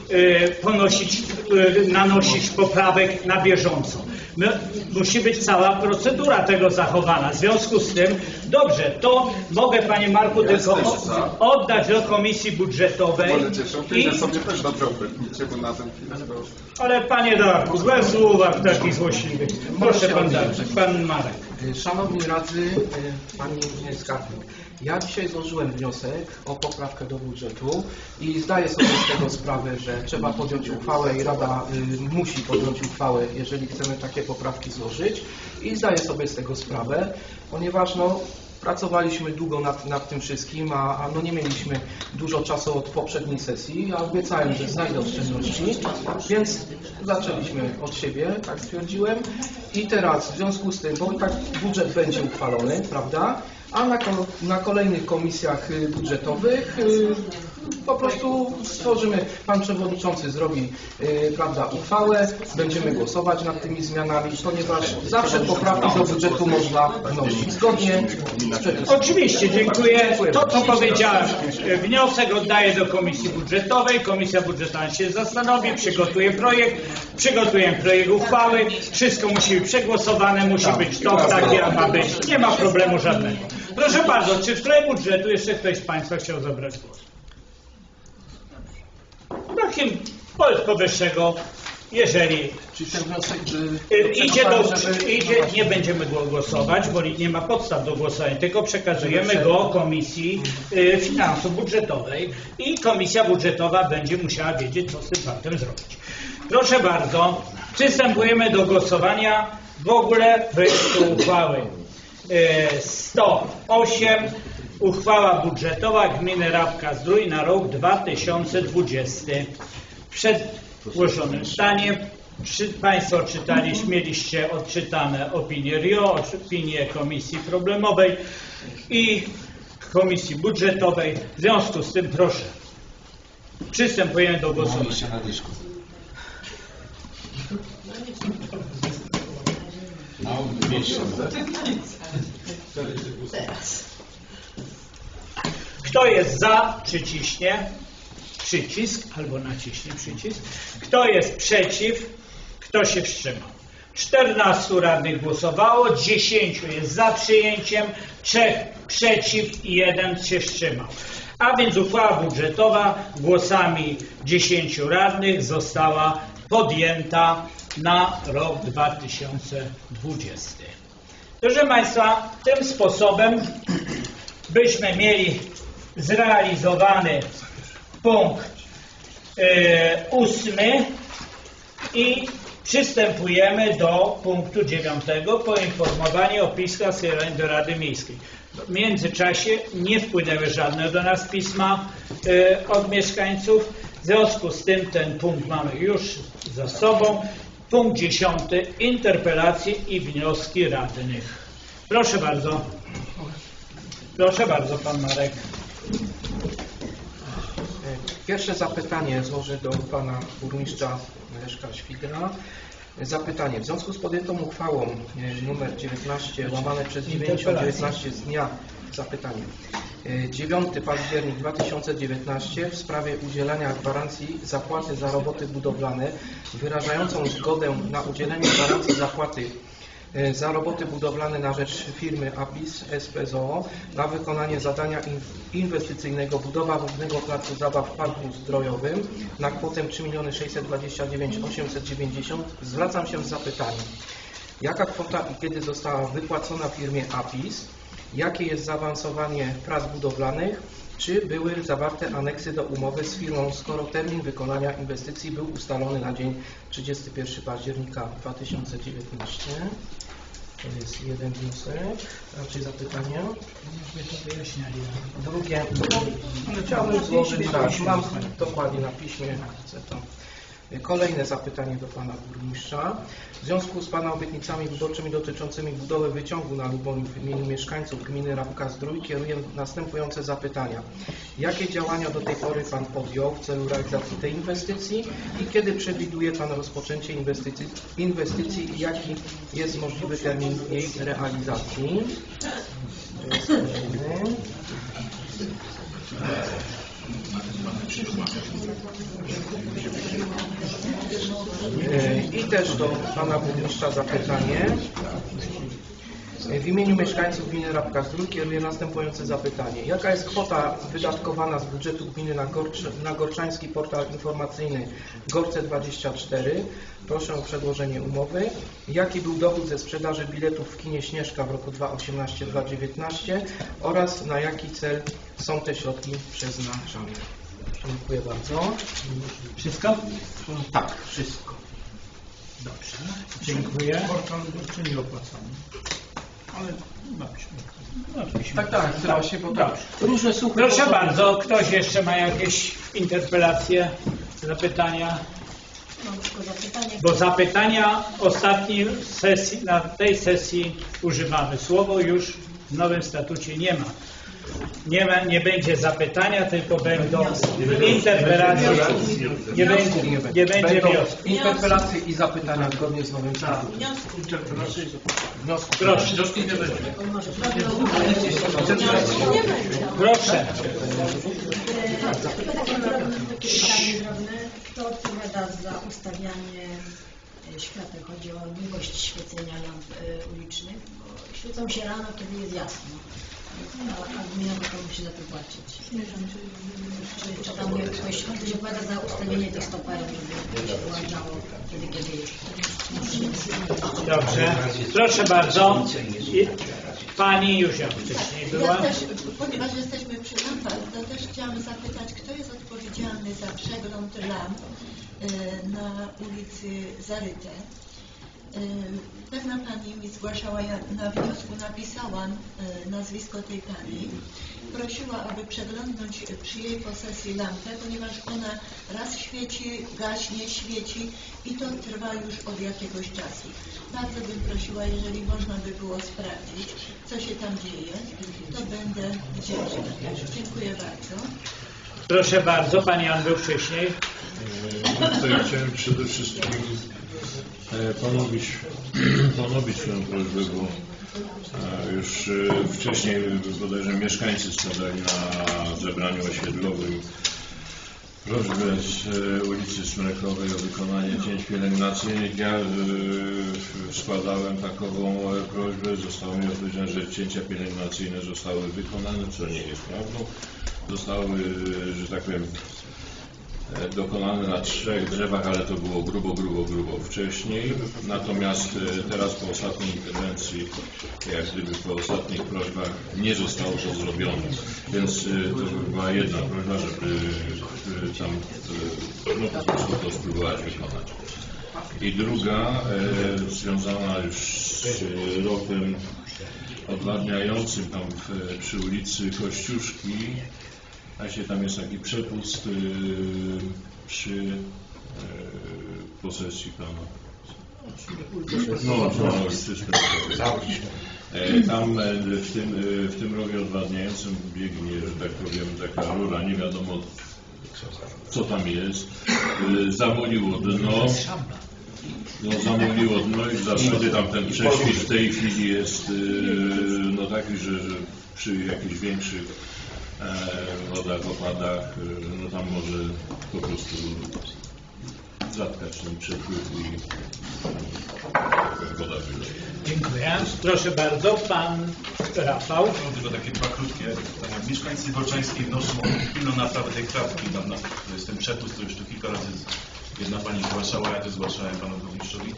nanosić poprawek na bieżąco. Musi być cała procedura tego zachowana. W związku z tym, dobrze, to mogę, Panie Marku, tylko oddać do Komisji Budżetowej. Ale Panie Darku, bez uwag takich złośliwych. Proszę Pan Marek. Szanowni radny, Pani Skarbnik, ja dzisiaj złożyłem wniosek o poprawkę do budżetu i zdaję sobie z tego sprawę, że trzeba podjąć uchwałę i Rada musi podjąć uchwałę, jeżeli chcemy takie poprawki złożyć i zdaję sobie z tego sprawę, ponieważ Pracowaliśmy długo nad tym wszystkim, a no nie mieliśmy dużo czasu od poprzedniej sesji. Ja obiecałem, że znajdę oszczędności, więc zaczęliśmy od siebie, tak stwierdziłem. I teraz w związku z tym, bo tak budżet będzie uchwalony, prawda? A na kolejnych komisjach budżetowych po prostu stworzymy, pan przewodniczący zrobi, prawda, uchwałę, będziemy głosować nad tymi zmianami, ponieważ zawsze poprawki do budżetu można wnosić zgodnie z przepisami. Oczywiście, dziękuję. To, co powiedziałem, wniosek oddaję do Komisji Budżetowej. Komisja Budżetowa się zastanowi, przygotuje projekt uchwały. Wszystko musi być przegłosowane, musi być to takie, jak ma być. Nie ma problemu żadnego. Proszę bardzo, czy w sprawie budżetu jeszcze ktoś z Państwa chciał zabrać głos? Takim powyższego, jeżeli nie będziemy go głosować, bo nie ma podstaw do głosowania, tylko przekazujemy go Komisji Finansów Budżetowej i Komisja Budżetowa będzie musiała wiedzieć, co z tym faktem zrobić. Proszę bardzo, przystępujemy do głosowania w ogóle projektu uchwały 108. Uchwała budżetowa gminy Rabka-Zdrój na rok 2020. W przedłożonym stanie Państwo mieliście odczytane opinie RIO, opinię Komisji Problemowej i Komisji Budżetowej. W związku z tym proszę, przystępujemy do głosowania. Kto jest za, przyciśnie przycisk albo naciśnie przycisk. Kto jest przeciw, kto się wstrzymał. 14 radnych głosowało, 10 jest za przyjęciem, 3 przeciw i 1 się wstrzymał. A więc uchwała budżetowa głosami 10 radnych została podjęta na rok 2020. Proszę Państwa, tym sposobem byśmy mieli zrealizowany punkt 8 i przystępujemy do punktu 9. Poinformowanie o pismach skierowanych do Rady Miejskiej. W międzyczasie nie wpłynęły żadne do nas pisma od mieszkańców. W związku z tym ten punkt mamy już za sobą. Punkt 10. Interpelacje i wnioski radnych. Proszę bardzo. Proszę bardzo, pan Marek. Pierwsze zapytanie złożę do pana burmistrza Leszka Świdra. Zapytanie. W związku z podjętą uchwałą nr 19 łamane przez 919 z dnia zapytanie 9 październik 2019 w sprawie udzielania gwarancji zapłaty za roboty budowlane wyrażającą zgodę na udzielenie gwarancji zapłaty za roboty budowlane na rzecz firmy APIS SPZOO na wykonanie zadania inwestycyjnego budowa wodnego placu zabaw w Parku Zdrojowym na kwotę 3 629 890. Zwracam się z zapytaniem. Jaka kwota i kiedy została wypłacona firmie APIS? Jakie jest zaawansowanie prac budowlanych? Czy były zawarte aneksy do umowy z firmą, skoro termin wykonania inwestycji był ustalony na dzień 31 października 2019? To jest jeden wniosek, raczej zapytanie. Drugie, chciałbym złożyć, mam dokładnie na piśmie, chcę to. Kolejne zapytanie do pana burmistrza. W związku z pana obietnicami wyborczymi dotyczącymi budowy wyciągu na Luboniu w imieniu mieszkańców gminy Rabka-Zdrój kieruję następujące zapytania. Jakie działania do tej pory pan podjął w celu realizacji tej inwestycji i kiedy przewiduje pan rozpoczęcie inwestycji i jaki jest możliwy termin jej realizacji? To jest kolejny. I też do pana burmistrza zapytanie. W imieniu mieszkańców gminy Rabka-Zdrój kieruję następujące zapytanie. Jaka jest kwota wydatkowana z budżetu gminy na Gorczański portal informacyjny Gorce24? Proszę o przedłożenie umowy. Jaki był dochód ze sprzedaży biletów w kinie Śnieżka w roku 2018-2019 oraz na jaki cel są te środki przeznaczane? Dziękuję bardzo. Wszystko? Tak, wszystko. Dobrze, dziękuję. Portal czy nie opłacony? Ale na piśmie. Tak, właśnie, bo Dobrze. różne słuchy. Proszę bardzo, ktoś jeszcze ma jakieś interpelacje, zapytania? Mam tylko zapytanie. Bo zapytania ostatniej sesji, na tej sesji używamy. Słowo już w nowym statucie nie ma. Nie będzie zapytania, tylko będą interpelacje. Nie będzie wniosku. Interpelacje i zapytania zgodnie z nowym statutem. Interpelacje i Wniosku. Proszę. Wniosku nie będzie. Proszę. Takie pytanie drobne. Kto odpowiada za ustawianie świateł? Chodzi o długość świecenia lamp ulicznych, bo świecą się rano, kiedy jest jasno. A gmina to musi za to płacić. Czy tam ktoś odpowiada za ustawienie tych stoperów, żeby się wyłączało wtedy, kiedy jest. Dobrze. Proszę bardzo. Pani już jak wcześniej była. Ja też, ponieważ jesteśmy przy lampach, to też chciałam zapytać, kto jest odpowiedzialny za przegląd lamp na ulicy Zaryte. Pewna pani mi zgłaszała, ja na wniosku napisałam nazwisko tej pani. Prosiła, aby przeglądnąć przy jej posesji lampę, ponieważ ona raz świeci, gaśnie, świeci i to trwa już od jakiegoś czasu. Bardzo bym prosiła, jeżeli można by było sprawdzić, co się tam dzieje, to będę wdzięczna. Dziękuję bardzo. Proszę bardzo, Pani Jan był wcześniej. Ja chciałem przede wszystkim ponowić tę prośbę, bo już wcześniej bodajże mieszkańcy składali na zebraniu osiedlowym prośbę z ulicy Smrekowej o wykonanie cięć pielęgnacyjnych. Ja składałem takową prośbę, zostało mi odpowiedziane, że cięcia pielęgnacyjne zostały wykonane, co nie jest prawdą. Zostały, że tak powiem, dokonane na 3 drzewach, ale to było grubo wcześniej. Natomiast teraz po ostatniej interwencji, jak gdyby po ostatnich prośbach, nie zostało to zrobione. Więc to była jedna prośba, żeby tam po prostu to spróbować wykonać. I druga, związana już z rokiem odwadniającym tam przy ulicy Kościuszki. Właśnie tam jest taki przepust przy posesji pana. Tam w tym rowie odwadniającym biegnie, że tak powiem, taka rura, nie wiadomo co tam jest. Zamuliło dno. Zamuliło dno i w zasadzie tam ten prześwit w tej chwili jest no taki, że przy jakichś większych wodach, opadach, no tam może po prostu zatkać ten przepływ i woda wyleje. Dziękuję. Proszę bardzo, Pan Rafał. Mam tylko takie 2 krótkie pytania. Mieszkańcy Wolczańskiej wnoszą o pilną naprawę tej klatki. To jest ten przepust, który już tu kilka razy jedna pani zgłaszała, ja też zgłaszałem panu burmistrzowi.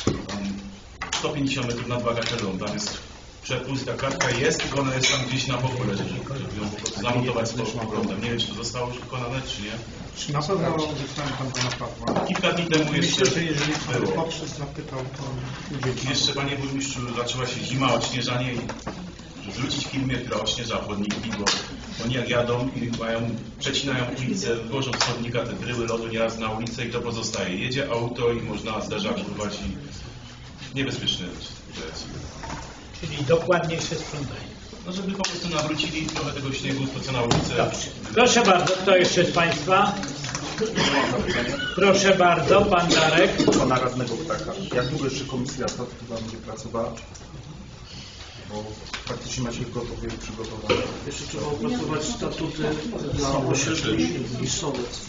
150 metrów nad bagatelą, tam jest przepust, ta klatka jest, tylko ona jest tam gdzieś na boku leży, żeby ją po prostu zamontować z powrotem. Nie wiem, czy to zostało już wykonane, czy nie. Na pewno dostałem pan pana Pawła. Kilka dni temu jeszcze Myślę, że jeżeli pan było. poprzez zapytał, to udzieli. Jeszcze, panie burmistrzu, zaczęła się zima, odśnieżanie i zwrócić firmie, która odśnieża chodniki, bo oni jak jadą i przecinają ulicę, włożą z chodnika te bryły lodu nieraz na ulicę i to pozostaje. Jedzie auto i można zderzak urwać i niebezpieczne to jest. Czyli dokładniejsze sprzątanie. No żeby po prostu nawrócili trochę tego śniegu, to co na ulicę. Dobrze. Proszę bardzo, kto jeszcze z Państwa? Proszę bardzo, Pan Darek. Pana radnego Ptaka. Jak długo jeszcze komisja statutowa będzie pracowała? Bo faktycznie macie gotowe i przygotowane. Jeszcze trzeba opracować statuty dla osiedli i Solec.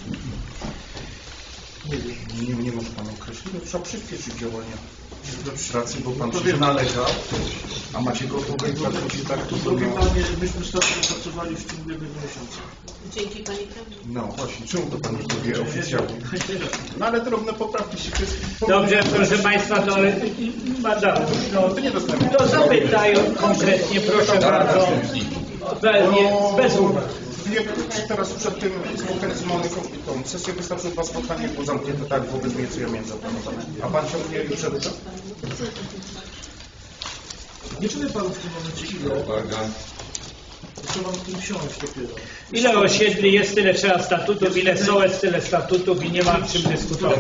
Nie może pan określić, no trzeba przyspieszyć działania pracy, bo pan się nalega, a macie gotowe i praktycznie tak to zrobią. Myśmy statut opracowali w ciągu 1 miesiąca. Dzięki Pani Premierze. No właśnie, czemu to pan już to wie oficjalnie? No ale drobne poprawki się wszystko... Dobrze, proszę Państwa, to no, to nie dostałem. To zapytają konkretnie, proszę bardzo. Bez uwag. Teraz przed tym spotkaniem z Moniką i tą sesję wystarczy 2 spotkania, bo zamknięte tak wobec mnie, co ja miałem zaplanowane. A pan ciągnie już przed tym? Nie czyny Pan w tym momencie ile? Trzeba na tym siąść dopiero. Ile osiedli jest, tyle trzeba statutów, ile sołec, tyle statutów i nie ma czym dyskutować.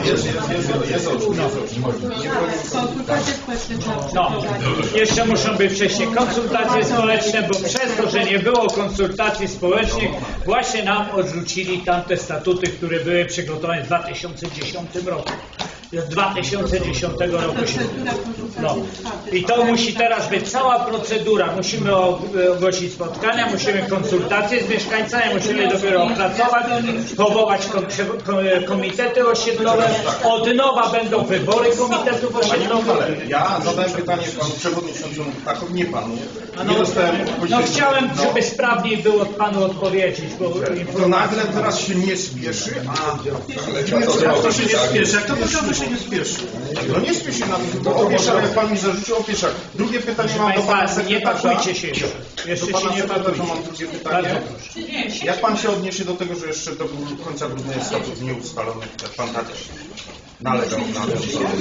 No, jeszcze muszą być wcześniej konsultacje społeczne, bo przez to, że nie było konsultacji społecznych, właśnie nam odrzucili tamte statuty, które były przygotowane w 2010 roku. Z 2010 roku się... No. I to musi teraz być cała procedura. Musimy ogłosić spotkania, musimy konsultacje z mieszkańcami, musimy dopiero opracować, powołać komitety osiedlowe. Od nowa będą wybory komitetów osiedlowych. Ja zadałem pytanie panu przewodniczącemu, tak, nie panu. No, no chciałem, żeby sprawniej było panu odpowiedzieć, bo to nagle teraz się nie spieszy, a... To się nie spieszy, jak to początek się nie spieszy. No nie spieszy na to, bo Opieszak, jak pan mi zarzucił Opieszak. Drugie pytanie mam do pana sekretarza. Nie pakujcie się jeszcze. Do pana sekretarza mam drugie pytanie. Jak pan się odniesie do tego, że jeszcze do końca grudnia jest statut nieustalony, jak pan tak nalegał na to?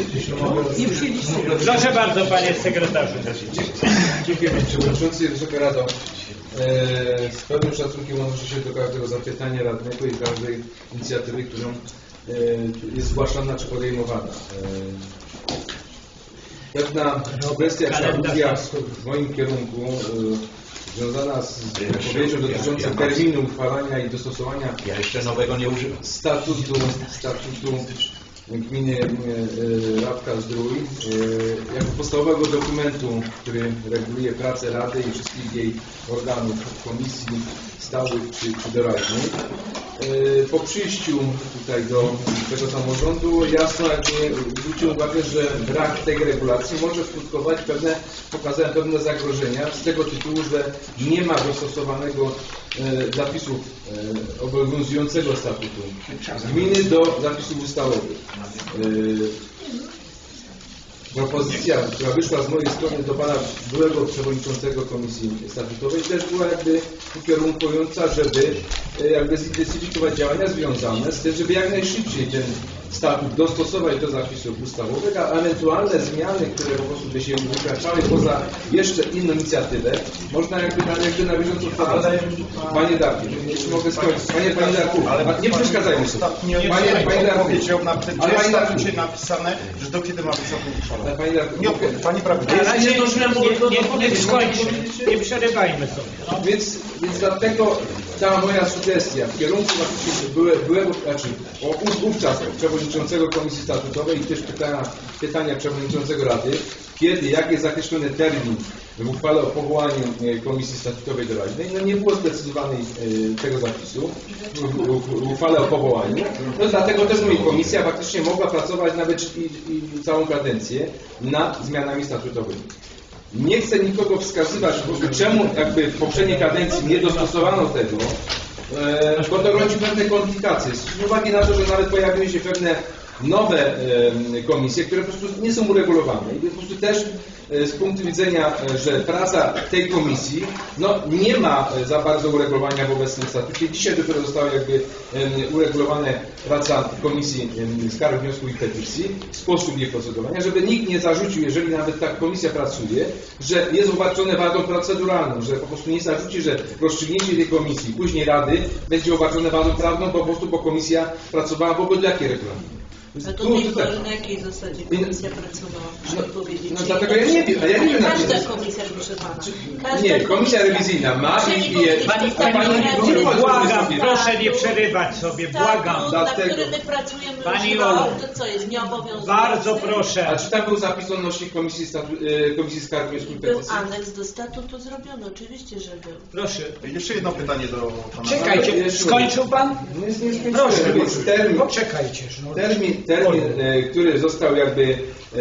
Proszę bardzo, panie sekretarzu. Dziękuję panie przewodniczący. Wysoka Rado. Z pewnym szacunkiem odnoszę się do każdego zapytania radnego i każdej inicjatywy, którą jest zgłaszana czy podejmowana. Pewna kwestia czy aluzja w moim kierunku związana z wypowiedzią dotyczącą terminu uchwalania i dostosowania statutu gminy Rabka-Zdrój jako podstawowego dokumentu, który reguluje pracę Rady i wszystkich jej organów, komisji stałych czy doradnych. Po przyjściu tutaj do tego samorządu jasno zwrócił uwagę, że brak tej regulacji może skutkować pokazałem pewne zagrożenia z tego tytułu, że nie ma dostosowanego zapisów obowiązującego statutu gminy do zapisów ustawowych. Propozycja, która wyszła z mojej strony do pana byłego przewodniczącego Komisji Statutowej, też była jakby ukierunkująca, żeby jakby zintensyfikować działania związane z tym, żeby jak najszybciej ten statut dostosować do zapisów ustawowych, a ewentualne zmiany, które po prostu by się wykraczały poza jeszcze inną inicjatywę, można jakby na bieżąco wprowadzać. Panie Darku, jeśli mogę skończyć. Panie Darku, nie przeszkadzajmy sobie. Panie Darku, powiedział na tym, ale jest statucie napisane, że do kiedy ma być statut uchwalony. Nie odpowiedź, pani prawda. Nie skończy, nie przerywajmy sobie. No. Więc dlatego ta moja sugestia w kierunku byłego, wówczas przewodniczącego Komisji Statutowej i też pytania przewodniczącego Rady, jak jest zakreślony termin w uchwale o powołaniu Komisji Statutowej doraźnej, no nie było sprecyzowanej tego zapisu w uchwale o powołaniu, no dlatego też moja komisja faktycznie mogła pracować nawet i całą kadencję nad zmianami statutowymi. Nie chcę nikogo wskazywać, po prostu czemu jakby w poprzedniej kadencji nie dostosowano tego, bo to rodzi pewne komplikacje. Z uwagi na to, że nawet pojawiły się pewne nowe komisje, które po prostu nie są uregulowane. I po prostu też z punktu widzenia, że praca tej komisji nie ma za bardzo uregulowania w obecnym statucie. Dzisiaj dopiero została jakby uregulowana praca Komisji Skarg, Wniosków i Petycji, sposób jej procedowania, żeby nikt nie zarzucił, jeżeli nawet ta komisja pracuje, że jest obarczone wadą proceduralną, że po prostu nie zarzuci, że rozstrzygnięcie tej komisji, później Rady będzie obarczone wadą prawną, po prostu bo komisja pracowała wobec jakiej regulaminu. A do tej pory na jakiej zasadzie komisja pracowała? Proszę powiedzieć. No dlatego ja nie wiem. Ja nie wiem każda komisja, proszę pana. Nie, komisja rewizyjna ma i błagam, proszę nie przerywać sobie, błagam. Na którym my pracujemy Pani Olu, to co jest nieobowiązujące? Bardzo proszę. A czy tam był zapis odnośnie Komisji Skarg, Wniosków i Petycji? Był aneks do statutu zrobiony, oczywiście, że był. Proszę. Jeszcze jedno pytanie do pana. Czekajcie, skończył pan? Proszę, termin. Poczekajcie. Termin, który został jakby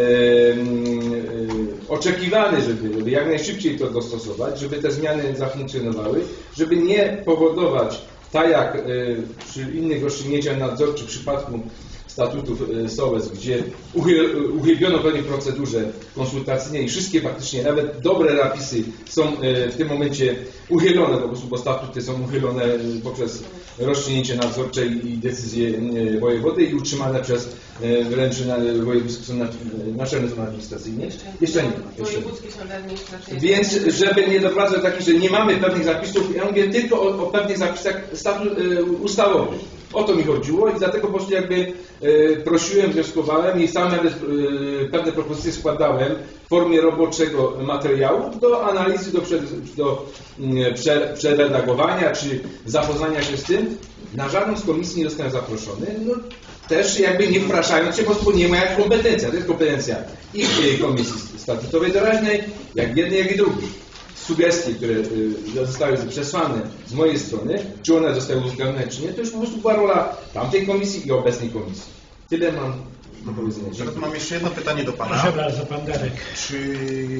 oczekiwany, żeby jak najszybciej to dostosować, żeby te zmiany zafunkcjonowały, żeby nie powodować, tak jak przy innych rozstrzygnięciach nadzorczych w przypadku statutów SOłES, gdzie uchybiono pewnej procedurze konsultacyjnej i wszystkie faktycznie, nawet dobre zapisy są w tym momencie uchylone, po prostu, bo statuty są uchylone poprzez rozstrzygnięcie nadzorcze i decyzje wojewody i utrzymane przez wręcz wojewódzki naczelny sąd administracyjny. Jeszcze nie. Wojewódzki sąd administracyjny. Więc żeby nie doprowadzać do takich, że nie mamy pewnych zapisów, ja mówię tylko o pewnych zapisach ustawowych. O to mi chodziło i dlatego po prostu jakby prosiłem, wnioskowałem i sam nawet pewne propozycje składałem w formie roboczego materiału do analizy, do przeredagowania czy zapoznania się z tym. Na żadną z komisji nie zostałem zaproszony. No, też jakby nie wpraszając się, bo nie moja kompetencja. To jest kompetencja i komisji statutowej doraźnej, jak jednej, jak i drugiej. Sugestie, które zostały przesłane z mojej strony, czy one zostały uwzględnione, czy nie, to już po prostu była rola tamtej komisji i obecnej komisji. Tyle mam do powiedzenia. Teraz mam jeszcze jedno pytanie do Pana. Proszę bardzo, Pan Darek. Czy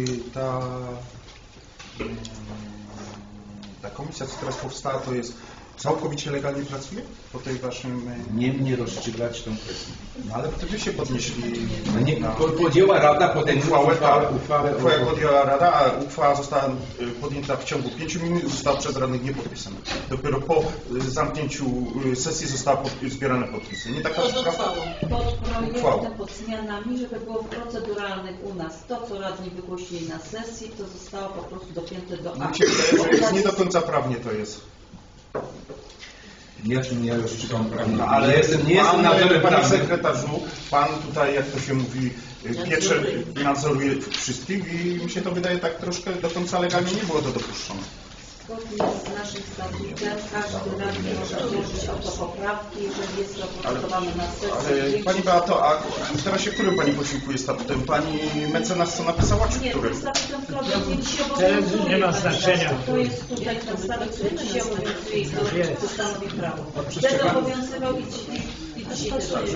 ta komisja, co teraz powstała, to jest całkowicie legalnie pracuje? Po tej Waszym... Nie mnie rozstrzygać tą kwestię. No ale wtedy się podnieśli... No nie, podjęła Rada potem uchwałę. Uchwałę podjęła Rada, a uchwała została podjęta w ciągu 5 minut i została przez radnych nie podpisana. Dopiero po zamknięciu sesji zostały zbierane podpisy. Nie taka sprawa? Pod projektem, pod zmianami, żeby było proceduralnych u nas. To, co radni wygłosili na sesji, to zostało po prostu dopięte do Mi się wydaje, że jest nie do końca prawnie to jest. Ja już czytam prawnie. No, ale nie jestem nadzorem Panie sekretarzu, Pan tutaj, jak to się mówi, piecze, nadzoruje wszystkich i mi się to wydaje tak troszkę do końca legalnie nie było to dopuszczone. Zgodnie z naszym statutem każdy radny może złożyć autopoprawki, jeżeli jest to procedowane na sesji. Ale Pani Beato, a teraz się którym Pani posiłkuje statutem? Pani mecenas co napisała, czy którym? Nie, statutem wprowadzenie się obowiązuje. Nie ma znaczenia. To jest tutaj ten statut, który się obowiązuje i to stanowi prawo. Będę obowiązywał i dzisiaj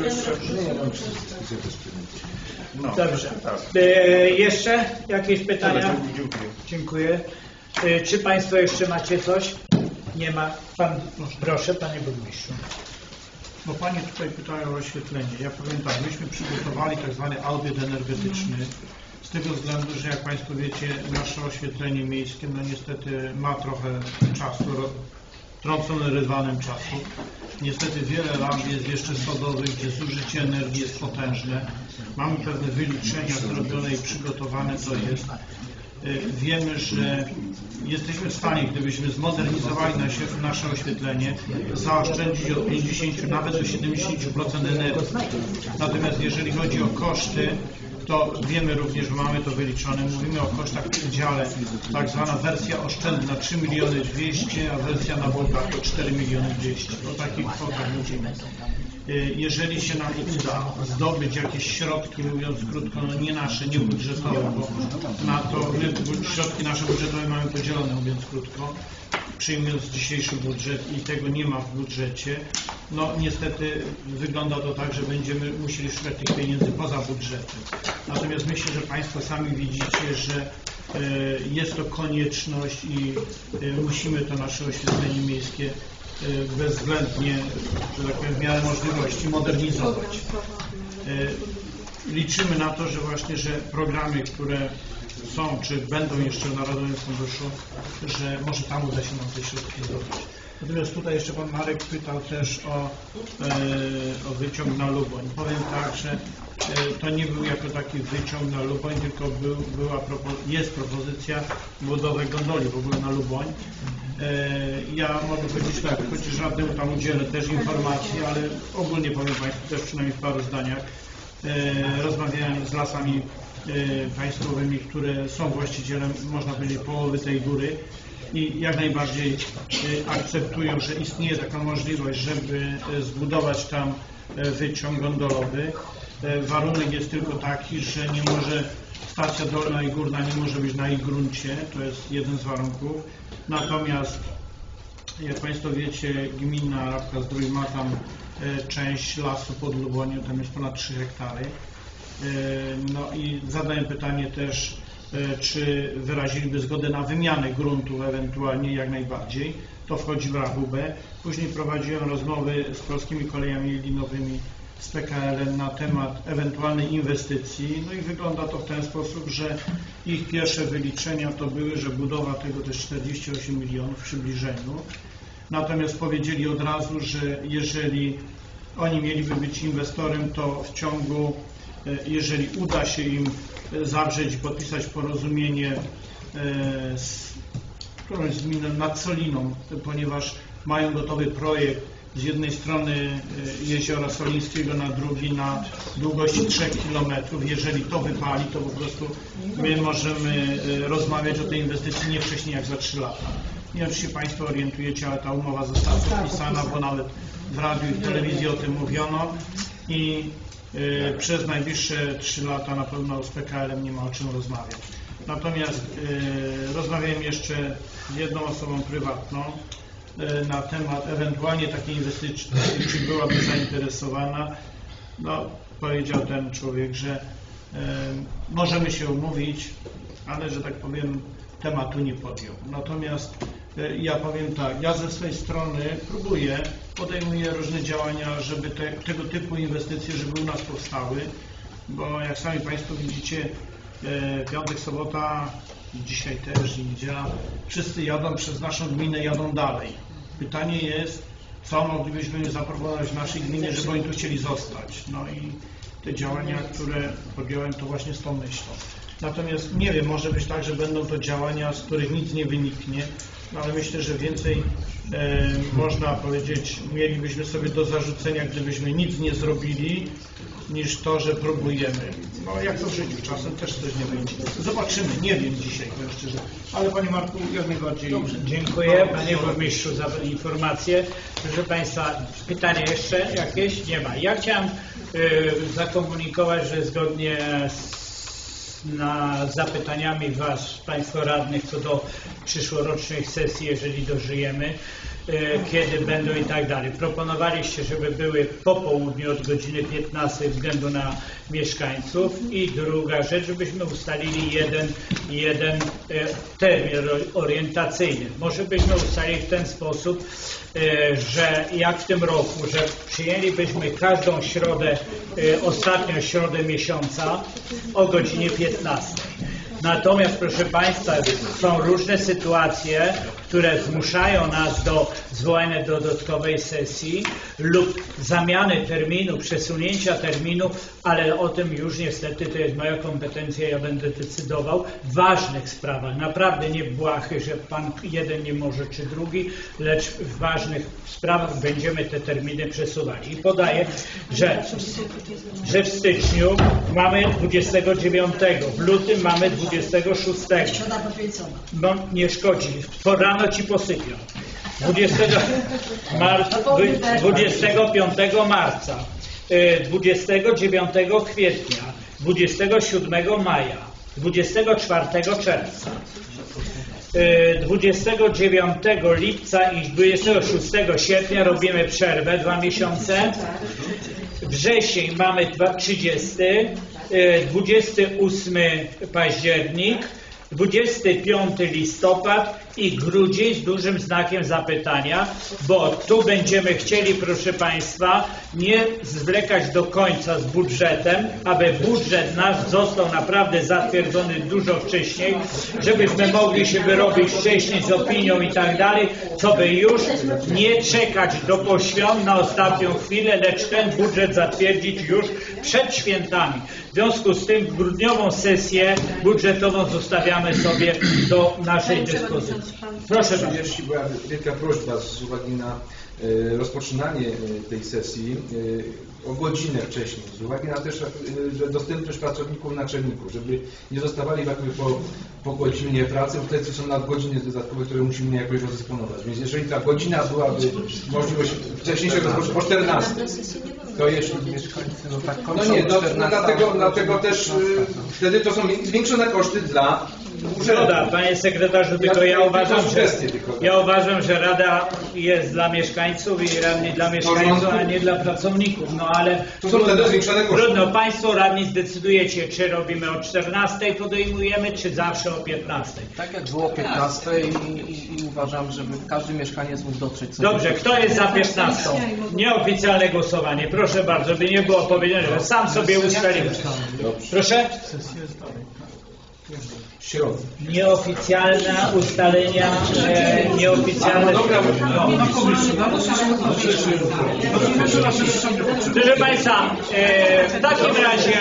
No, dobrze. Tak. Jeszcze jakieś pytania? Dziękuję. Czy Państwo jeszcze macie coś? Nie ma. Pan, proszę, Panie Burmistrzu. Bo Panie tutaj pytają o oświetlenie. Ja powiem tak, myśmy przygotowali tak zwany audyt energetyczny z tego względu, że jak Państwo wiecie, nasze oświetlenie miejskie no niestety ma trochę czasu, trącone rywanem czasu. Niestety wiele lamp jest jeszcze sodowych, gdzie zużycie energii jest potężne. Mamy pewne wyliczenia zrobione i przygotowane, co jest. Wiemy, że jesteśmy w stanie, gdybyśmy zmodernizowali nasze oświetlenie, zaoszczędzić od 50 nawet do 70% energii. Natomiast jeżeli chodzi o koszty, to wiemy również, że mamy to wyliczone. Mówimy o kosztach w przedziale, tak zwana wersja oszczędna 3 200 000, a wersja na blokach to 4 200 000. O takich kwotach mówimy. Jeżeli się nam uda zdobyć jakieś środki, mówiąc krótko, no nie nasze, nie budżetowe, bo na to my środki nasze budżetowe mamy podzielone, mówiąc krótko, przyjmując dzisiejszy budżet i tego nie ma w budżecie, no niestety wygląda to tak, że będziemy musieli szukać tych pieniędzy poza budżetem. Natomiast myślę, że Państwo sami widzicie, że jest to konieczność i musimy to nasze oświetlenie miejskie bezwzględnie, że tak powiem, w miarę możliwości modernizować. Liczymy na to, że właśnie, że programy, które są, czy będą jeszcze w Narodowym Funduszu, że może tam uda się nam te środki zdobyć. Natomiast tutaj jeszcze Pan Marek pytał też o wyciąg na Luboń. Powiem tak, że to nie był jako taki wyciąg na Luboń, tylko jest propozycja budowy gondoli w ogóle na Luboń. Ja mogę powiedzieć tak, chociaż żadnemu tam udzielę też informacji, ale ogólnie powiem Państwu też przynajmniej w paru zdaniach. Rozmawiałem z Lasami Państwowymi, które są właścicielem, można powiedzieć, połowy tej góry i jak najbardziej akceptują, że istnieje taka możliwość, żeby zbudować tam wyciąg gondolowy. Warunek jest tylko taki, że nie może stacja dolna i górna nie może być na ich gruncie, to jest jeden z warunków. Natomiast, jak Państwo wiecie, gmina Rabka-Zdrój ma tam część lasu pod Luboniem, tam jest ponad 3 hektary. No i zadaję pytanie też, czy wyraziliby zgodę na wymianę gruntu ewentualnie, jak najbardziej. To wchodzi w rachubę. Później prowadziłem rozmowy z Polskimi Kolejami Linowymi, z PKL-em na temat ewentualnej inwestycji. No i wygląda to w ten sposób, że ich pierwsze wyliczenia to były, że budowa tego to jest 48 milionów w przybliżeniu. natomiast powiedzieli od razu, że jeżeli oni mieliby być inwestorem, to w ciągu, jeżeli uda się im zawrzeć i podpisać porozumienie z którąś z gminą nad Soliną, ponieważ mają gotowy projekt z jednej strony jeziora Solińskiego, na drugi na długości 3 km. Jeżeli to wypali, to po prostu my możemy rozmawiać o tej inwestycji nie wcześniej jak za 3 lata. Nie wiem, czy się Państwo orientujecie, ale ta umowa została podpisana, bo nawet w radiu i w telewizji o tym mówiono i przez najbliższe 3 lata na pewno z PKL-em nie ma o czym rozmawiać. Natomiast rozmawiałem jeszcze z jedną osobą prywatną na temat ewentualnie takiej inwestycji, czy byłaby zainteresowana. No, powiedział ten człowiek, że możemy się umówić, ale że tak powiem tematu nie podjął. Natomiast ja powiem tak, ja ze swojej strony podejmuję różne działania, żeby tego typu inwestycje, żeby u nas powstały, bo jak sami Państwo widzicie, piątek, sobota, dzisiaj też i niedziela, wszyscy jadą przez naszą gminę, jadą dalej. Pytanie jest, co moglibyśmy zaproponować w naszej gminie, żeby oni tu chcieli zostać. No i te działania, które podjąłem, to właśnie z tą myślą. Natomiast nie wiem, może być tak, że będą to działania, z których nic nie wyniknie, no ale myślę, że więcej można powiedzieć, mielibyśmy sobie do zarzucenia, gdybyśmy nic nie zrobili, niż to, że próbujemy. No jak to w życiu, czasem też coś nie będzie. Zobaczymy, nie wiem dzisiaj, powiem szczerze. Ale Panie Marku, jak najbardziej. Dobrze, dziękuję Panie Burmistrzu za informację. Proszę Państwa, pytanie jeszcze jakieś? Nie ma. Ja chciałem zakomunikować, że zgodnie z zapytaniami Państwa radnych co do przyszłorocznych sesji, jeżeli dożyjemy, kiedy będą i tak dalej. Proponowaliście, żeby były po południu od godziny 15 ze względu na mieszkańców i druga rzecz, żebyśmy ustalili jeden termin orientacyjny. Może byśmy ustalili w ten sposób, że jak w tym roku, że przyjęlibyśmy każdą środę, ostatnią środę miesiąca o godzinie 15. Natomiast, proszę Państwa, są różne sytuacje, które zmuszają nas do zwołania dodatkowej sesji lub zamiany terminu, przesunięcia terminu, ale o tym już niestety to jest moja kompetencja, ja będę decydował w ważnych sprawach, naprawdę nie błahych, że Pan jeden nie może czy drugi, lecz w ważnych sprawach będziemy te terminy przesuwali. I podaję, że w styczniu mamy 29, w lutym mamy 26. No nie szkodzi, rano Ci posypią. 25 marca, 29 kwietnia, 27 maja, 24 czerwca, 29 lipca i 26 sierpnia robimy przerwę 2 miesiące. Wrzesień mamy 30, 28 październik, 25 listopad i grudzień z dużym znakiem zapytania, bo tu będziemy chcieli, proszę Państwa, nie zwlekać do końca z budżetem, aby budżet nasz został naprawdę zatwierdzony dużo wcześniej, żebyśmy mogli się wyrobić wcześniej z opinią i tak dalej, co by już nie czekać do poświąt na ostatnią chwilę, lecz ten budżet zatwierdzić już przed świętami. W związku z tym grudniową sesję budżetową zostawiamy sobie do naszej dyspozycji. Proszę bardzo. Jeśli była wielka prośba z uwagi na rozpoczynanie tej sesji o godzinę wcześniej, z uwagi na też że dostępność pracowników naczelników, żeby nie zostawali jakby po godzinie pracy, bo wtedy są nadgodziny dodatkowe, które musimy jakoś rozdysponować. Więc jeżeli ta godzina byłaby możliwość wcześniejszego po 14, to jeśli no nie, dlatego też wtedy to są zwiększone koszty dla Zgoda, Panie Sekretarzu, tylko ja uważam, że Rada jest dla mieszkańców i radni dla mieszkańców, a nie dla pracowników. No ale trudno, Państwo radni zdecydujecie, czy robimy o 14 podejmujemy, czy zawsze o 15. Tak jak było o 15 i uważam, żeby każdy mieszkaniec mógł dotrzeć. Dobrze, kto jest za 15? Nieoficjalne głosowanie. Proszę bardzo, by nie było powiedziane, że sam sobie ustaliłem. Proszę? Nieoficjalne ustalenia, nieoficjalne... Proszę Państwa, w takim razie,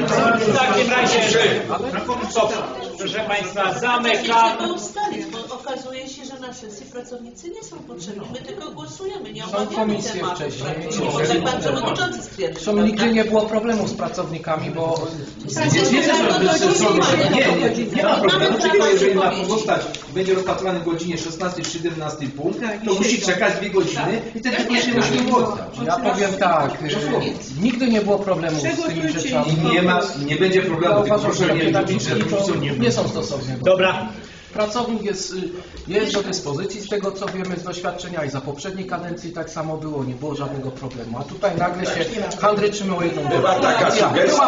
stop. Proszę Państwa, zamykam. To ustalić, bo okazuje się, że na sesji pracownicy nie są potrzebni. My tylko głosujemy, nie omawiamy tematu. Jak Pan Przewodniczący stwierdził. Zresztą nigdy nie było problemu z pracownikami, bo... Nie ma problemu. Jeżeli ma pozostać, będzie rozpatrowany w godzinie 16 czy 17 punkt, to musi czekać 2 godziny i ten punkt się musi oddać. Ja powiem tak, nigdy nie było problemu z tymi rzeczami. I nie będzie problemu, tylko proszę nie mówić, że nie są stosowne. Dobra. Pracownik jest do dyspozycji, z tego co wiemy z doświadczenia i za poprzedniej kadencji tak samo było, nie było żadnego problemu. A tutaj nagle się handryczymy o jedną Była taka sugestia,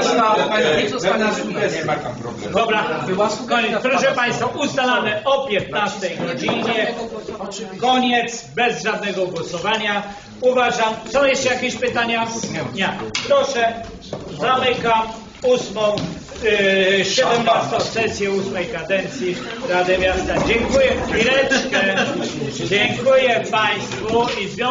nie ma tam problemu. Dobra, koniec. Proszę Państwa, ustalamy o 15 godzinie. Koniec, bez żadnego głosowania. Uważam, są jeszcze jakieś pytania? Nie. Proszę, zamykam 17. sesję 8. kadencji Rady Miasta. Dziękuję chwileczkę. Dziękuję Państwu i